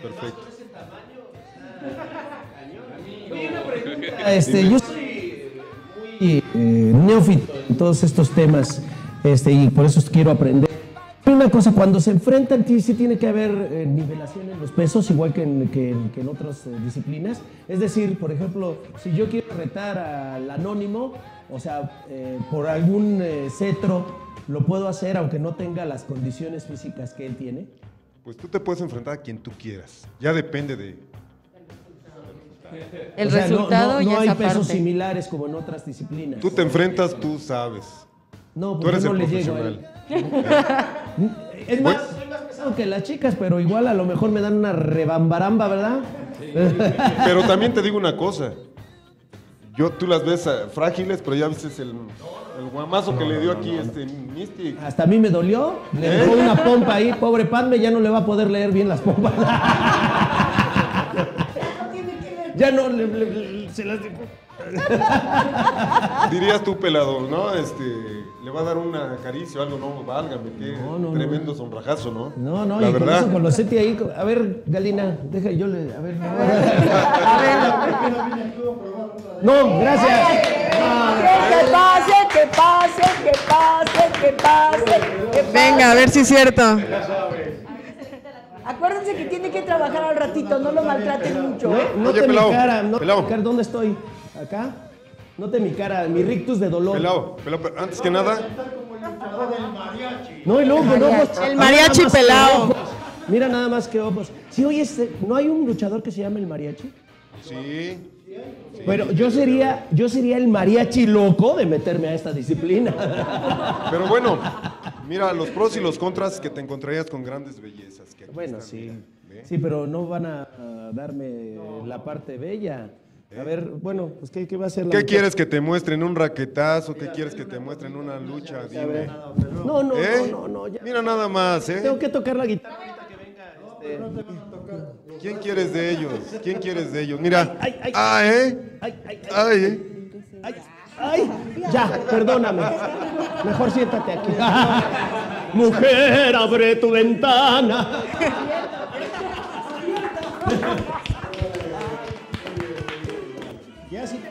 [SPEAKER 5] Perfecto.
[SPEAKER 20] Yo soy muy neófito en todos estos temas y por eso quiero aprender. Una cosa, cuando se enfrentan, sí tiene que haber nivelación en los pesos, igual que en otras disciplinas. Es decir, por ejemplo, si yo quiero retar al anónimo, o sea, por algún cetro, ¿lo puedo hacer aunque no tenga las condiciones físicas que él tiene?
[SPEAKER 5] Pues tú te puedes enfrentar a quien tú quieras. Ya depende de...
[SPEAKER 1] El resultado
[SPEAKER 20] no
[SPEAKER 1] ya
[SPEAKER 20] hay
[SPEAKER 1] esa
[SPEAKER 20] pesos
[SPEAKER 1] parte.
[SPEAKER 20] similares como en otras disciplinas.
[SPEAKER 5] Tú te enfrentas, tú sabes.
[SPEAKER 20] No,
[SPEAKER 5] tú
[SPEAKER 20] pues
[SPEAKER 5] eres
[SPEAKER 20] yo no
[SPEAKER 5] el
[SPEAKER 20] le llego a él.
[SPEAKER 5] profesional.
[SPEAKER 20] Es más, soy más pesado que las chicas, pero igual a lo mejor me dan una rebambaramba, ¿verdad?
[SPEAKER 5] Pero también te digo una cosa. Tú las ves frágiles, pero ya viste el guamazo que le dio aquí Misty.
[SPEAKER 20] Hasta a mí me dolió. Le dejó una pompa ahí. Pobre Padme, ya no le va a poder leer bien las pompas. Ya no, se las dejó.
[SPEAKER 5] Dirías tú, pelado, ¿no? Le va a dar una caricia o algo, no, válgame, qué tremendo sonrajazo, ¿no?
[SPEAKER 20] No,
[SPEAKER 5] la
[SPEAKER 20] y
[SPEAKER 5] verdad.
[SPEAKER 20] con eso, con los seti ahí. A ver, Galina, deja yo le. A ver. No, gracias.
[SPEAKER 7] Que pase, que pase, que pase, que pase, que pase.
[SPEAKER 1] Venga, a ver si es cierto.
[SPEAKER 7] Acuérdense que tiene que trabajar al ratito, no lo maltraten mucho.
[SPEAKER 20] Note mi cara, ¿dónde estoy? ¿Acá? Note mi cara, mi rictus de dolor.
[SPEAKER 5] Pelado, antes que nada.
[SPEAKER 20] No, y luego con ojos.
[SPEAKER 1] El mariachi pelado.
[SPEAKER 20] Mira nada más que ojos. Sí, oye, ¿no hay un luchador que se llama el mariachi?
[SPEAKER 5] Sí.
[SPEAKER 20] Pero yo sería el mariachi loco de meterme a esta disciplina.
[SPEAKER 5] Pero bueno, mira, los pros y los contras que te encontrarías con grandes bellezas. Que aquí
[SPEAKER 20] Bueno,
[SPEAKER 5] están,
[SPEAKER 20] sí.
[SPEAKER 5] ¿ve?
[SPEAKER 20] Sí, pero no van a darme la parte bella. A ver, bueno, pues ¿qué va a hacer la
[SPEAKER 5] ¿Qué
[SPEAKER 20] mujer?
[SPEAKER 5] quieres que te muestren? ¿Un raquetazo? ¿Qué quieres que te muestren? ¿Una lucha? Dime.
[SPEAKER 20] No, ya.
[SPEAKER 5] Mira nada más, ¿eh?
[SPEAKER 20] Tengo que tocar la guitarra.
[SPEAKER 5] ¿Quién quieres de ellos? ¿Quién quieres de ellos? Mira.
[SPEAKER 20] Ay, ya, perdóname. Mejor siéntate aquí. Mujer, abre tu ventana. Ya sí.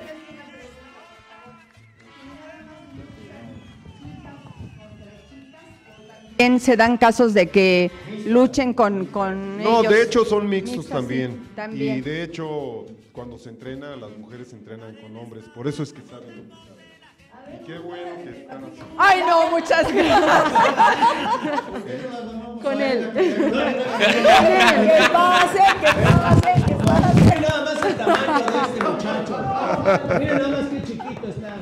[SPEAKER 7] Se dan casos de que luchen con
[SPEAKER 5] No,
[SPEAKER 7] ellos.
[SPEAKER 5] de hecho son mixtos
[SPEAKER 7] Mixtos,
[SPEAKER 5] también.
[SPEAKER 7] sí, también.
[SPEAKER 5] Y de hecho, cuando se entrena, las mujeres entrenan con hombres. Por eso es que saben. Y qué bueno que están así.
[SPEAKER 7] Ay, no, muchas gracias. Con él. Que pase, que pase, que pase.
[SPEAKER 20] Miren nada más el tamaño de este muchacho. Miren nada más qué chiquito está.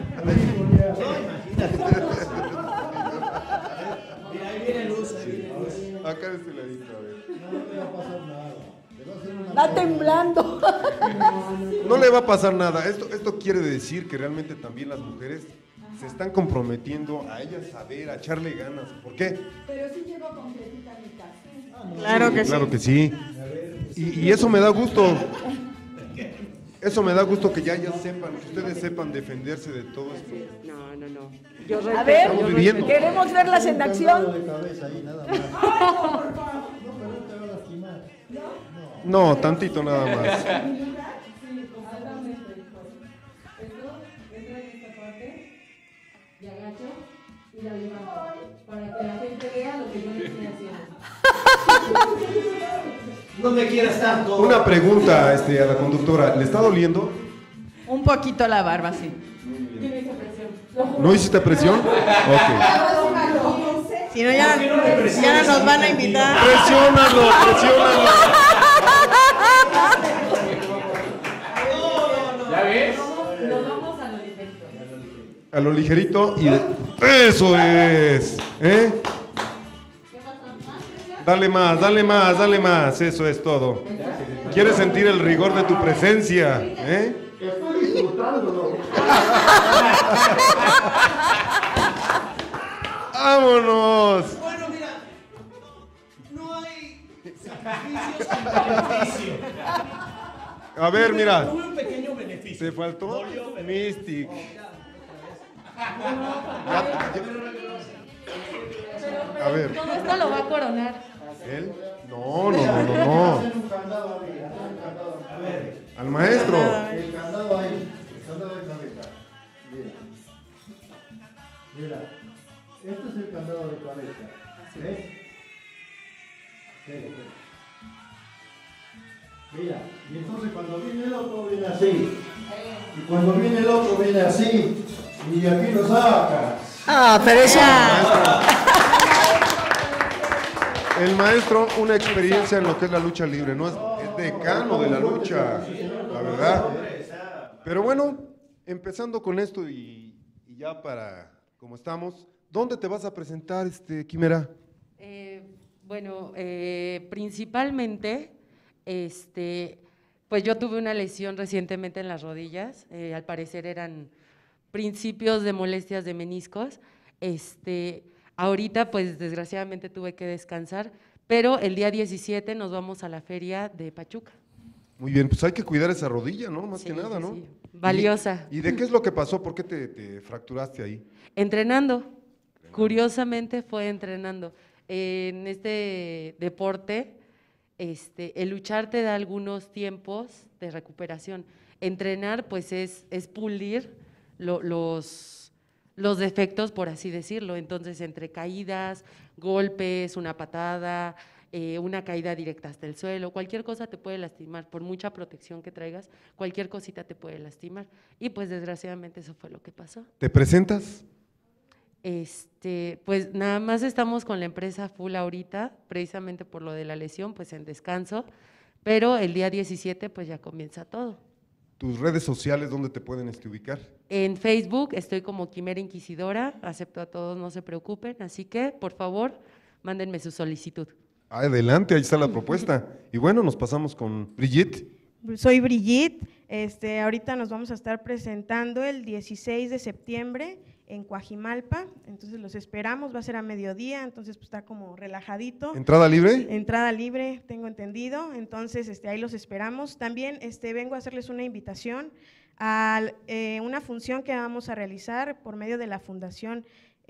[SPEAKER 20] Mira, ahí viene luz, ahí viene luz.
[SPEAKER 5] Acá de este ladito, a ver.
[SPEAKER 7] No le va a pasar nada. Está temblando.
[SPEAKER 5] No le va a pasar nada. Esto quiere decir que realmente también las mujeres se están comprometiendo a ellas saber, a echarle ganas. ¿Por qué?
[SPEAKER 7] Pero sí llevo completita mi casa.
[SPEAKER 1] Claro que sí.
[SPEAKER 5] Claro que sí. Y eso me da gusto. Eso me da gusto que ya sepan, que ustedes sepan defenderse de todo esto.
[SPEAKER 7] A ver,
[SPEAKER 5] Estamos viviendo.
[SPEAKER 7] queremos verlas en acción.
[SPEAKER 5] No, tantito nada más.
[SPEAKER 6] Y agacho y la levanto para que la gente vea lo que yo le estoy haciendo.
[SPEAKER 20] No me quieras tanto.
[SPEAKER 5] Una pregunta a la conductora. ¿Le está doliendo?
[SPEAKER 19] Un poquito la barba, sí.
[SPEAKER 5] ¿No hiciste presión? Ok.
[SPEAKER 1] Si no, ya no nos van a invitar.
[SPEAKER 5] Presiónalo, presiónalo.
[SPEAKER 21] ¿Ya ves?
[SPEAKER 6] Nos vamos a lo ligerito.
[SPEAKER 5] A lo ligerito ¡eso es! ¿Eh? Dale más, dale más, dale más. Eso es todo. ¿Quieres sentir el rigor de tu presencia? ¿Eh?
[SPEAKER 15] Estoy disfrutándolo.
[SPEAKER 5] ¡Vámonos!
[SPEAKER 20] Bueno, mira, no hay sacrificios sin beneficio.
[SPEAKER 5] A ver, mira.
[SPEAKER 20] Tuve un pequeño beneficio.
[SPEAKER 5] ¿Te faltó? Mystic.
[SPEAKER 6] A
[SPEAKER 5] ver.
[SPEAKER 6] Todo esto lo va a coronar.
[SPEAKER 5] ¿Él? No. Al maestro.
[SPEAKER 8] El candado ahí, cabeza. Mira, este es el candado de cabeza. ¿Ves? Mira, y entonces cuando viene el otro viene así. Y cuando viene el otro viene así. Y de aquí lo saca.
[SPEAKER 3] Ah, pero eso.
[SPEAKER 5] El maestro, una experiencia en lo que es la lucha libre, ¿no? Es decano de la lucha, la verdad. Pero bueno, empezando con esto y ya para como estamos, ¿dónde te vas a presentar, Quimera?
[SPEAKER 9] Bueno, principalmente, pues yo tuve una lesión recientemente en las rodillas, al parecer eran principios de molestias de meniscos, ahorita pues desgraciadamente tuve que descansar, pero el día 17 nos vamos a la feria de Pachuca.
[SPEAKER 5] Muy bien, pues hay que cuidar esa rodilla, ¿no? Más que nada, ¿no?
[SPEAKER 9] Sí. Valiosa.
[SPEAKER 5] ¿Y de qué es lo que pasó? ¿Por qué te fracturaste ahí?
[SPEAKER 9] Entrenando, curiosamente fue entrenando. En este deporte, el luchar te da algunos tiempos de recuperación. Entrenar, pues es pulir los defectos, por así decirlo. Entonces, entre caídas, golpes, una patada, una caída directa hasta el suelo, cualquier cosa te puede lastimar, por mucha protección que traigas, cualquier cosita te puede lastimar. Y pues desgraciadamente eso fue lo que pasó.
[SPEAKER 5] ¿Te presentas?
[SPEAKER 9] Pues nada más estamos con la empresa full ahorita, precisamente por lo de la lesión, pues en descanso, pero el día 17 pues ya comienza todo.
[SPEAKER 5] ¿Tus redes sociales dónde te pueden ubicar?
[SPEAKER 9] En Facebook estoy como Quimera Inquisidora, acepto a todos, no se preocupen, así que por favor mándenme su solicitud.
[SPEAKER 5] Adelante, ahí está la propuesta. Y bueno, nos pasamos con Brigitte.
[SPEAKER 1] Soy Brigitte, ahorita nos vamos a estar presentando el 16 de septiembre en Coajimalpa, entonces los esperamos, va a ser a mediodía, entonces pues está como relajadito.
[SPEAKER 5] ¿Entrada libre?
[SPEAKER 1] Entrada libre, tengo entendido, entonces ahí los esperamos. También vengo a hacerles una invitación a una función que vamos a realizar por medio de la Fundación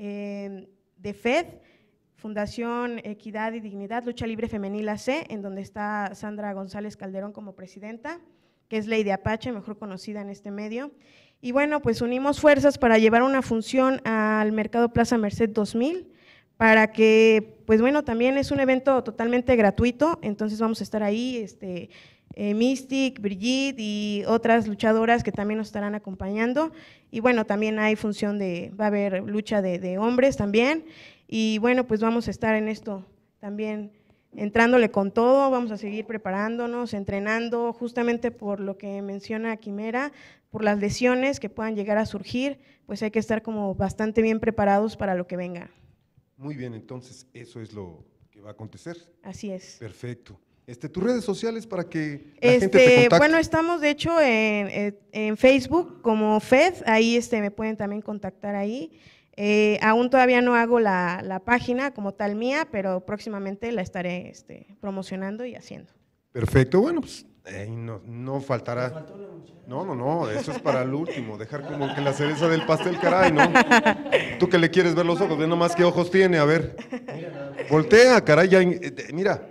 [SPEAKER 1] de FED, Fundación Equidad y Dignidad, Lucha Libre Femenil AC, en donde está Sandra González Calderón como presidenta, que es Lady Apache, mejor conocida en este medio. Y bueno, pues unimos fuerzas para llevar una función al Mercado Plaza Merced 2000, para que, pues bueno, también es un evento totalmente gratuito, entonces vamos a estar ahí, Mystic, Brigitte y otras luchadoras que también nos estarán acompañando. Y bueno, también hay función va a haber lucha de hombres también. Y bueno, pues vamos a estar en esto también entrándole con todo, vamos a seguir preparándonos, entrenando, justamente por lo que menciona Quimera, por las lesiones que puedan llegar a surgir, pues hay que estar como bastante bien preparados para lo que venga.
[SPEAKER 5] Muy bien, entonces eso es lo que va a acontecer.
[SPEAKER 1] Así es.
[SPEAKER 5] Perfecto. Tus redes sociales para que la gente te contacte.
[SPEAKER 1] Bueno, estamos de hecho en Facebook como FED, ahí me pueden también contactar ahí. Aún todavía no hago la página como tal mía, pero próximamente la estaré promocionando y haciendo.
[SPEAKER 5] Perfecto, bueno, pues no faltará. No, eso es para el último, dejar como que la cereza del pastel, caray, ¿no? Tú que le quieres ver los ojos, ve nomás qué ojos tiene, a ver. Voltea, caray, ya, mira.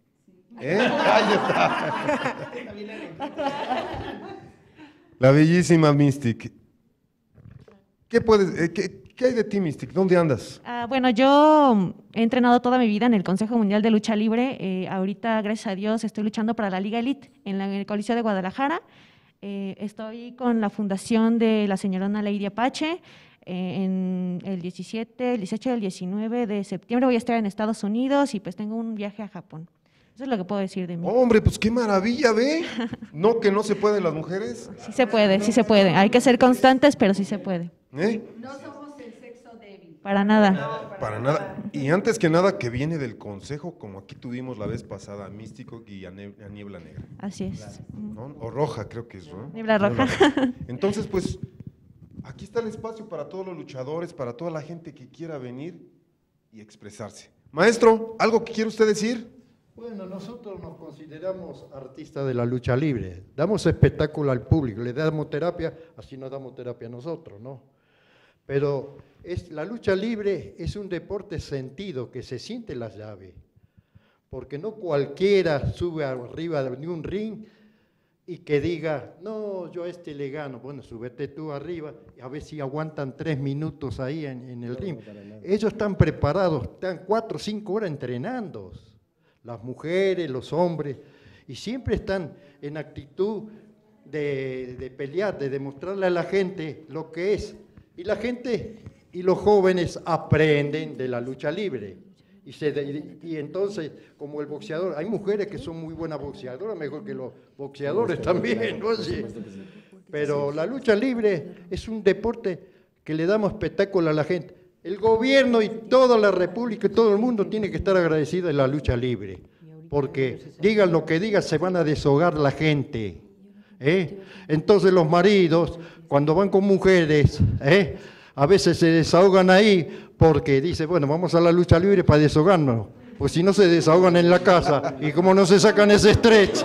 [SPEAKER 5] Ahí está. La bellísima Mystic. ¿Qué hay de ti, Mystic? ¿Dónde andas?
[SPEAKER 12] Bueno, yo he entrenado toda mi vida en el Consejo Mundial de Lucha Libre. Ahorita, gracias a Dios, estoy luchando para la Liga Elite en el Coliseo de Guadalajara. Estoy con la fundación de la señorona Lady Apache. En el 17, el 18 y el 19 de septiembre voy a estar en Estados Unidos y pues tengo un viaje a Japón. Eso es lo que puedo decir de mí.
[SPEAKER 5] Hombre, pues qué maravilla, ¿ve? ¿No que no se pueden las mujeres?
[SPEAKER 12] Sí se puede, sí se puede. Hay que ser constantes, pero sí se puede.
[SPEAKER 7] No somos el sexo débil.
[SPEAKER 12] Para nada.
[SPEAKER 5] Para nada. Y antes que nada, que viene del consejo, como aquí tuvimos la vez pasada, Místico y a Niebla Negra.
[SPEAKER 12] Así es.
[SPEAKER 5] ¿No? O roja, creo que es, ¿no?
[SPEAKER 12] Niebla roja.
[SPEAKER 5] Entonces, pues, aquí está el espacio para todos los luchadores, para toda la gente que quiera venir y expresarse. Maestro, ¿algo que quiere usted decir?
[SPEAKER 24] Bueno, nosotros nos consideramos artistas de la lucha libre, damos espectáculo al público, le damos terapia, así nos damos terapia a nosotros, ¿no? Pero la lucha libre es un deporte sentido, que se siente la llave, porque no cualquiera sube arriba de un ring y que diga, no, yo a este le gano. Bueno, súbete tú arriba, a ver si aguantan 3 minutos ahí en el ring. Ellos están preparados, están 4 o 5 horas entrenando, las mujeres, los hombres, y siempre están en actitud de pelear, de demostrarle a la gente lo que es. Y la gente y los jóvenes aprenden de la lucha libre. Y entonces, como el boxeador, hay mujeres que son muy buenas boxeadoras, mejor que los boxeadores también, ¿no? Sí. Pero la lucha libre es un deporte que le damos espectáculo a la gente. El gobierno y toda la república y todo el mundo tiene que estar agradecido de la lucha libre, porque digan lo que digan, se van a deshogar la gente. Entonces los maridos, cuando van con mujeres, a veces se desahogan ahí, porque dice, bueno, vamos a la lucha libre para desahogarnos, pues si no se desahogan en la casa, y como no se sacan ese stretch.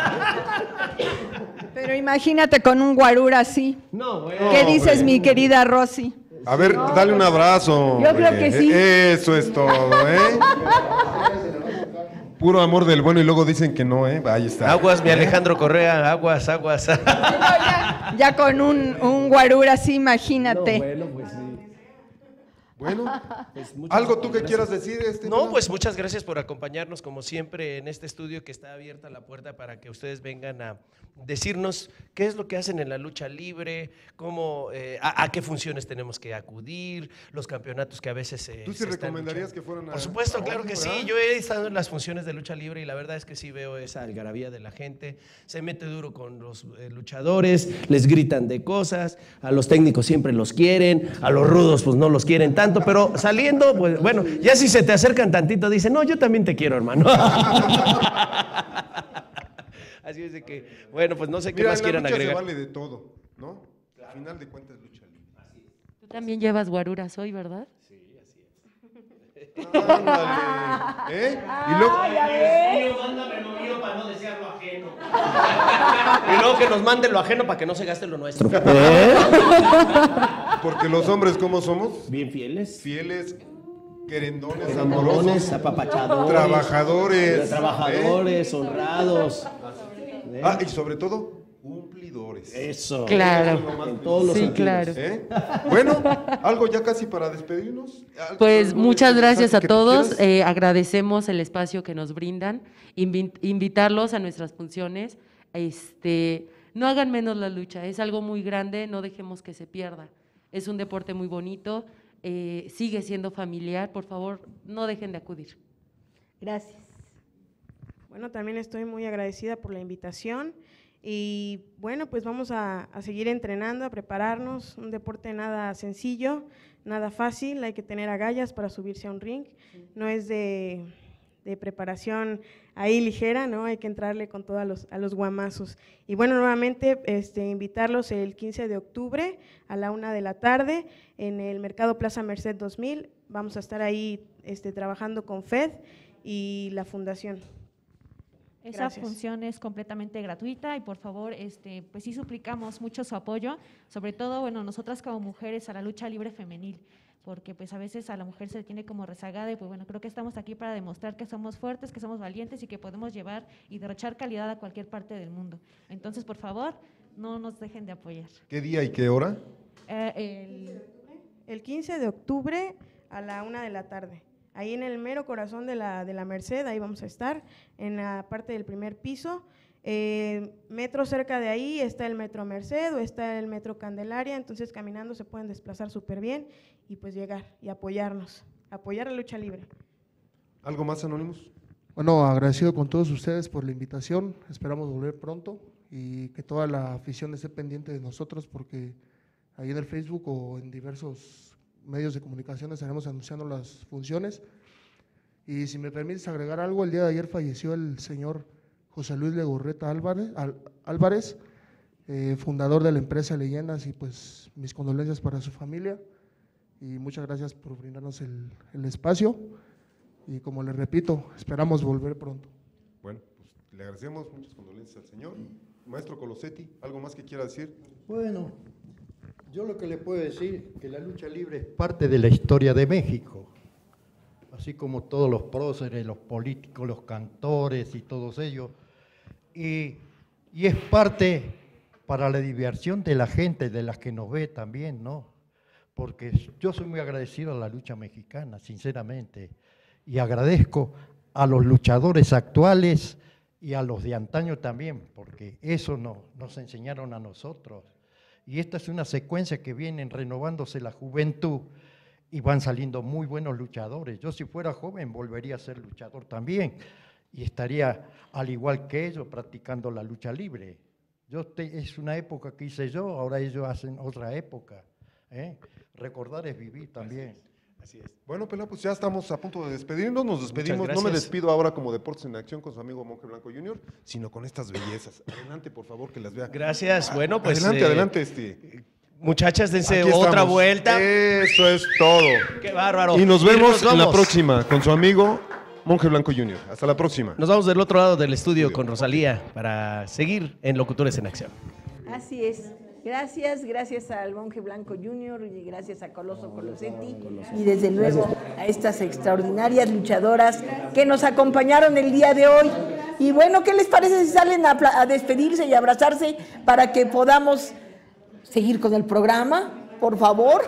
[SPEAKER 7] Pero imagínate con un guarura así.
[SPEAKER 4] No, bueno.
[SPEAKER 7] ¿Qué dices, mi querida Rosy?
[SPEAKER 5] A ver, dale un abrazo.
[SPEAKER 7] Yo creo que sí.
[SPEAKER 5] Eso es todo, Puro amor del bueno y luego dicen que no, Ahí está.
[SPEAKER 4] Aguas, mi Alejandro Correa, aguas, aguas.
[SPEAKER 7] Ya con un guarura así, imagínate.
[SPEAKER 4] No, bueno, pues sí.
[SPEAKER 5] Bueno, ¿algo tú que quieras decir?
[SPEAKER 4] No, pues muchas gracias por acompañarnos como siempre en este estudio, que está abierta la puerta para que ustedes vengan a decirnos qué es lo que hacen en la lucha libre, cómo, a qué funciones tenemos que acudir, los campeonatos que a veces
[SPEAKER 5] ¿Tú sí recomendarías que fueran a...?
[SPEAKER 4] Por supuesto, claro que sí. Yo he estado en las funciones de lucha libre y la verdad es que sí veo esa algarabía de la gente, se mete duro con los luchadores, les gritan de cosas, a los técnicos siempre los quieren, a los rudos pues no los quieren tanto, pero saliendo, pues bueno, ya si se te acercan tantito, dicen, no, yo también te quiero, hermano. Así es de que, bueno, pues no sé qué más quieran agregar.
[SPEAKER 5] Se vale de todo, ¿no? Al final de cuentas, lucha libre.
[SPEAKER 9] Tú también llevas guaruras hoy, ¿verdad?
[SPEAKER 4] Sí, así es. Ándale. Y luego, mándame lo mío para no desear lo ajeno. Y luego que nos manden lo ajeno para que no se gaste lo nuestro.
[SPEAKER 5] Porque los hombres, ¿cómo somos?
[SPEAKER 4] Bien fieles.
[SPEAKER 5] Fieles, querendones,
[SPEAKER 4] amorosos, apapachadores, trabajadores, honrados.
[SPEAKER 5] Y sobre todo, cumplidores.
[SPEAKER 4] Eso.
[SPEAKER 9] Claro.
[SPEAKER 4] En todos los sentidos.
[SPEAKER 9] Claro.
[SPEAKER 5] Bueno, algo ya casi para despedirnos.
[SPEAKER 9] Pues muchas gracias a todos. Agradecemos el espacio que nos brindan. Invitarlos a nuestras funciones. No hagan menos la lucha. Es algo muy grande. No dejemos que se pierda. Es un deporte muy bonito. Sigue siendo familiar. Por favor, no dejen de acudir.
[SPEAKER 7] Gracias.
[SPEAKER 1] Bueno, también estoy muy agradecida por la invitación y bueno, pues vamos a seguir entrenando, a prepararnos. Un deporte nada sencillo, nada fácil, hay que tener agallas para subirse a un ring, no es de preparación ahí ligera, ¿no? Hay que entrarle con todo a los guamazos. Y bueno, nuevamente invitarlos el 15 de octubre a la 1 de la tarde en el Mercado Plaza Merced 2000, vamos a estar ahí trabajando con FED y la Fundación.
[SPEAKER 12] Esa función es completamente gratuita y por favor, pues sí suplicamos mucho su apoyo, sobre todo, bueno, nosotras como mujeres a la lucha libre femenil, porque pues a veces a la mujer se le tiene como rezagada y pues bueno, creo que estamos aquí para demostrar que somos fuertes, que somos valientes y que podemos llevar y derrochar calidad a cualquier parte del mundo. Entonces, por favor, no nos dejen de apoyar.
[SPEAKER 5] ¿Qué día y qué hora?
[SPEAKER 1] El 15 de octubre a la 1 de la tarde. Ahí en el mero corazón de la Merced, ahí vamos a estar, en la parte del primer piso. Metro cerca de ahí está el Metro Merced o está el Metro Candelaria, entonces caminando se pueden desplazar súper bien y pues llegar y apoyarnos, apoyar la lucha libre.
[SPEAKER 5] ¿Algo más, Anónimos?
[SPEAKER 22] Bueno, agradecido con todos ustedes por la invitación, esperamos volver pronto y que toda la afición esté pendiente de nosotros porque ahí en el Facebook o en diversos medios de comunicación estaremos anunciando las funciones. Y si me permites agregar algo, el día de ayer falleció el señor José Luis Legorreta Álvarez, fundador de la empresa Leyendas, y pues mis condolencias para su familia y muchas gracias por brindarnos el espacio y como les repito, esperamos volver pronto.
[SPEAKER 5] Bueno, pues le agradecemos, muchas condolencias al señor. Maestro Colosetti, ¿algo más que quiera decir?
[SPEAKER 24] Bueno, yo lo que le puedo decir es que la lucha libre es parte de la historia de México. así como todos los próceres, los políticos, los cantores y todos ellos. Y es parte para la diversión de la gente, de las que nos ve también, ¿no? Porque yo soy muy agradecido a la lucha mexicana, sinceramente, y agradezco a los luchadores actuales y a los de antaño también, porque eso nos enseñaron a nosotros. Y esta es una secuencia que vienen renovándose la juventud y van saliendo muy buenos luchadores. Yo si fuera joven volvería a ser luchador también y estaría al igual que ellos practicando la lucha libre. Es una época que hice yo, ahora ellos hacen otra época. Recordar es vivir también.
[SPEAKER 5] Así es. Bueno, Pelao, pues ya estamos a punto de despedirnos. Nos despedimos.
[SPEAKER 4] Muchas
[SPEAKER 5] No me
[SPEAKER 4] gracias.
[SPEAKER 5] despido ahora como Deportes en Acción con su amigo Monje Blanco Jr., sino con estas bellezas. Adelante, por favor, que las vea.
[SPEAKER 4] Gracias. Bueno, pues.
[SPEAKER 5] Adelante.
[SPEAKER 4] Muchachas, dense
[SPEAKER 5] Aquí
[SPEAKER 4] otra
[SPEAKER 5] estamos.
[SPEAKER 4] vuelta.
[SPEAKER 5] Eso es todo.
[SPEAKER 4] Qué bárbaro.
[SPEAKER 5] Y nos vemos en la
[SPEAKER 4] vamos.
[SPEAKER 5] próxima con su amigo Monje Blanco Jr. Hasta la próxima.
[SPEAKER 4] Nos vamos del otro lado del estudio con Rosalía para seguir en Locutores en Acción.
[SPEAKER 7] Así es. Gracias al Monje Blanco Jr. y gracias a Coloso Colosetti y desde luego a estas extraordinarias luchadoras que nos acompañaron el día de hoy. Y bueno, ¿qué les parece si salen a despedirse y abrazarse para que podamos seguir con el programa? Por favor.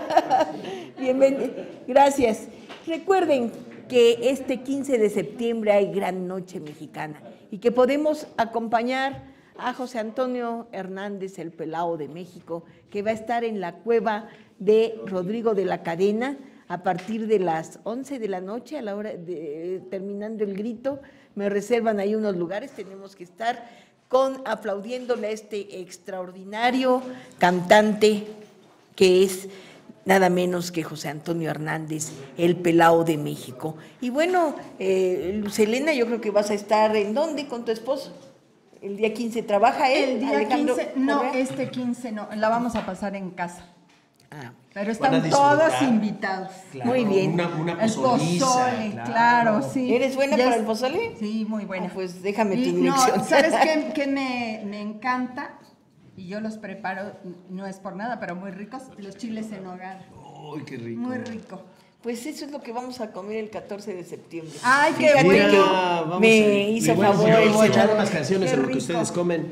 [SPEAKER 7] Bienvenidos. Gracias. Recuerden que este 15 de septiembre hay Gran Noche Mexicana y que podemos acompañar a José Antonio Hernández, el Pelao de México, que va a estar en la cueva de Rodrigo de la Cadena a partir de las 11 de la noche, a la hora de terminando el grito. Me reservan ahí unos lugares, tenemos que estar aplaudiéndole a este extraordinario cantante que es nada menos que José Antonio Hernández, el Pelao de México. Y bueno, Lucelena, yo creo que vas a estar ¿en dónde con tu esposo? ¿El día 15 trabaja él? El día
[SPEAKER 5] Alejandro
[SPEAKER 7] 15, no,
[SPEAKER 5] Correa?
[SPEAKER 7] este 15 no, la vamos a pasar en casa. Pero
[SPEAKER 5] Van a
[SPEAKER 7] están
[SPEAKER 5] disfrutar.
[SPEAKER 7] todos invitados.
[SPEAKER 5] Claro, muy bien. Una
[SPEAKER 7] El
[SPEAKER 5] pozoliza,
[SPEAKER 7] pozole,
[SPEAKER 5] claro.
[SPEAKER 7] claro, sí.
[SPEAKER 5] ¿Eres buena
[SPEAKER 7] Ya
[SPEAKER 5] para
[SPEAKER 7] es-
[SPEAKER 5] el pozole?
[SPEAKER 7] Sí, muy buena.
[SPEAKER 5] Pues déjame tu
[SPEAKER 7] Y
[SPEAKER 5] dirección.
[SPEAKER 7] No, ¿sabes qué me encanta? Y yo los preparo, no es por nada, pero muy ricos, los chiles en nogada.
[SPEAKER 5] ¡Uy, qué rico!
[SPEAKER 7] Muy rico.
[SPEAKER 5] Pues eso es lo que vamos a comer el 14 de septiembre.
[SPEAKER 7] Ay, qué
[SPEAKER 5] Fíjate
[SPEAKER 7] bueno.
[SPEAKER 5] que
[SPEAKER 4] Vamos
[SPEAKER 5] me hizo favor el
[SPEAKER 4] echar
[SPEAKER 5] senador.
[SPEAKER 4] unas canciones
[SPEAKER 7] Qué
[SPEAKER 4] en lo que
[SPEAKER 7] rico.
[SPEAKER 4] ustedes comen.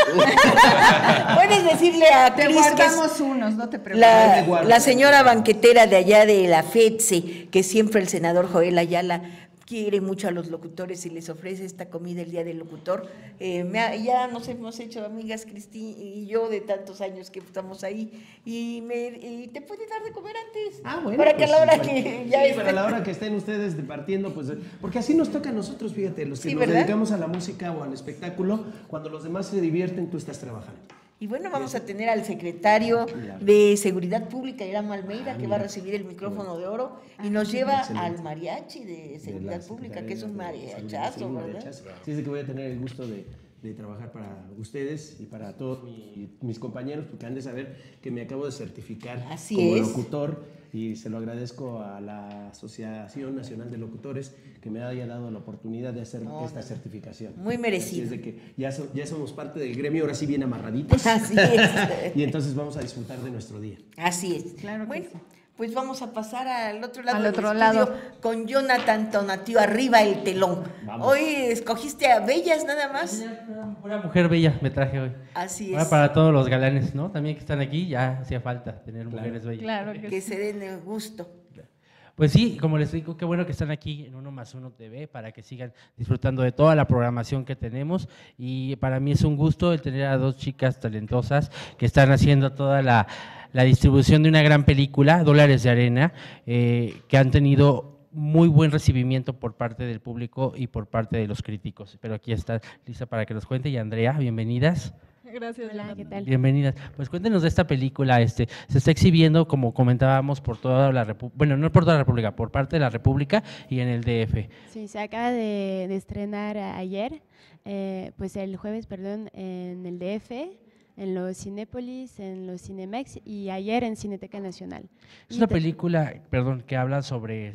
[SPEAKER 5] Puedes decirle a
[SPEAKER 7] Te
[SPEAKER 5] Cris que es
[SPEAKER 7] guardamos unos, no te preocupes.
[SPEAKER 5] la señora banquetera de allá de la FETSE, que siempre el senador Joel Ayala quiere mucho a los locutores y les ofrece esta comida el día del locutor. Ya nos hemos hecho amigas, Cristi y yo, de tantos años que estamos ahí, y te puede dar de comer antes. Para que a la hora que ya
[SPEAKER 4] Sí, para la hora que estén ustedes departiendo, pues, porque así nos toca a nosotros, fíjate, los que
[SPEAKER 5] Sí,
[SPEAKER 4] nos
[SPEAKER 5] ¿verdad?
[SPEAKER 4] dedicamos a la música o al espectáculo, cuando los demás se divierten, tú estás trabajando.
[SPEAKER 5] Y bueno, vamos a tener al secretario de Seguridad Pública, Irán Almeida, que va a recibir el micrófono de oro y nos lleva
[SPEAKER 4] Excelente.
[SPEAKER 5] al mariachi de Seguridad Pública, que es un mariachazo, ¿verdad?
[SPEAKER 4] Sí, es de que voy a tener el gusto de trabajar para ustedes y para todos mis compañeros, porque han de saber que me acabo de certificar
[SPEAKER 5] Así
[SPEAKER 4] como
[SPEAKER 5] es.
[SPEAKER 4] locutor y se lo agradezco a la Asociación Nacional de Locutores que me haya dado la oportunidad de hacer esta certificación.
[SPEAKER 5] Muy merecido.
[SPEAKER 4] Así es de que ya somos parte del gremio, ahora sí bien amarraditos.
[SPEAKER 5] Así es.
[SPEAKER 4] Y entonces vamos a disfrutar de nuestro día.
[SPEAKER 5] Así es.
[SPEAKER 7] Claro que
[SPEAKER 5] bueno,
[SPEAKER 7] sí.
[SPEAKER 5] pues vamos a pasar al otro lado
[SPEAKER 7] Al
[SPEAKER 5] del
[SPEAKER 7] otro
[SPEAKER 5] estudio
[SPEAKER 7] lado.
[SPEAKER 5] con Jonathan Tonatiu, arriba el telón.
[SPEAKER 17] Vamos.
[SPEAKER 5] Hoy escogiste a bellas nada más.
[SPEAKER 17] Una mujer bella me traje hoy.
[SPEAKER 5] Así
[SPEAKER 17] Ahora
[SPEAKER 5] es.
[SPEAKER 17] para todos los galanes, ¿no? También que están aquí, ya hacía falta tener mujeres bellas.
[SPEAKER 7] Claro
[SPEAKER 5] Que se den el gusto.
[SPEAKER 17] Pues sí, como les digo, qué bueno que están aquí en 1+1 TV para que sigan disfrutando de toda la programación que tenemos. Y para mí es un gusto el tener a dos chicas talentosas que están haciendo toda la distribución de una gran película, Dólares de Arena, que han tenido muy buen recibimiento por parte del público y por parte de los críticos. Pero aquí está Lisa para que nos cuente. Y Andrea, bienvenidas.
[SPEAKER 2] Gracias. Hola, ¿qué tal?
[SPEAKER 17] Bienvenidas. Pues cuéntenos de esta película. Se está exhibiendo, como comentábamos, por toda la República, bueno, no por toda la República, por parte de la República y en el DF.
[SPEAKER 2] Sí, se acaba de estrenar ayer, pues el jueves, perdón, en el DF, en los Cinépolis, en los Cinemex y ayer en Cineteca Nacional.
[SPEAKER 17] Es una película, perdón, que habla sobre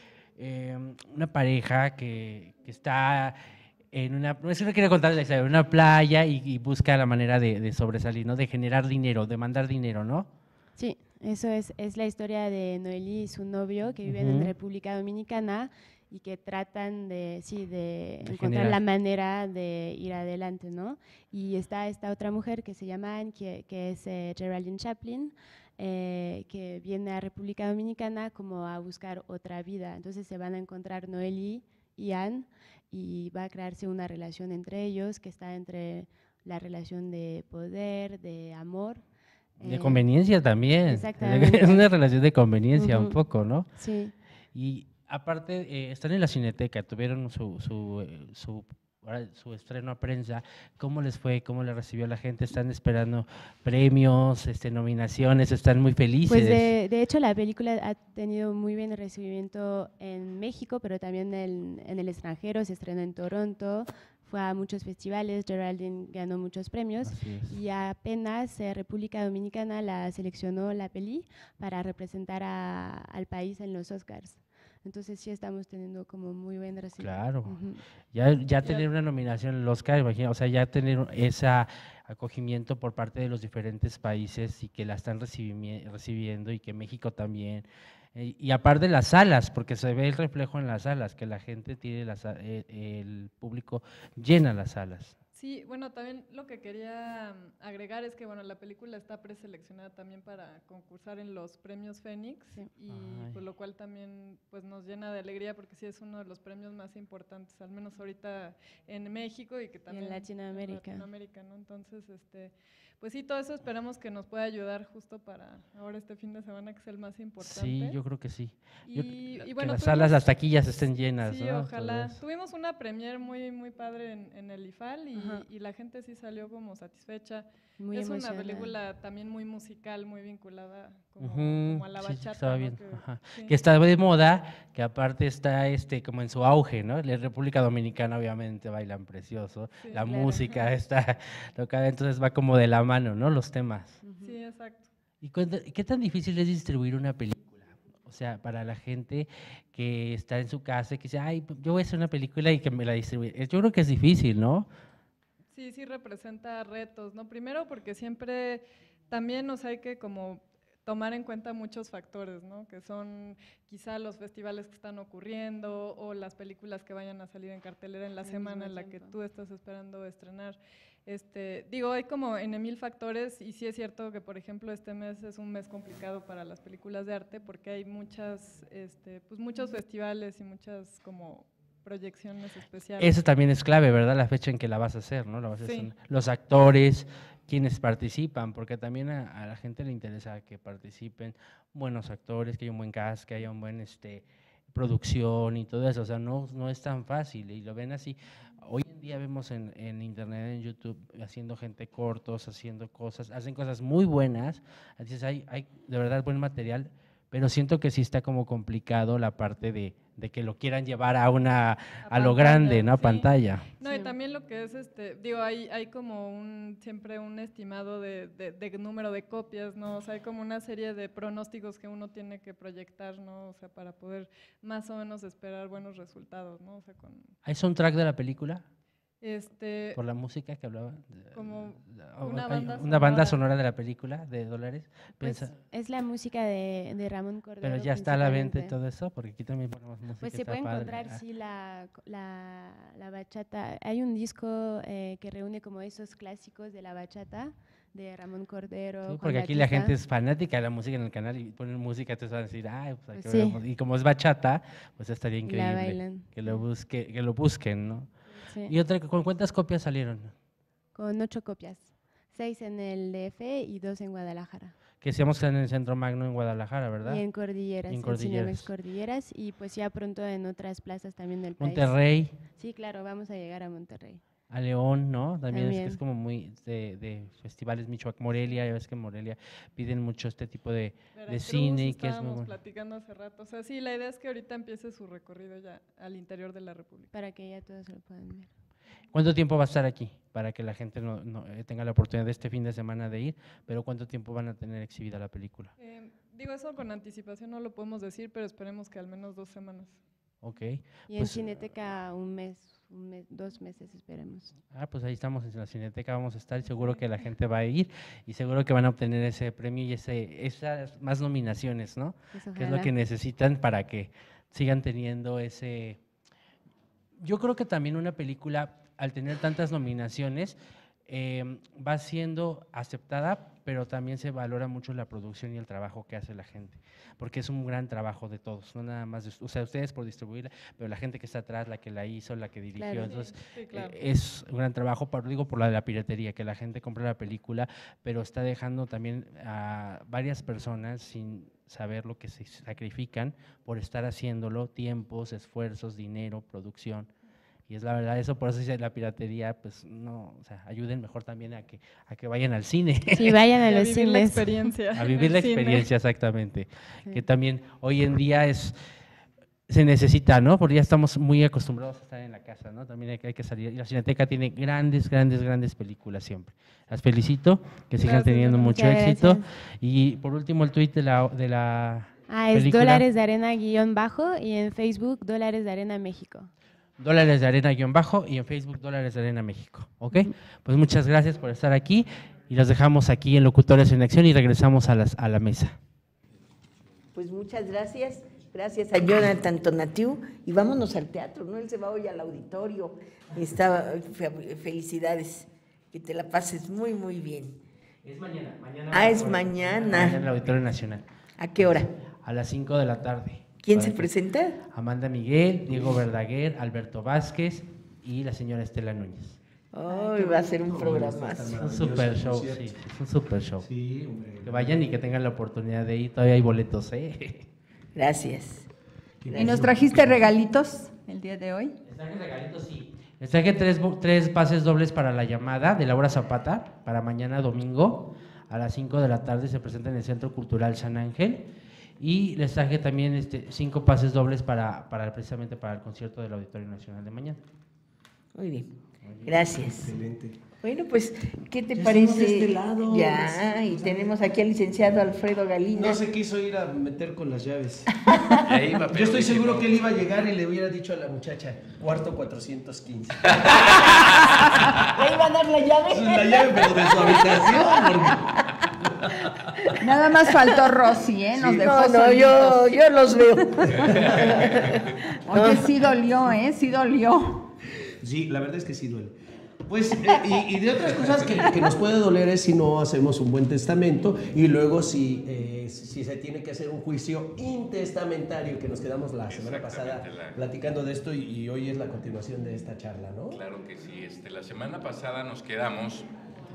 [SPEAKER 17] una pareja que está en una, no es que no quiero contar la historia, en una playa y busca la manera de sobresalir, ¿no? De generar dinero, de mandar dinero, ¿no?
[SPEAKER 2] Sí, Eso es la historia de Noelí y su novio que viven en República Dominicana y que tratan de encontrar
[SPEAKER 17] generar.
[SPEAKER 2] la manera de ir adelante, ¿no? Y está esta otra mujer que se llama Anne, que es Geraldine Chaplin, que viene a República Dominicana como a buscar otra vida. Entonces se van a encontrar Noelí y Anne y va a crearse una relación entre ellos que está entre la relación de poder, de amor.
[SPEAKER 17] De conveniencia también.
[SPEAKER 2] Exactamente.
[SPEAKER 17] Es una relación de conveniencia un poco, ¿no?
[SPEAKER 2] Sí.
[SPEAKER 17] Y aparte, están en la Cineteca, tuvieron su estreno a prensa. ¿Cómo les fue? ¿Cómo le recibió la gente? ¿Están esperando premios, nominaciones? ¿Están muy felices?
[SPEAKER 2] Pues de hecho la película ha tenido muy bien recibimiento en México, pero también en el extranjero. Se estrenó en Toronto, fue a muchos festivales, Geraldine ganó muchos premios y apenas República Dominicana la seleccionó la peli para representar al país en los Oscars. Entonces sí estamos teniendo como muy buen recibimiento.
[SPEAKER 17] Claro, ya tener una nominación en el Oscar, imagina, o sea, ya tener ese acogimiento por parte de los diferentes países y que la están recibiendo y que México también. Y aparte las salas, porque se ve el reflejo en las salas, que la gente tiene el público llena las salas.
[SPEAKER 11] Sí, bueno, también lo que quería agregar es que bueno, la película está preseleccionada también para concursar en los premios Fénix y pues lo cual también pues nos llena de alegría porque sí es uno de los premios más importantes, al menos ahorita en México y que también
[SPEAKER 2] en Latinoamérica,
[SPEAKER 11] ¿no? Entonces, pues sí, todo eso esperamos que nos pueda ayudar justo para ahora este fin de semana que es el más importante.
[SPEAKER 17] Sí, yo creo que sí.
[SPEAKER 11] Y
[SPEAKER 17] que
[SPEAKER 11] bueno,
[SPEAKER 17] las salas, las taquillas estén llenas,
[SPEAKER 11] sí,
[SPEAKER 17] ¿no?
[SPEAKER 11] ojalá. Tuvimos una premier muy, muy padre en el IFAL y la gente sí salió como satisfecha.
[SPEAKER 2] Muy
[SPEAKER 11] es
[SPEAKER 2] emocionada.
[SPEAKER 11] una película también muy musical, muy vinculada como a la bachata.
[SPEAKER 17] Estaba
[SPEAKER 11] ¿no?
[SPEAKER 17] bien. Que está de moda, que aparte está como en su auge, ¿no? La República Dominicana obviamente bailan precioso, la
[SPEAKER 11] claro.
[SPEAKER 17] música está tocada, entonces va como de la mano, ¿no? Los temas.
[SPEAKER 11] Sí, exacto.
[SPEAKER 17] ¿Y qué tan difícil es distribuir una película? O sea, para la gente que está en su casa y que dice, ay, yo voy a hacer una película y que me la distribuya. Yo creo que es difícil, ¿no?
[SPEAKER 11] Sí, sí representa retos, ¿no? Primero porque siempre también nos hay que como tomar en cuenta muchos factores, ¿no? Que son quizá los festivales que están ocurriendo o las películas que vayan a salir en cartelera en la semana en la que tú estás esperando estrenar. Digo, hay como en 1000 factores y sí es cierto que, por ejemplo, este mes es un mes complicado para las películas de arte porque hay muchas, pues muchos festivales y muchas como proyecciones especiales.
[SPEAKER 17] Eso también es clave, ¿verdad? La fecha en que la vas a hacer, ¿no? La vas a hacer, los actores, quienes participan, porque también a la gente le interesa que participen buenos actores, que haya un buen cast, que haya un buen producción y todo eso, o sea, no es tan fácil y lo ven así. Hoy en día vemos en internet, en YouTube, haciendo gente cortos, haciendo cosas, hacen cosas muy buenas, entonces hay de verdad buen material, pero siento que sí está como complicado la parte de que lo quieran llevar a lo grande, ¿no? A pantalla.
[SPEAKER 11] No, y también lo que es, digo, hay como siempre un estimado de número de copias, ¿no? O sea, hay como una serie de pronósticos que uno tiene que proyectar, ¿no? O sea, para poder más o menos esperar buenos resultados, ¿no? O sea,
[SPEAKER 17] ¿Hay soundtrack de la película?
[SPEAKER 11] Por
[SPEAKER 17] la música que hablaba.
[SPEAKER 11] Como
[SPEAKER 17] una banda sonora de la película de $.
[SPEAKER 2] Pues es la música de Ramón Cordero.
[SPEAKER 17] Pero ya está a la venta y todo eso, porque aquí también ponemos música.
[SPEAKER 2] Pues se puede encontrar, sí, la bachata. Hay un disco que reúne como esos clásicos de la bachata de Ramón Cordero.
[SPEAKER 17] Sí, porque aquí la gente es fanática de la música en el canal y ponen música, te van a decir, pues
[SPEAKER 2] sí.
[SPEAKER 17] Y como es bachata, pues estaría increíble
[SPEAKER 2] la bailan.
[SPEAKER 17] que lo busquen, ¿no?
[SPEAKER 2] Sí.
[SPEAKER 17] ¿Y con cuántas copias salieron?
[SPEAKER 2] Con 8 copias, 6 en el DF y 2 en Guadalajara.
[SPEAKER 17] Que decíamos que en el Centro Magno en Guadalajara, ¿verdad?
[SPEAKER 2] Y en Cordilleras, en Cinemex Cordilleras y pues ya pronto en otras plazas también del país.
[SPEAKER 17] Monterrey.
[SPEAKER 2] Sí, claro, vamos a llegar a Monterrey.
[SPEAKER 17] A León, ¿no? También. Es que es como muy de festivales, Michoacán, Morelia, ya ves que en Morelia piden mucho este tipo de cine. Que es muy bueno.
[SPEAKER 11] Platicando hace rato, o sea, sí, la idea es que ahorita empiece su recorrido ya al interior de la República.
[SPEAKER 2] Para que ya todos lo puedan ver.
[SPEAKER 17] ¿Cuánto tiempo va a estar aquí? Para que la gente tenga la oportunidad de este fin de semana de ir, pero ¿cuánto tiempo van a tener exhibida la película?
[SPEAKER 11] Digo, eso con anticipación no lo podemos decir, pero esperemos que al menos 2 semanas.
[SPEAKER 17] Ok.
[SPEAKER 2] Y en Cineteca un mes 2 meses, esperemos.
[SPEAKER 17] Pues ahí estamos en la Cineteca, vamos a estar, seguro que la gente va a ir y seguro que van a obtener ese premio y esas más nominaciones, ¿no?
[SPEAKER 2] Pues
[SPEAKER 17] que es
[SPEAKER 2] ojalá.
[SPEAKER 17] lo que necesitan para que sigan teniendo ese... Yo creo que también una película, al tener tantas nominaciones, va siendo aceptada, pero también se valora mucho la producción y el trabajo que hace la gente, porque es un gran trabajo de todos, no nada más, o sea, ustedes por distribuirla, pero la gente que está atrás, la que la hizo, la que dirigió,
[SPEAKER 2] Claro.
[SPEAKER 17] entonces
[SPEAKER 11] Sí, claro.
[SPEAKER 17] es un gran trabajo, digo por la de la piratería, que la gente compra la película, pero está dejando también a varias personas sin saber lo que se sacrifican por estar haciéndolo, tiempos, esfuerzos, dinero, producción. Y es la verdad, eso por eso dice la piratería, pues no, o sea, ayuden mejor también a que vayan al cine.
[SPEAKER 2] Sí, vayan a los
[SPEAKER 11] vivir la
[SPEAKER 2] cines.
[SPEAKER 11] experiencia.
[SPEAKER 17] A vivir la
[SPEAKER 11] el cine.
[SPEAKER 17] experiencia, exactamente.
[SPEAKER 2] Sí.
[SPEAKER 17] Que también hoy en día se necesita, ¿no? Porque ya estamos muy acostumbrados a estar en la casa, ¿no? También hay que salir. Y la Cineteca tiene grandes películas siempre. Las felicito, que sigan
[SPEAKER 11] Gracias,
[SPEAKER 17] teniendo
[SPEAKER 11] Elena.
[SPEAKER 17] mucho
[SPEAKER 2] Muchas
[SPEAKER 17] éxito.
[SPEAKER 2] gracias.
[SPEAKER 17] Y por último, el tuit de la
[SPEAKER 2] Es
[SPEAKER 17] película.
[SPEAKER 2] Dólares de Arena _ y en Facebook Dólares de Arena México.
[SPEAKER 17] Dólares de Arena _ y en Facebook Dólares de Arena México. ¿Ok? Pues muchas gracias por estar aquí y los dejamos aquí en Locutores en Acción y regresamos a la mesa.
[SPEAKER 3] Pues muchas gracias. Gracias a Jonathan Tonatiuh y vámonos al teatro, ¿no? Él se va hoy al auditorio. Felicidades. Que te la pases muy, muy bien.
[SPEAKER 17] Es mañana.
[SPEAKER 3] Es mañana.
[SPEAKER 17] Mañana en el Auditorio Nacional.
[SPEAKER 3] ¿A qué hora?
[SPEAKER 17] A las 5 de la tarde.
[SPEAKER 3] ¿Quién se presenta?
[SPEAKER 17] Amanda Miguel, Diego Verdaguer, Alberto Vázquez y la señora Estela Núñez.
[SPEAKER 3] Hoy va a ser un programazo.
[SPEAKER 17] Es un super show, sí, es un super show.
[SPEAKER 20] Sí, hombre.
[SPEAKER 17] Que vayan y que tengan la oportunidad de ir, todavía hay boletos, ¿eh?
[SPEAKER 3] Gracias.
[SPEAKER 7] ¿Y nos trajiste regalitos el día de hoy?
[SPEAKER 17] Les traje regalitos, sí. Les traje 3 pases dobles para la llamada de Laura Zapata para mañana domingo a las 5 de la tarde. Se presenta en el Centro Cultural San Ángel. Y les traje también 5 pases dobles precisamente para el concierto del Auditorio Nacional de mañana.
[SPEAKER 3] Muy bien. Gracias.
[SPEAKER 20] Excelente.
[SPEAKER 3] Bueno, pues, ¿qué te
[SPEAKER 20] Ya
[SPEAKER 3] parece?
[SPEAKER 20] estamos de este lado.
[SPEAKER 3] Ya, y tenemos aquí al licenciado Alfredo Galina.
[SPEAKER 20] No se quiso ir a meter con las llaves.
[SPEAKER 21] Ahí va,
[SPEAKER 20] Yo
[SPEAKER 21] pero
[SPEAKER 20] estoy
[SPEAKER 21] dice,
[SPEAKER 20] seguro
[SPEAKER 21] no.
[SPEAKER 20] que él iba a llegar y le hubiera dicho a la muchacha, cuarto 415.
[SPEAKER 3] ¿Le iba a dar la llave?
[SPEAKER 20] La llave, pero de su habitación.
[SPEAKER 7] Nada más faltó Rosy, ¿eh? Nos dejó
[SPEAKER 3] No,
[SPEAKER 7] solitos.
[SPEAKER 3] yo los veo.
[SPEAKER 7] Oye, sí dolió, ¿eh? Sí dolió.
[SPEAKER 20] Sí, la verdad es que sí duele. Pues, y de otras cosas que nos puede doler es si no hacemos un buen testamento y luego si se tiene que hacer un juicio intestamentario, que nos quedamos la semana pasada platicando de esto y hoy es la continuación de esta charla, ¿no?
[SPEAKER 21] Claro que sí. La semana pasada nos quedamos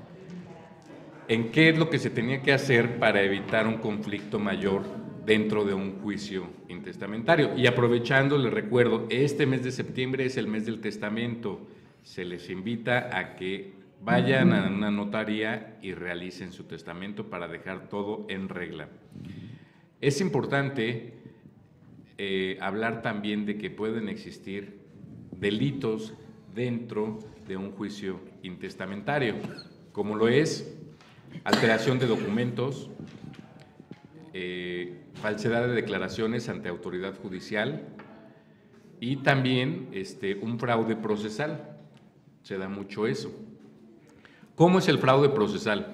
[SPEAKER 21] en qué es lo que se tenía que hacer para evitar un conflicto mayor dentro de un juicio intestamentario. Y aprovechando, les recuerdo, este mes de septiembre es el mes del testamento. Se les invita a que vayan a una notaría y realicen su testamento para dejar todo en regla. Es importante hablar también de que pueden existir delitos dentro de un juicio intestamentario, como lo es alteración de documentos, falsedad de declaraciones ante autoridad judicial y también un fraude procesal. Se da mucho eso. ¿Cómo es el fraude procesal?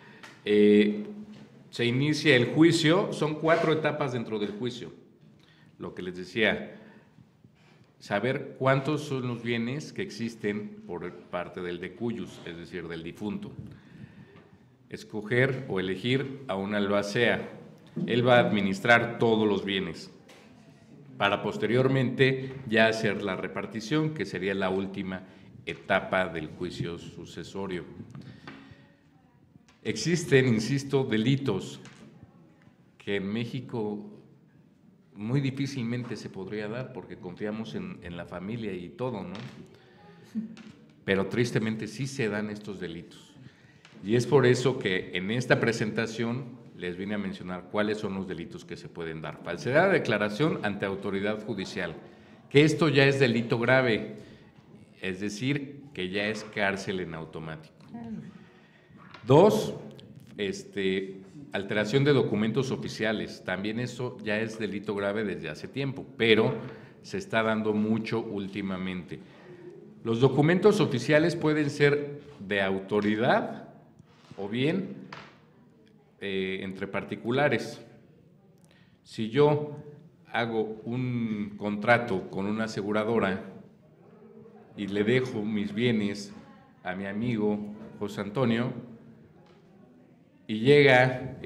[SPEAKER 21] Se inicia el juicio, son 4 etapas dentro del juicio. Lo que les decía, saber cuántos son los bienes que existen por parte del decuyus, es decir, del difunto. Escoger o elegir a un albacea. Él va a administrar todos los bienes para posteriormente ya hacer la repartición, que sería la última etapa del juicio sucesorio. Existen, insisto, delitos que en México muy difícilmente se podría dar porque confiamos en la familia y todo, ¿no? Pero tristemente sí se dan estos delitos. Y es por eso que en esta presentación les vine a mencionar cuáles son los delitos que se pueden dar. Falsedad de declaración ante autoridad judicial, que esto ya es delito grave, es decir, que ya es cárcel en automático. 2, alteración de documentos oficiales, también eso ya es delito grave desde hace tiempo, pero se está dando mucho últimamente. Los documentos oficiales pueden ser de autoridad o bien entre particulares. Si yo hago un contrato con una aseguradora y le dejo mis bienes a mi amigo José Antonio y llega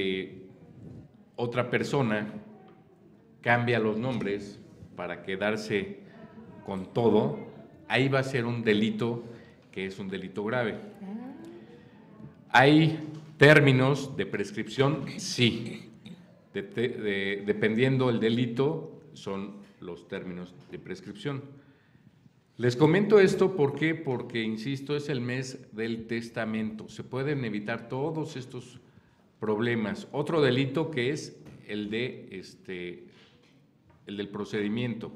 [SPEAKER 21] otra persona, cambia los nombres para quedarse con todo, ahí va a ser un delito que es un delito grave. ¿Hay términos de prescripción? Sí. Dependiendo del delito, son los términos de prescripción. Les comento esto porque, insisto, es el mes del testamento. Se pueden evitar todos estos problemas. Otro delito que es el del procedimiento.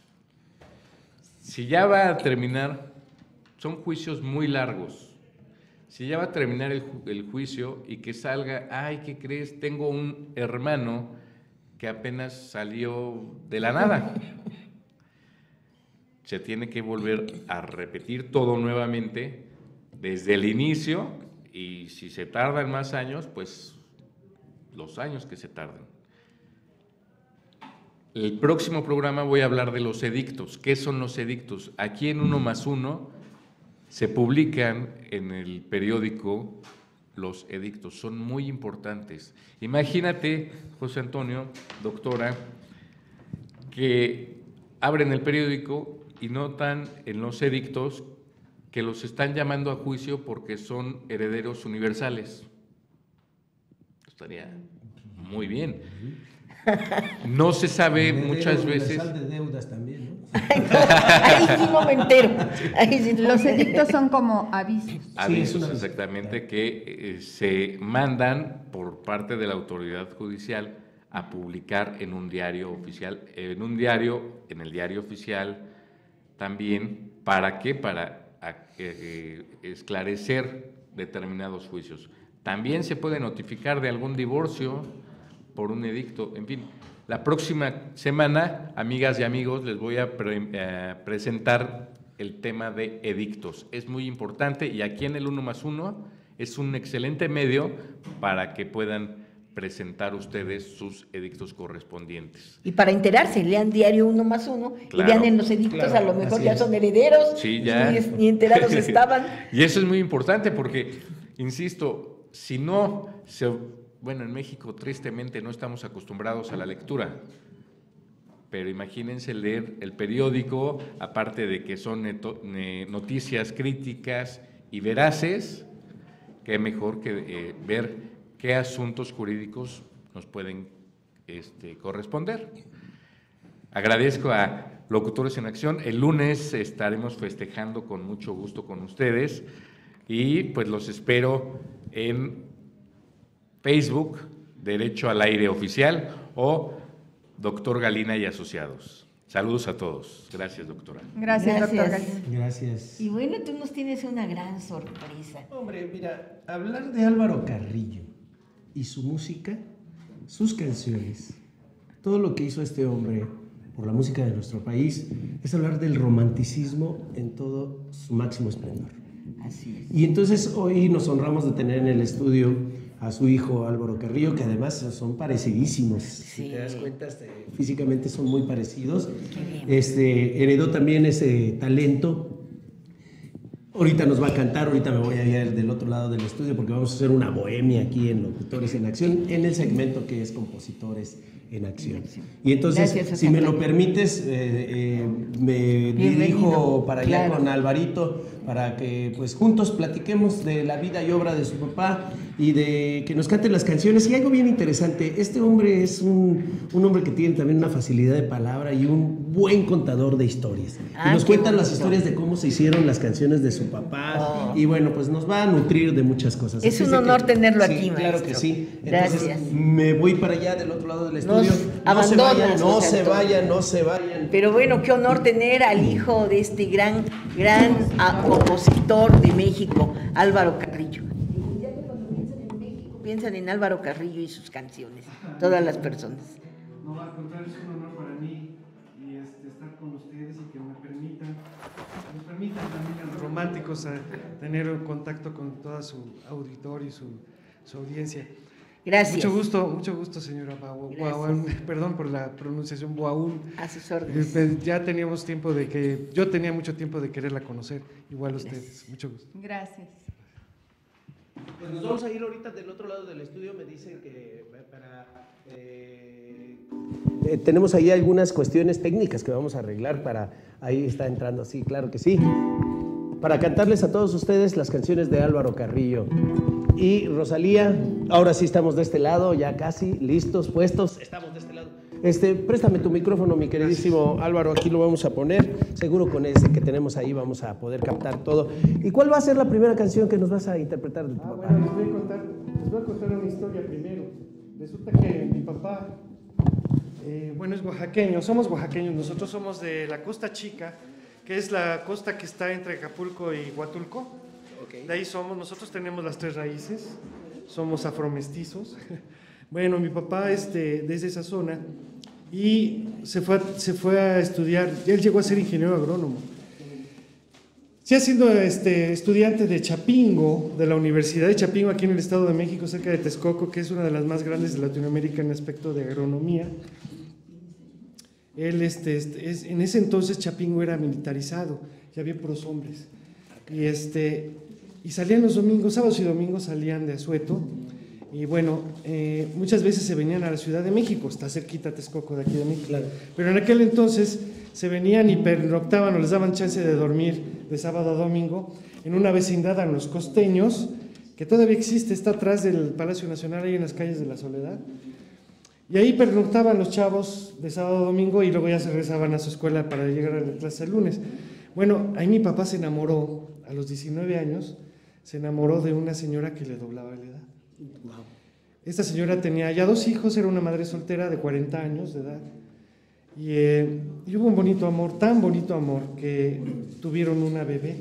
[SPEAKER 21] Si ya va a terminar, son juicios muy largos. Si ya va a terminar el juicio y que salga, ay, ¿qué crees? Tengo un hermano que apenas salió de la nada. Se tiene que volver a repetir todo nuevamente desde el inicio, y si se tardan más años, pues los años que se tardan. El próximo programa voy a hablar de los edictos. ¿Qué son los edictos? Aquí en 1+1 se publican en el periódico los edictos, son muy importantes. Imagínate, José Antonio, doctora, que abren el periódico y notan en los edictos que los están llamando a juicio porque son herederos universales. Estaría muy bien. No se sabe muchas veces.
[SPEAKER 20] De deudas también, ¿no?
[SPEAKER 3] Ahí sí no me entero.
[SPEAKER 7] Los edictos son como avisos.
[SPEAKER 21] Avisos, exactamente, que se mandan por parte de la autoridad judicial a publicar en un diario oficial, en el diario oficial también. ¿Para qué? Para esclarecer determinados juicios. También se puede notificar de algún divorcio por un edicto. En fin, la próxima semana, amigas y amigos, les voy a presentar el tema de edictos. Es muy importante y aquí en el 1+1 es un excelente medio para que puedan presentar ustedes sus edictos correspondientes.
[SPEAKER 3] Y para enterarse, lean diario 1+1
[SPEAKER 21] Claro,
[SPEAKER 3] y vean en los edictos,
[SPEAKER 21] claro,
[SPEAKER 3] a lo mejor
[SPEAKER 21] así
[SPEAKER 3] ya
[SPEAKER 21] es.
[SPEAKER 3] son herederos,
[SPEAKER 21] Sí, ya.
[SPEAKER 3] ni enterados estaban.
[SPEAKER 21] Y eso es muy importante porque, insisto, si no bueno, en México tristemente no estamos acostumbrados a la lectura, pero imagínense leer el periódico, aparte de que son noticias críticas y veraces, qué mejor que ver qué asuntos jurídicos nos pueden corresponder. Agradezco a Locutores en Acción. El lunes estaremos festejando con mucho gusto con ustedes y pues los espero en Facebook, Derecho al Aire Oficial, o Doctor Galina y Asociados. Saludos a todos. Gracias, doctora.
[SPEAKER 7] Gracias, doctor Galina.
[SPEAKER 20] Gracias.
[SPEAKER 3] Y bueno, tú nos tienes una gran sorpresa.
[SPEAKER 20] Hombre, mira, hablar de Álvaro Carrillo y su música, sus canciones, todo lo que hizo este hombre por la música de nuestro país, es hablar del romanticismo en todo su máximo esplendor.
[SPEAKER 3] Así es.
[SPEAKER 20] Y entonces hoy nos honramos de tener en el estudio a su hijo Álvaro Carrillo, que además son parecidísimos. Sí. Si te das cuenta, físicamente son muy parecidos. Heredó también ese talento. Ahorita nos va a cantar, ahorita me voy a ir del otro lado del estudio porque vamos a hacer una bohemia aquí en Locutores en Acción, en el segmento que es Compositores en Acción. Y entonces, si me lo permites, me dirijo para allá con Alvarito para que pues juntos platiquemos de la vida y obra de su papá y de que nos canten las canciones. Y algo bien interesante, este hombre es un hombre que tiene también una facilidad de palabra y un buen contador de historias. Y nos cuentan las historias de cómo se hicieron las canciones de su papá. Y bueno, pues nos va a nutrir de muchas cosas.
[SPEAKER 3] Es un honor tenerlo aquí, maestro.
[SPEAKER 20] Claro que sí. Entonces,
[SPEAKER 3] gracias.
[SPEAKER 20] Me voy para allá del otro lado del estudio. No se vayan.
[SPEAKER 3] Pero bueno, qué honor tener al hijo de este gran compositor de México, Álvaro Carrillo. Ya que cuando piensan en México, piensan en Álvaro Carrillo y sus canciones, todas las personas.
[SPEAKER 20] No, al contrario, es un honor para mí y estar con ustedes y que me permitan
[SPEAKER 10] permitan también a los románticos a tener contacto con toda su auditorio y su audiencia.
[SPEAKER 3] Gracias.
[SPEAKER 10] Mucho gusto, señora Boaún. Perdón por la pronunciación, Boaún.
[SPEAKER 3] A sus órdenes.
[SPEAKER 10] Ya teníamos tiempo yo tenía mucho tiempo de quererla conocer, igual ustedes. Mucho gusto.
[SPEAKER 7] Gracias.
[SPEAKER 4] Pues nos vamos a ir ahorita del otro lado del estudio, me dicen que tenemos ahí algunas cuestiones técnicas que vamos a arreglar ahí está entrando, sí, claro que sí, para cantarles a todos ustedes las canciones de Álvaro Carrillo y Rosalía. Ahora sí estamos de este lado, ya casi listos, puestos, estamos de este lado. Préstame tu micrófono, mi queridísimo Álvaro, aquí lo vamos a poner, seguro con ese que tenemos ahí vamos a poder captar todo. ¿Y cuál va a ser la primera canción que nos vas a interpretar de tu papá?
[SPEAKER 10] Bueno, les voy a contar una historia primero. Resulta que mi papá, es oaxaqueño, somos oaxaqueños, nosotros somos de la Costa Chica, que es la costa que está entre Acapulco y Huatulco. Okay. De ahí nosotros tenemos las 3 raíces, somos afromestizos. Bueno, mi papá desde esa zona y se fue a estudiar, él llegó a ser ingeniero agrónomo. Sí, siendo estudiante de Chapingo, de la Universidad de Chapingo, aquí en el Estado de México, cerca de Texcoco, que es una de las más grandes de Latinoamérica en aspecto de agronomía. Él, en ese entonces Chapingo era militarizado, ya había puros hombres. Y salían los domingos, sábados y domingos salían de Asueto. Y bueno, muchas veces se venían a la Ciudad de México, está cerquita Texcoco de aquí de México. Claro. Pero en aquel entonces se venían y pernoctaban o les daban chance de dormir de sábado a domingo en una vecindad a Los Costeños, que todavía existe, está atrás del Palacio Nacional, ahí en las calles de la Soledad. Y ahí pernoctaban los chavos de sábado a domingo y luego ya se regresaban a su escuela para llegar a la clase el lunes. Bueno, ahí mi papá se enamoró, a los 19 años, se enamoró de una señora que le doblaba la edad. Wow. Esta señora tenía ya 2 hijos, era una madre soltera de 40 años de edad. Y hubo un bonito amor, tan bonito amor, que tuvieron una bebé.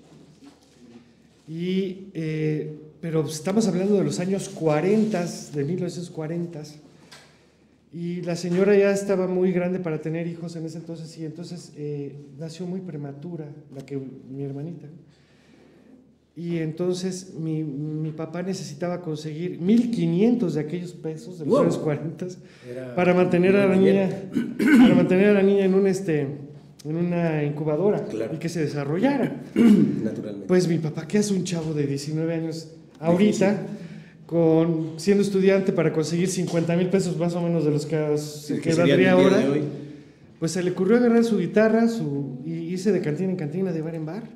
[SPEAKER 10] Pero estamos hablando de los años 40, de 1940. Y la señora ya estaba muy grande para tener hijos en ese entonces, y entonces nació muy prematura, mi hermanita. Y entonces mi papá necesitaba conseguir 1,500 de aquellos pesos de los años 40 para mantener a la niña en una incubadora, claro, y que se desarrollara. Naturalmente. Pues mi papá, ¿qué hace un chavo de 19 años ahorita, siendo estudiante, para conseguir 50,000 pesos más o menos de los que valdría ahora? Pues se le ocurrió agarrar su guitarra y irse de cantina en cantina, de bar en bar.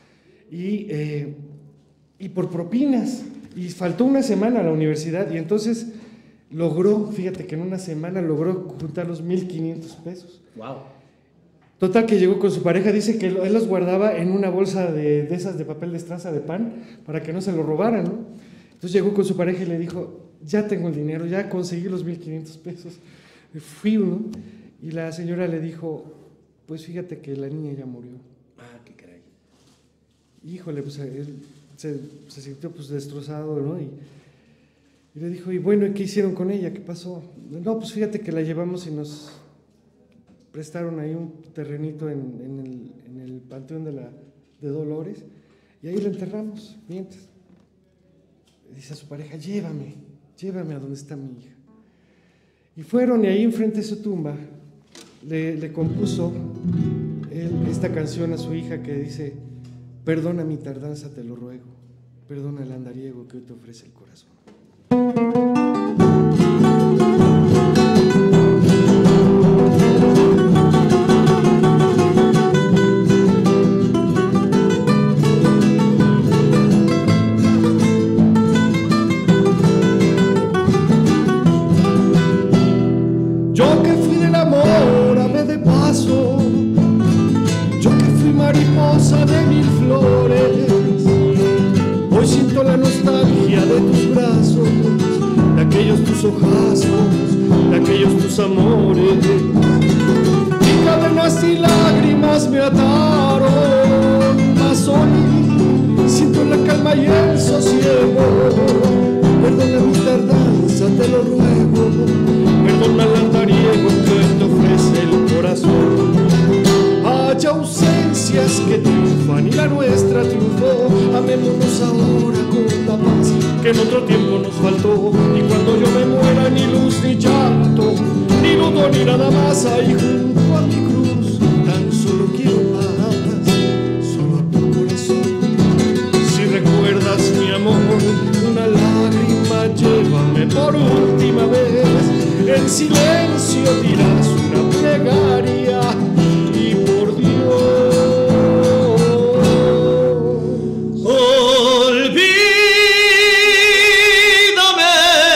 [SPEAKER 10] Y por propinas, y faltó una semana a la universidad, y entonces fíjate que en una semana logró juntar los 1,500 pesos. Wow. Total que llegó con su pareja, dice que él los guardaba en una bolsa de esas de papel de estraza de pan, para que no se lo robaran, ¿no? Entonces llegó con su pareja y le dijo, ya tengo el dinero, ya conseguí los 1,500 pesos. Fui uno, y la señora le dijo, pues fíjate que la niña ya murió. Ah, qué caray. Híjole, pues él se sintió pues destrozado, ¿no? Y le dijo, y bueno, ¿qué hicieron con ella? ¿Qué pasó? No, pues fíjate que la llevamos y nos prestaron ahí un terrenito en el Panteón de Dolores, y ahí la enterramos, mientras. Dice a su pareja, llévame a donde está mi hija. Y fueron, y ahí enfrente de su tumba le compuso esta canción a su hija que dice, perdona mi tardanza, te lo ruego, perdona el andariego que hoy te ofrece el corazón. Yo que fui del amor, ave de paso, yo que fui mariposa de 1000 flores, hoy siento la nostalgia de tus brazos, de aquellos tus ojazos, de aquellos tus amores. Y cadenas y lágrimas me ataron, mas hoy siento la calma y el sosiego. Perdona mi tardanza, te lo ruego, perdona el andariego que te ofrece el corazón. Haya ausencia desgracias que triunfan y la nuestra triunfó. Amémonos ahora con la paz que en otro tiempo nos faltó. Y cuando yo me muera, ni luz ni llanto, ni luto ni nada más. Ahí junto a mi cruz tan solo quiero paz, solo a tu corazón. Si recuerdas mi amor, una lágrima llévame por última vez. En silencio dirás una plegaria y por Dios olvídame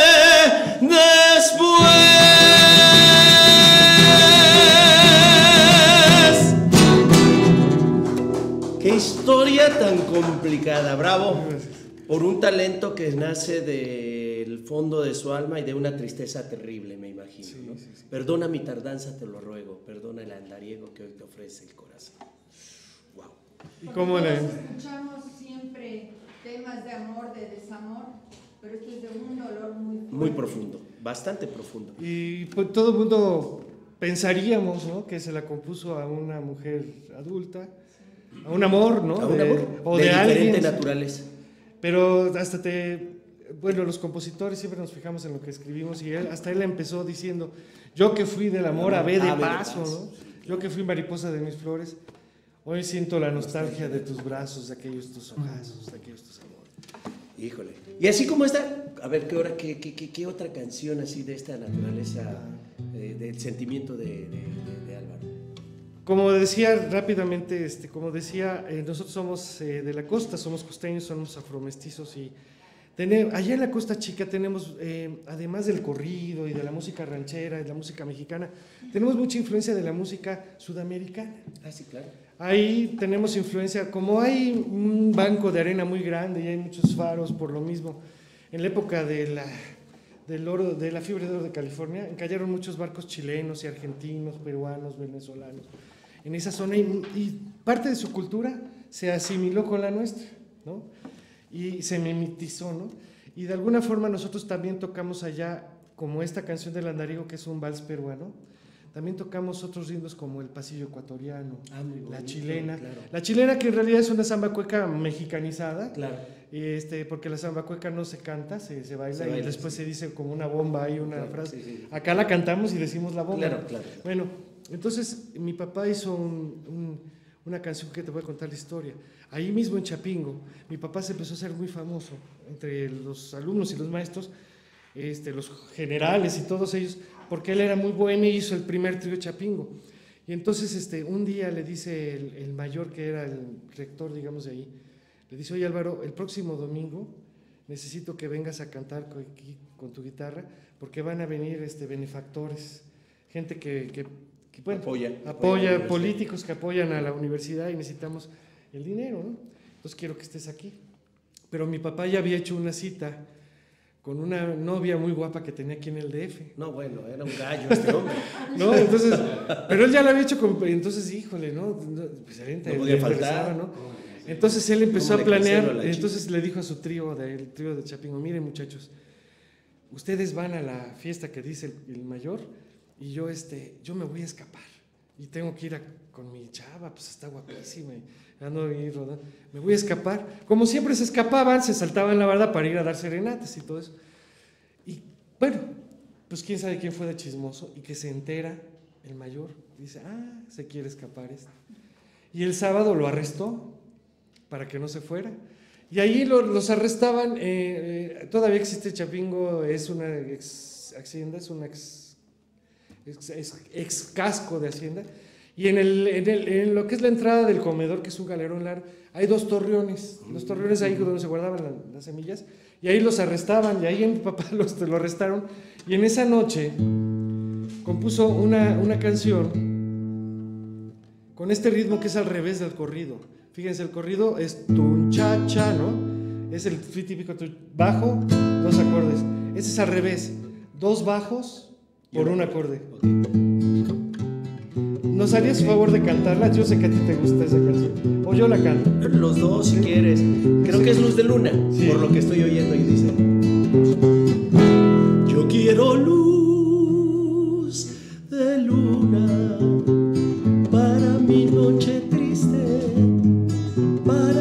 [SPEAKER 10] después.
[SPEAKER 4] Qué historia tan complicada, bravo. Por un talento que nace del fondo de su alma y de una tristeza terrible, me imagino. Sí, ¿no? Sí. Perdona mi tardanza, te lo ruego. Perdona el andariego que hoy te ofrece el corazón. Wow.
[SPEAKER 10] ¿Y cómo le
[SPEAKER 7] escuchamos siempre temas de amor, de desamor, pero esto es de un dolor muy
[SPEAKER 4] profundo, bastante profundo.
[SPEAKER 10] Y pues todo el mundo pensaríamos, ¿no?, que se la compuso a una mujer adulta, a un amor, ¿no?
[SPEAKER 4] A un amor
[SPEAKER 10] o
[SPEAKER 4] de
[SPEAKER 10] alguien,
[SPEAKER 4] diferente naturaleza.
[SPEAKER 10] Pero bueno, los compositores siempre nos fijamos en lo que escribimos y hasta él empezó diciendo, yo que fui del amor a B de paso, ¿no? Yo que fui mariposa de mis flores, hoy siento la nostalgia de tus brazos, de aquellos tus ojazos, de aquellos tus amores.
[SPEAKER 4] Híjole. Y así como esta, a ver, ¿qué otra canción así de esta naturaleza, del sentimiento de Álvaro?
[SPEAKER 10] Como decía rápidamente, nosotros somos de la costa, somos costeños, somos afromestizos y allá en la Costa Chica tenemos, además del corrido y de la música ranchera y de la música mexicana, tenemos mucha influencia de la música sudamericana.
[SPEAKER 4] Ah, sí, claro.
[SPEAKER 10] Ahí tenemos influencia, como hay un banco de arena muy grande y hay muchos faros por lo mismo, en la época de la fiebre de oro de California, encallaron muchos barcos chilenos y argentinos, peruanos, venezolanos, en esa zona y parte de su cultura se asimiló con la nuestra, ¿no? Y se mimetizó, ¿no? Y de alguna forma nosotros también tocamos allá, como esta canción del andariego, que es un vals peruano, también tocamos otros ritmos como el pasillo ecuatoriano, la chilena, claro. La chilena que en realidad es una samba cueca mexicanizada,
[SPEAKER 4] claro.
[SPEAKER 10] Porque la samba cueca no se canta, se baila y después se dice como una bomba, hay una frase, sí. Acá la cantamos y decimos la bomba.
[SPEAKER 4] Claro.
[SPEAKER 10] Bueno, entonces mi papá hizo una canción que te voy a contar la historia. Ahí mismo en Chapingo, mi papá se empezó a hacer muy famoso entre los alumnos y los maestros, los generales y todos ellos, porque él era muy bueno y hizo el primer trío Chapingo. Y entonces un día le dice el mayor, que era el rector, digamos, de ahí, le dice, oye Álvaro, el próximo domingo necesito que vengas a cantar con tu guitarra, porque van a venir benefactores, gente que bueno, apoya políticos que apoyan a la universidad y necesitamos el dinero, ¿no? Entonces quiero que estés aquí. Pero mi papá ya había hecho una cita con una novia muy guapa que tenía aquí en el DF.
[SPEAKER 4] No, bueno, era un gallo este hombre.
[SPEAKER 10] No, entonces, pero él ya lo había hecho entonces, híjole, ¿no? Pues
[SPEAKER 4] no podía faltar,
[SPEAKER 10] ¿no? Entonces él empezó a planear, entonces le dijo a su trío, el trío de Chapingo, miren muchachos, ustedes van a la fiesta que dice el mayor y yo me voy a escapar y tengo que ir con mi chava, pues está guapísima y ando ahí rodando, me voy a escapar. Como siempre se escapaban, se saltaban la barda para ir a dar serenatas y todo eso. Y bueno, pues quién sabe quién fue de chismoso y que se entera el mayor, dice, se quiere escapar Y el sábado lo arrestó para que no se fuera. Y ahí los arrestaban, todavía existe Chapingo, es una ex hacienda, es una ex casco de hacienda, y en lo que es la entrada del comedor, que es un galerón largo, hay dos torreones ahí donde se guardaban las semillas, y ahí los arrestaban, y ahí mi papá lo arrestaron, y en esa noche compuso una canción con este ritmo que es al revés del corrido. Fíjense, el corrido es tun cha cha, ¿no? Es el típico bajo, dos acordes. Ese es al revés, dos bajos por un acorde. ¿Nos harías favor de cantarla? Yo sé que a ti te gusta esa canción. O yo la canto.
[SPEAKER 4] Los dos, si quieres. Creo que es Luz de Luna, por lo que estoy oyendo y dice. Yo quiero luz de luna para mi noche triste.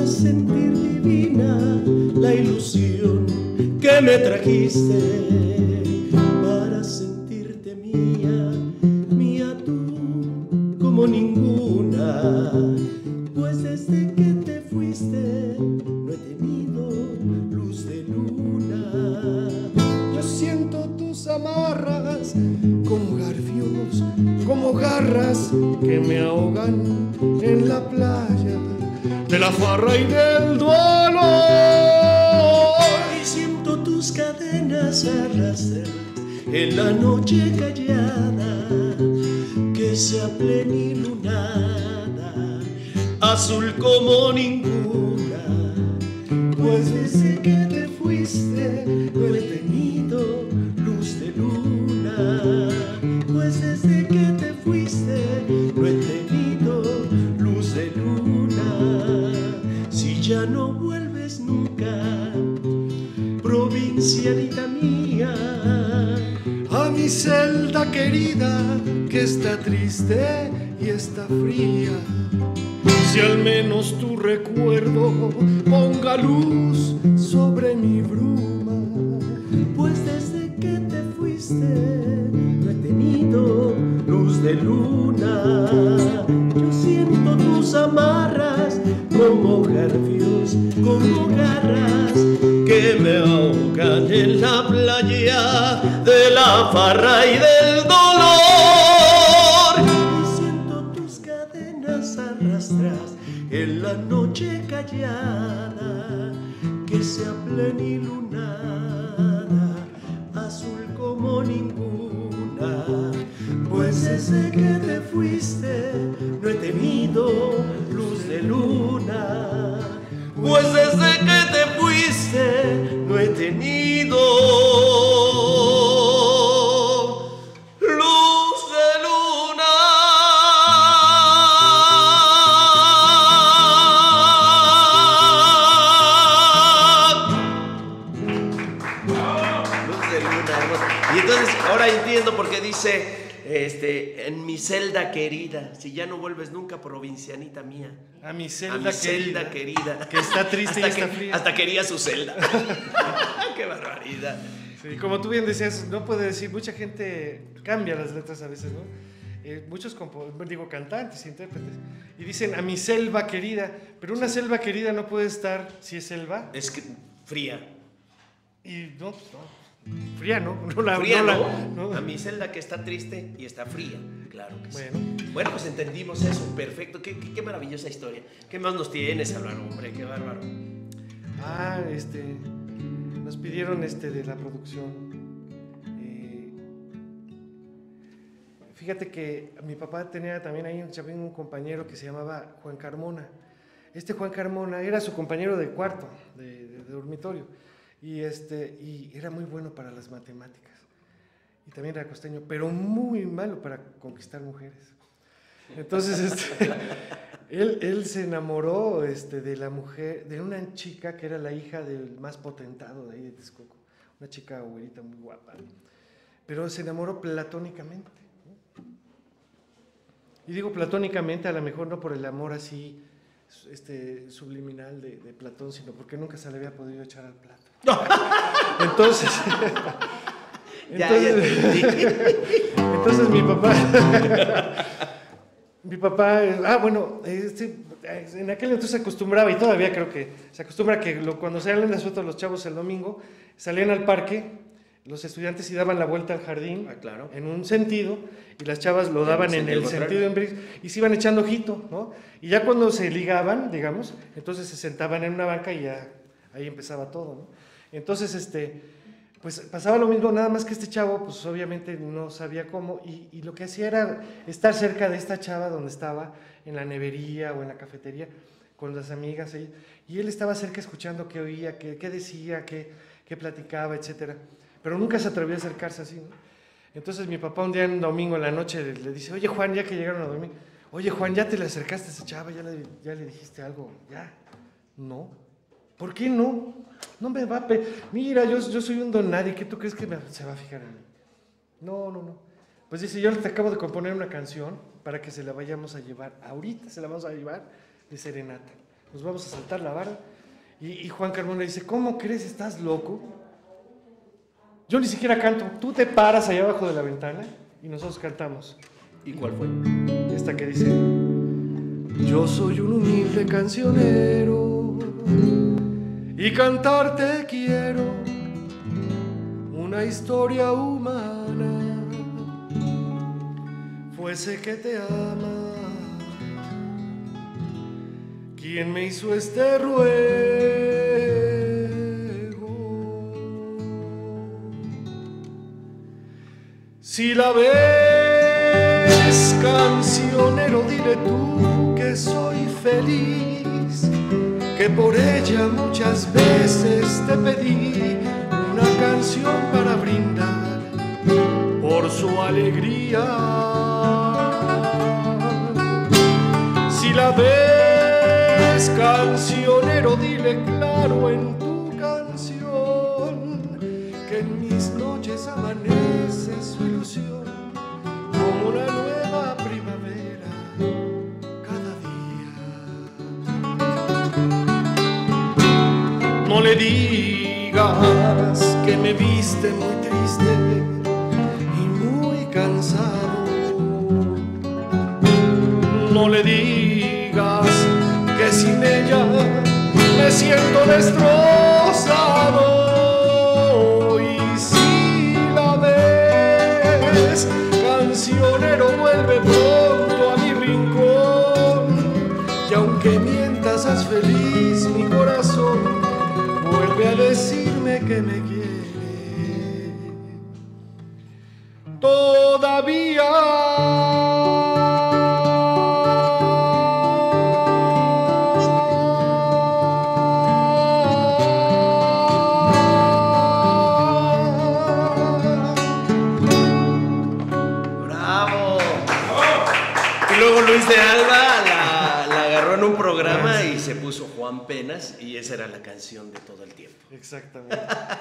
[SPEAKER 13] sentir divina la ilusión que me trajiste, para sentirte mía, mía tú como ninguna, pues desde que te fuiste no he tenido luz de luna. Yo siento tus amarras como garfios, como garras que me ahogan en la playa de la farra y del dolor. Y siento tus cadenas arrastrar en la noche callada, que sea plenilunada, azul como ninguna, pues desde que te fuiste no he tenido luz de luna, pues desde que te fuiste no he tenido luz de luna. Si ya no vuelves nunca, provincianita mía, a mi celda querida que está triste y está fría, si al menos tu recuerdo ponga luz sobre mi bruma, pues desde que te fuiste no he tenido luz de luna. Yo siento tus amarras como garfios, como garras que me ahogan en la playa de la farra y del dolor. Y siento tus cadenas arrastras en la noche callada, que sea plenilunada, azul como ninguna, pues desde que te fuiste no he tenido luz de luna, pues desde que te fuiste no he tenido luz de luna. Luz de luna, hermosa. Y entonces ahora entiendo por qué dice en mi celda querida, si ya no vuelves nunca, provincianita mía.
[SPEAKER 10] A mi celda,
[SPEAKER 13] a mi celda querida,
[SPEAKER 10] que está triste
[SPEAKER 13] hasta
[SPEAKER 10] y está fría.
[SPEAKER 13] Hasta quería su celda. ¡Qué barbaridad!
[SPEAKER 10] Sí, como tú bien decías, no puede decir, mucha gente cambia las letras a veces, ¿no? Muchos cantantes, intérpretes, y dicen a mi selva querida, pero una selva querida no puede estar si es selva.
[SPEAKER 13] Es que fría.
[SPEAKER 10] Y no, pues no. Fría, ¿no?
[SPEAKER 13] Fría, ¿no? A mi celda que está triste y está fría. Claro que sí. Bueno, pues entendimos eso. Perfecto. Qué maravillosa historia. ¿Qué más nos tienes, Álvaro? Hombre, qué bárbaro.
[SPEAKER 10] Nos pidieron de la producción. Fíjate que mi papá tenía también ahí un compañero que se llamaba Juan Carmona. Juan Carmona era su compañero de cuarto, de dormitorio. Y era muy bueno para las matemáticas. Y también era costeño, pero muy malo para conquistar mujeres. Entonces, él se enamoró de la mujer, de una chica que era la hija del más potentado de ahí de Texcoco. Una chica güerita muy guapa. Pero se enamoró platónicamente. Y digo platónicamente, a lo mejor no por el amor así subliminal de Platón, sino porque nunca se le había podido echar al plato. Entonces mi papá, en aquel entonces se acostumbraba, y todavía creo que se acostumbra que cuando salen de asueto los chavos el domingo, salían al parque, los estudiantes y daban la vuelta al jardín,
[SPEAKER 13] claro,
[SPEAKER 10] en un sentido, y las chavas lo daban en el sentido inverso, y se iban echando ojito, ¿no? Y ya cuando se ligaban, digamos, entonces se sentaban en una banca y ya ahí empezaba todo, ¿no? Entonces, pues pasaba lo mismo, nada más que este chavo, pues obviamente no sabía cómo, y lo que hacía era estar cerca de esta chava donde estaba, en la nevería o en la cafetería, con las amigas ahí, y él estaba cerca escuchando qué oía, qué decía, qué platicaba, etcétera. Pero nunca se atrevió a acercarse así, ¿no? Entonces mi papá un día, en domingo en la noche, le dice, oye Juan, ya que llegaron a dormir, oye Juan, ¿ya te le acercaste a esa chava? ¿Ya le dijiste algo? ¿Ya? No. ¿Por qué no? No me va a... Mira, yo soy un don nadie, ¿qué tú crees que se va a fijar en mí? No. Pues dice, yo te acabo de componer una canción para que se la vayamos a llevar, ahorita se la vamos a llevar de serenata. nos vamos a saltar la barda. Y Juan Carmona dice, ¿cómo crees? ¿Estás loco? Yo ni siquiera canto. Tú te paras allá abajo de la ventana y nosotros cantamos.
[SPEAKER 4] ¿Y cuál fue?
[SPEAKER 10] Esta que dice, yo soy un humilde cancionero y cantarte quiero una historia humana, fuese que te ama quien me hizo este ruego. Si la ves, cancionero, dile tú que soy feliz, que por ella muchas veces te pedí una canción para brindar por su alegría. Si la ves, cancionero, dile claro en tu canción que en mis noches amanece su ilusión como una nueva primavera cada día. No le digas que me viste muy triste y muy cansado. No le digas que sin ella me siento destrozado. Y si la ves, cancionero, vuelve pronto a mi rincón. Y aunque mientas, haz feliz mi corazón. Vuelve a decirme que me quiere todavía.
[SPEAKER 4] Luis de Alba la agarró en un programa y se puso Juan Penas y esa era la canción de todo el tiempo.
[SPEAKER 10] Exactamente.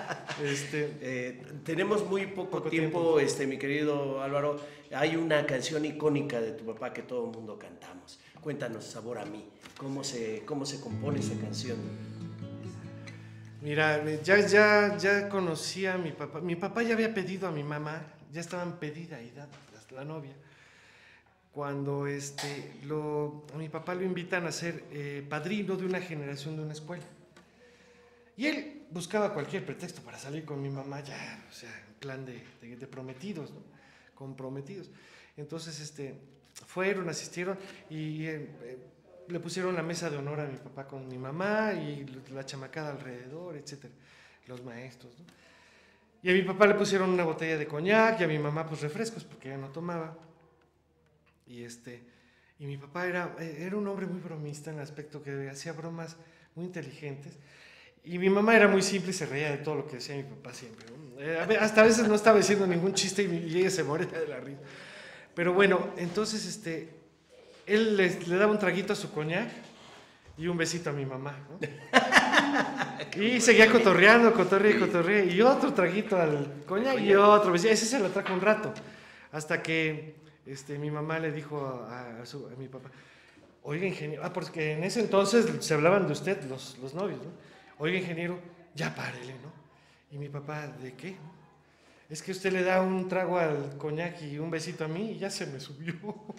[SPEAKER 4] Tenemos muy poco tiempo, mi querido Álvaro. Hay una canción icónica de tu papá que todo el mundo cantamos. Cuéntanos, Sabor a mí. ¿Cómo se compone esa canción?
[SPEAKER 10] Mira, ya conocía a mi papá. Mi papá ya había pedido a mi mamá, ya estaban pedida y dada la novia. Cuando a mi papá lo invitan a ser padrino de una generación de una escuela. Y él buscaba cualquier pretexto para salir con mi mamá, ya, o sea, en plan de prometidos, ¿no? Comprometidos. Entonces, fueron, asistieron y le pusieron la mesa de honor a mi papá con mi mamá y la chamacada alrededor, etcétera, los maestros, ¿no? Y a mi papá le pusieron una botella de coñac y a mi mamá, pues, refrescos, porque ella no tomaba. Y mi papá era un hombre muy bromista en el aspecto que hacía bromas muy inteligentes. Y mi mamá era muy simple y se reía de todo lo que decía mi papá siempre, ¿no? Hasta a veces no estaba diciendo ningún chiste y ella se moría de la risa. Pero bueno, entonces él le daba un traguito a su coñac y un besito a mi mamá, ¿no? Y seguía cotorreando, y otro traguito al coñac y otro besito. Ese se lo trajo un rato, hasta que mi mamá le dijo a mi papá, oiga, ingeniero, porque en ese entonces se hablaban de usted, los novios, ¿no? Oiga, ingeniero, ya párele, ¿no? Y mi papá, ¿de qué? Es que usted le da un trago al coñac y un besito a mí y ya se me subió.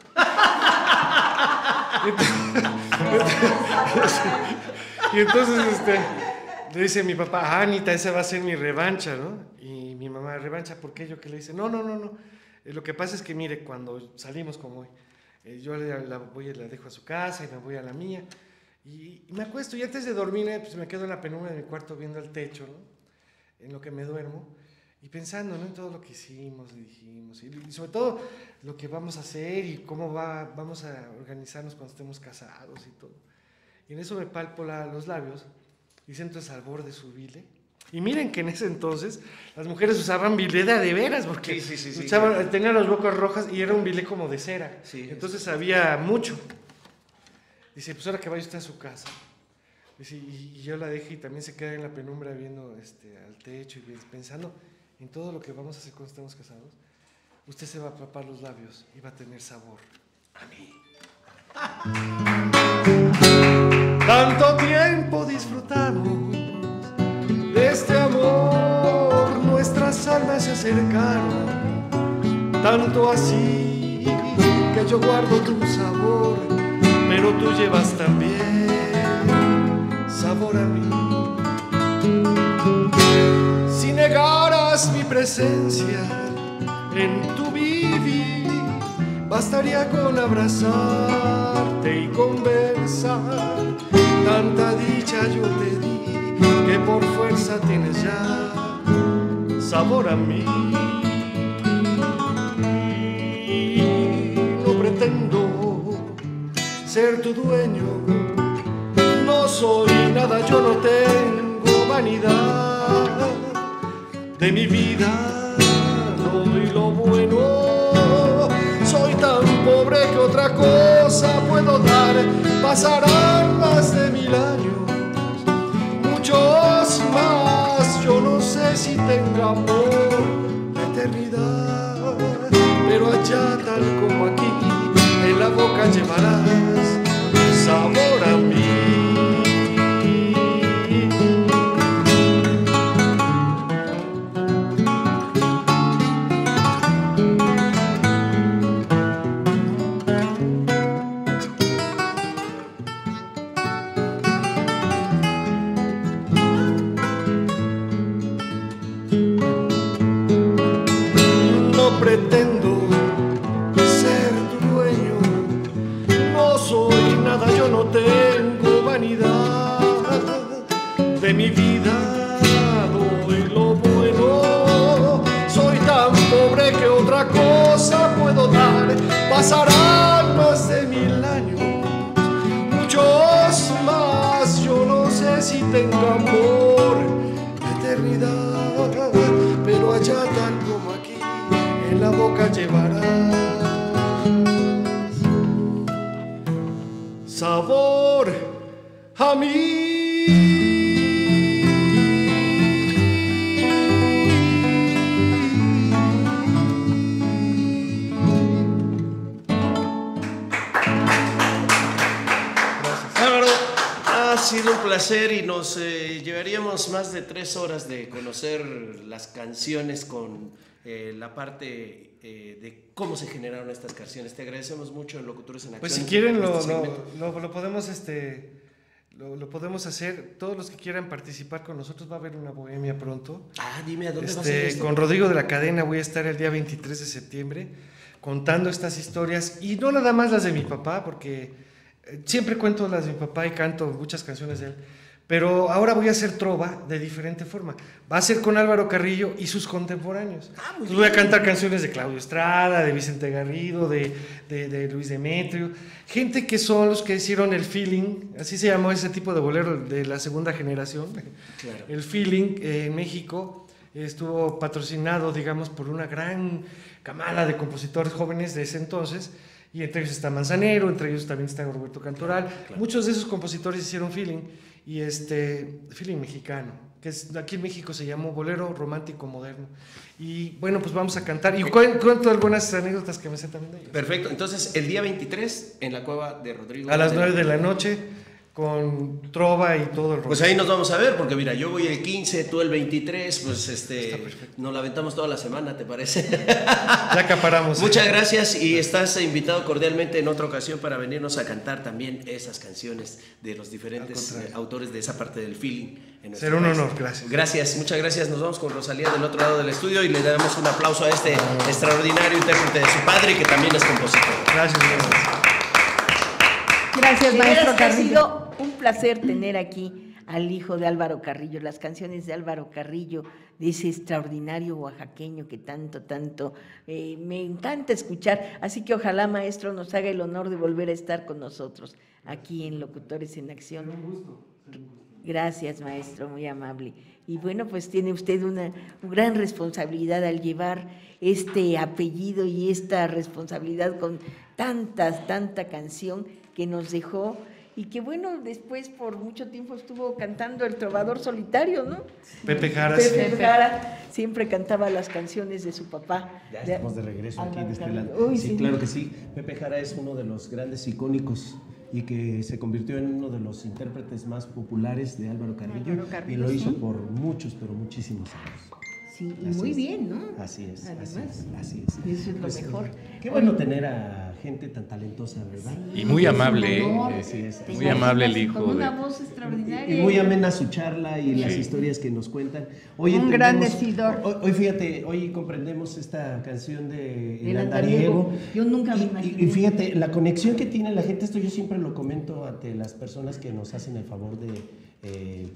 [SPEAKER 10] Y entonces le dice mi papá, Anita, esa va a ser mi revancha, ¿no? Y mi mamá, ¿revancha por qué? Yo que le dice, no. Lo que pasa es que, mire, cuando salimos como hoy, yo la dejo a su casa y me voy a la mía. Y me acuesto y antes de dormir, pues me quedo en la penumbra de mi cuarto viendo el techo, ¿no? En lo que me duermo y pensando, ¿no? En todo lo que hicimos y dijimos y sobre todo lo que vamos a hacer y cómo vamos a organizarnos cuando estemos casados y todo. Y en eso me palpo los labios y siento el sabor de su bile. Y miren que en ese entonces las mujeres usaban bilé de veras, porque tenían los bocas rojas y era un bilé como de cera. Entonces había mucho. Dice, pues ahora que vaya usted a su casa. Dice, y yo la dejé y también se queda en la penumbra viendo al techo y pensando en todo lo que vamos a hacer cuando estemos casados. Usted se va a papar los labios y va a tener sabor a mí.
[SPEAKER 8] Tanto tiempo disfrutamos de este amor, nuestras almas se acercaron, tanto así que yo guardo tu sabor, pero tú llevas también sabor a mí. Si negaras mi presencia en tu vivir, bastaría con abrazarte y conversar. Tanta dicha yo te di que por fuerza tienes ya sabor a mí. No pretendo ser tu dueño, no soy nada, yo no tengo vanidad. De mi vida doy lo bueno, soy tan pobre que otra cosa puedo dar. Pasarán más de 1000 años, muchos más, yo no sé si tenga amor la eternidad, pero allá tal como aquí, en la boca llevarás sabor a mí. Pretendo ser tu dueño, no soy nada, yo no tengo vanidad. De mi vida doy lo bueno, soy tan pobre que otra cosa puedo dar. Pasarán más de 1000 años, muchos más, yo no sé si tenga amor la eternidad, pero allá tal como aquí, en la boca llevarás sabor a mí.
[SPEAKER 4] Álvaro, ha sido un placer y nos llevaríamos más de 3 horas de conocer las canciones con la parte de cómo se generaron estas canciones. Te agradecemos mucho en Locutores en Acción.
[SPEAKER 10] Pues si quieren lo podemos lo podemos hacer. Todos los que quieran participar con nosotros, va a haber una bohemia pronto.
[SPEAKER 4] Dime, ¿a dónde va a ser esto?
[SPEAKER 10] Con Rodrigo de la Cadena voy a estar el día 23 de septiembre contando estas historias, y no nada más las de mi papá, porque siempre cuento las de mi papá y canto muchas canciones de él, pero ahora voy a hacer trova de diferente forma. Va a ser con Álvaro Carrillo y sus contemporáneos. Voy a cantar canciones de Claudio Estrada, de Vicente Garrido, de Luis Demetrio, gente que son los que hicieron el feeling, así se llamó ese tipo de bolero de la segunda generación. Claro. El feeling en México estuvo patrocinado, digamos, por una gran camada de compositores jóvenes de ese entonces, y entre ellos está Manzanero, entre ellos también está Roberto Cantoral. Claro. Muchos de esos compositores hicieron feeling, y feeling mexicano, que aquí en México se llamó bolero romántico moderno. Y bueno, pues vamos a cantar, y cuento algunas anécdotas que me sé también de ellos.
[SPEAKER 4] Perfecto, entonces el día 23 en la cueva de Rodrigo.
[SPEAKER 10] A las 9 de la noche, con trova y todo el rollo.
[SPEAKER 4] Pues ahí nos vamos a ver, porque mira, yo voy el 15, tú el 23, pues nos la aventamos toda la semana, ¿te parece?
[SPEAKER 10] Ya acaparamos.
[SPEAKER 4] Muchas gracias, y estás invitado cordialmente en otra ocasión para venirnos a cantar también esas canciones de los diferentes autores de esa parte del feeling.
[SPEAKER 10] Será un honor, gracias.
[SPEAKER 4] Gracias, muchas gracias. Nos vamos con Rosalía del otro lado del estudio y le damos un aplauso a este extraordinario intérprete de su padre, que también es compositor.
[SPEAKER 10] Gracias.
[SPEAKER 3] Gracias, maestro Carrillo. Ha sido un placer tener aquí al hijo de Álvaro Carrillo, las canciones de Álvaro Carrillo, de ese extraordinario oaxaqueño que tanto me encanta escuchar. Así que ojalá, maestro, nos haga el honor de volver a estar con nosotros aquí en Locutores en Acción.
[SPEAKER 10] Un gusto.
[SPEAKER 3] Gracias, maestro, muy amable. Y bueno, pues tiene usted una gran responsabilidad al llevar este apellido y esta responsabilidad con tanta canción que nos dejó, y que bueno, después por mucho tiempo estuvo cantando el trovador solitario, ¿no?
[SPEAKER 10] Pepe Jara.
[SPEAKER 3] Pepe Jara siempre cantaba las canciones de su papá.
[SPEAKER 4] Ya estamos de regreso aquí de este lado. Sí, claro que sí. Pepe Jara es uno de los grandes icónicos
[SPEAKER 20] y que se convirtió en uno de los intérpretes más populares de Álvaro Carrillo, y lo
[SPEAKER 3] sí.
[SPEAKER 20] hizo por muchos, pero muchísimos años.
[SPEAKER 3] Sí, y
[SPEAKER 20] Así
[SPEAKER 3] muy
[SPEAKER 20] es.
[SPEAKER 3] bien, ¿no?
[SPEAKER 20] Así es,
[SPEAKER 3] Además,
[SPEAKER 20] así es.
[SPEAKER 3] y eso es lo
[SPEAKER 20] Pues,
[SPEAKER 3] mejor.
[SPEAKER 20] Qué bueno tener a gente tan talentosa, ¿verdad?
[SPEAKER 21] Y muy amable,
[SPEAKER 20] Sí, es.
[SPEAKER 21] muy amable el hijo.
[SPEAKER 3] Con una
[SPEAKER 21] de-
[SPEAKER 3] voz extraordinaria.
[SPEAKER 20] Y muy amena su charla y las
[SPEAKER 21] Sí.
[SPEAKER 20] historias que nos cuentan. Hoy
[SPEAKER 3] Un gran
[SPEAKER 20] entendemos-
[SPEAKER 3] decidor.
[SPEAKER 20] Hoy fíjate, hoy comprendemos esta canción de
[SPEAKER 3] El
[SPEAKER 20] El Andariego.
[SPEAKER 3] Yo nunca me imaginé.
[SPEAKER 20] Y fíjate, la conexión que tiene la gente, esto yo siempre lo comento ante las personas que nos hacen el favor de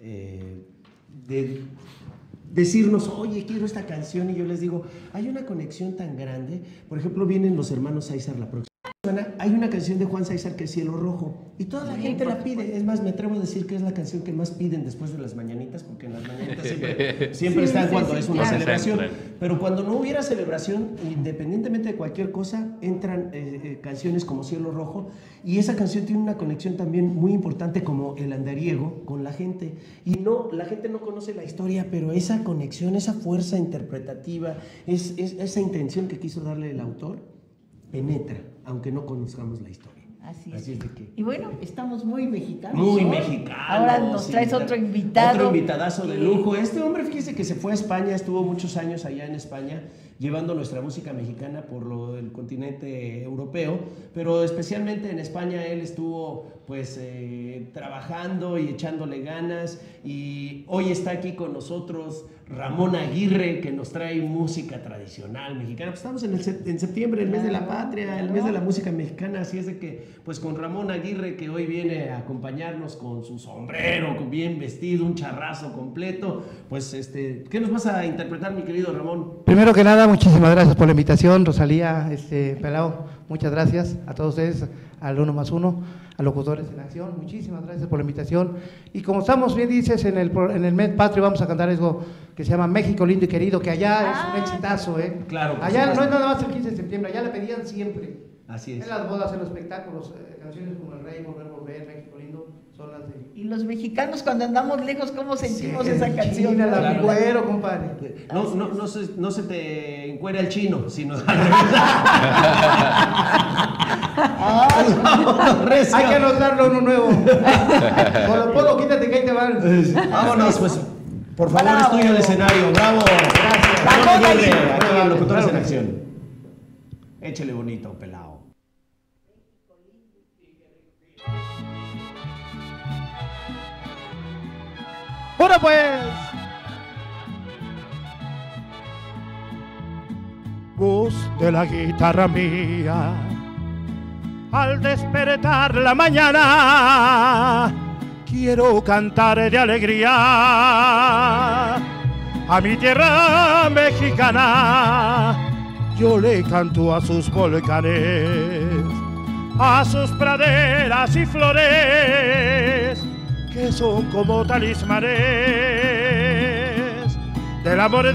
[SPEAKER 20] decirnos, oye, quiero esta canción, y yo les digo, hay una conexión tan grande. Por ejemplo, vienen los hermanos Sáizar la próxima semana. Hay una canción de Juan Sáizar que es Cielo Rojo, y toda la gente la pide. Es más, me atrevo a decir que es la canción que más piden después de las mañanitas, porque en las mañanitas siempre están cuando es una celebración. Pero cuando no hubiera celebración, independientemente de cualquier cosa, entran canciones como Cielo Rojo, y esa canción tiene una conexión también muy importante como El Andariego con la gente. Y no, la gente no conoce la historia, pero esa conexión, esa fuerza interpretativa, esa intención que quiso darle el autor, penetra, aunque no conozcamos la historia.
[SPEAKER 3] Así
[SPEAKER 20] es.
[SPEAKER 3] es.
[SPEAKER 20] De que
[SPEAKER 3] Y bueno, estamos muy mexicanos.
[SPEAKER 20] muy
[SPEAKER 3] hoy.
[SPEAKER 20] mexicanos.
[SPEAKER 3] Ahora nos traes
[SPEAKER 20] sí,
[SPEAKER 3] otro invitado.
[SPEAKER 20] Otro invitadazo de lujo. Este hombre, fíjese que se fue a España, estuvo muchos años allá en España, llevando nuestra música mexicana por el continente europeo, pero especialmente en España él estuvo pues trabajando y echándole ganas, y hoy está aquí con nosotros Ramón Aguirre, que nos trae música tradicional mexicana. Pues estamos en septiembre, el mes de la patria, el mes de la música mexicana, así es de que pues con Ramón Aguirre, que hoy viene a acompañarnos con su sombrero, bien vestido, un charrazo completo, pues ¿qué nos vas a interpretar, mi querido Ramón?
[SPEAKER 14] Primero que nada, muchísimas gracias por la invitación, Rosalía, Pelao, muchas gracias a todos ustedes, al 1+1, a Locutores en Acción, muchísimas gracias por la invitación. Y como estamos, bien dices, en el mes patrio vamos a cantar algo que se llama México lindo y querido, que allá es un exitazo,
[SPEAKER 20] Claro.
[SPEAKER 14] Allá no es nada más el 15 de septiembre, allá la pedían siempre.
[SPEAKER 20] Así es.
[SPEAKER 14] En las bodas, en los espectáculos, canciones como El Rey, Volver, México lindo, son las de...
[SPEAKER 3] Y los mexicanos cuando andamos lejos, ¿cómo sentimos esa canción?
[SPEAKER 14] China, la
[SPEAKER 3] Claro.
[SPEAKER 14] cuero, compadre.
[SPEAKER 20] No se te encuera el chino, sino al revés.
[SPEAKER 14] Hay que anotarlo uno nuevo. Polo, Polo, quítate que ahí te van.
[SPEAKER 20] Vámonos, pues, por favor, es tuyo el escenario. Bravo. Gracias.
[SPEAKER 14] Ramón
[SPEAKER 20] Aguirre,
[SPEAKER 14] Aguirre.
[SPEAKER 20] aquí en Locutores en
[SPEAKER 14] Claro.
[SPEAKER 20] Acción. Échale bonito, pelao.
[SPEAKER 14] ¡Ahora pues!
[SPEAKER 16] Voz de la guitarra mía, al despertar la mañana, quiero cantar de alegría a mi tierra mexicana. Yo le canto a sus volcanes, a sus praderas y flores, que son como talismanes del amor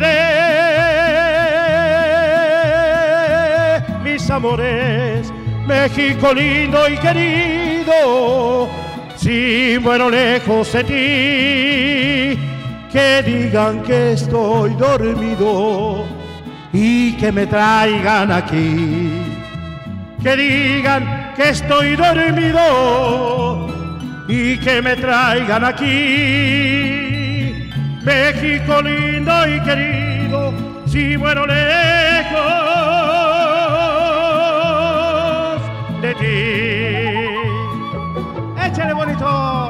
[SPEAKER 16] de mis amores. México lindo y querido, si muero lejos de ti, que digan que estoy dormido y que me traigan aquí. Que digan que estoy dormido y que me traigan aquí. México lindo y querido, si muero lejos de ti. Échale bonito.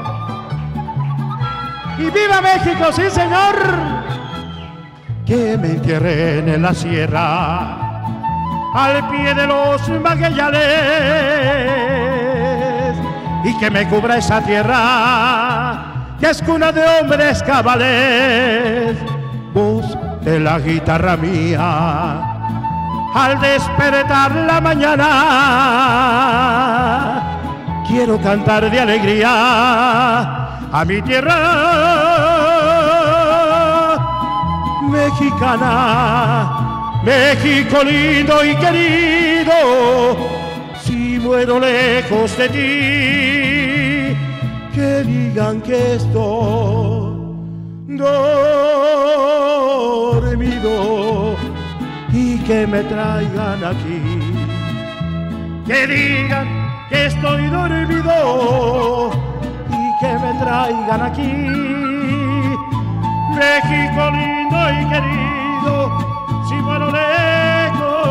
[SPEAKER 16] ¡Y viva México, sí señor! Que me entierren en la sierra, al pie de los Magallanes, y que me cubra esa tierra, que es cuna de hombres cabales. Voz de la guitarra mía, al despertar la mañana, quiero cantar de alegría a mi tierra mexicana. México lindo y querido, si muero lejos de ti, que digan que estoy dormido y que me traigan aquí. Que digan que estoy dormido y que me traigan aquí. México lindo y querido, si muero lejos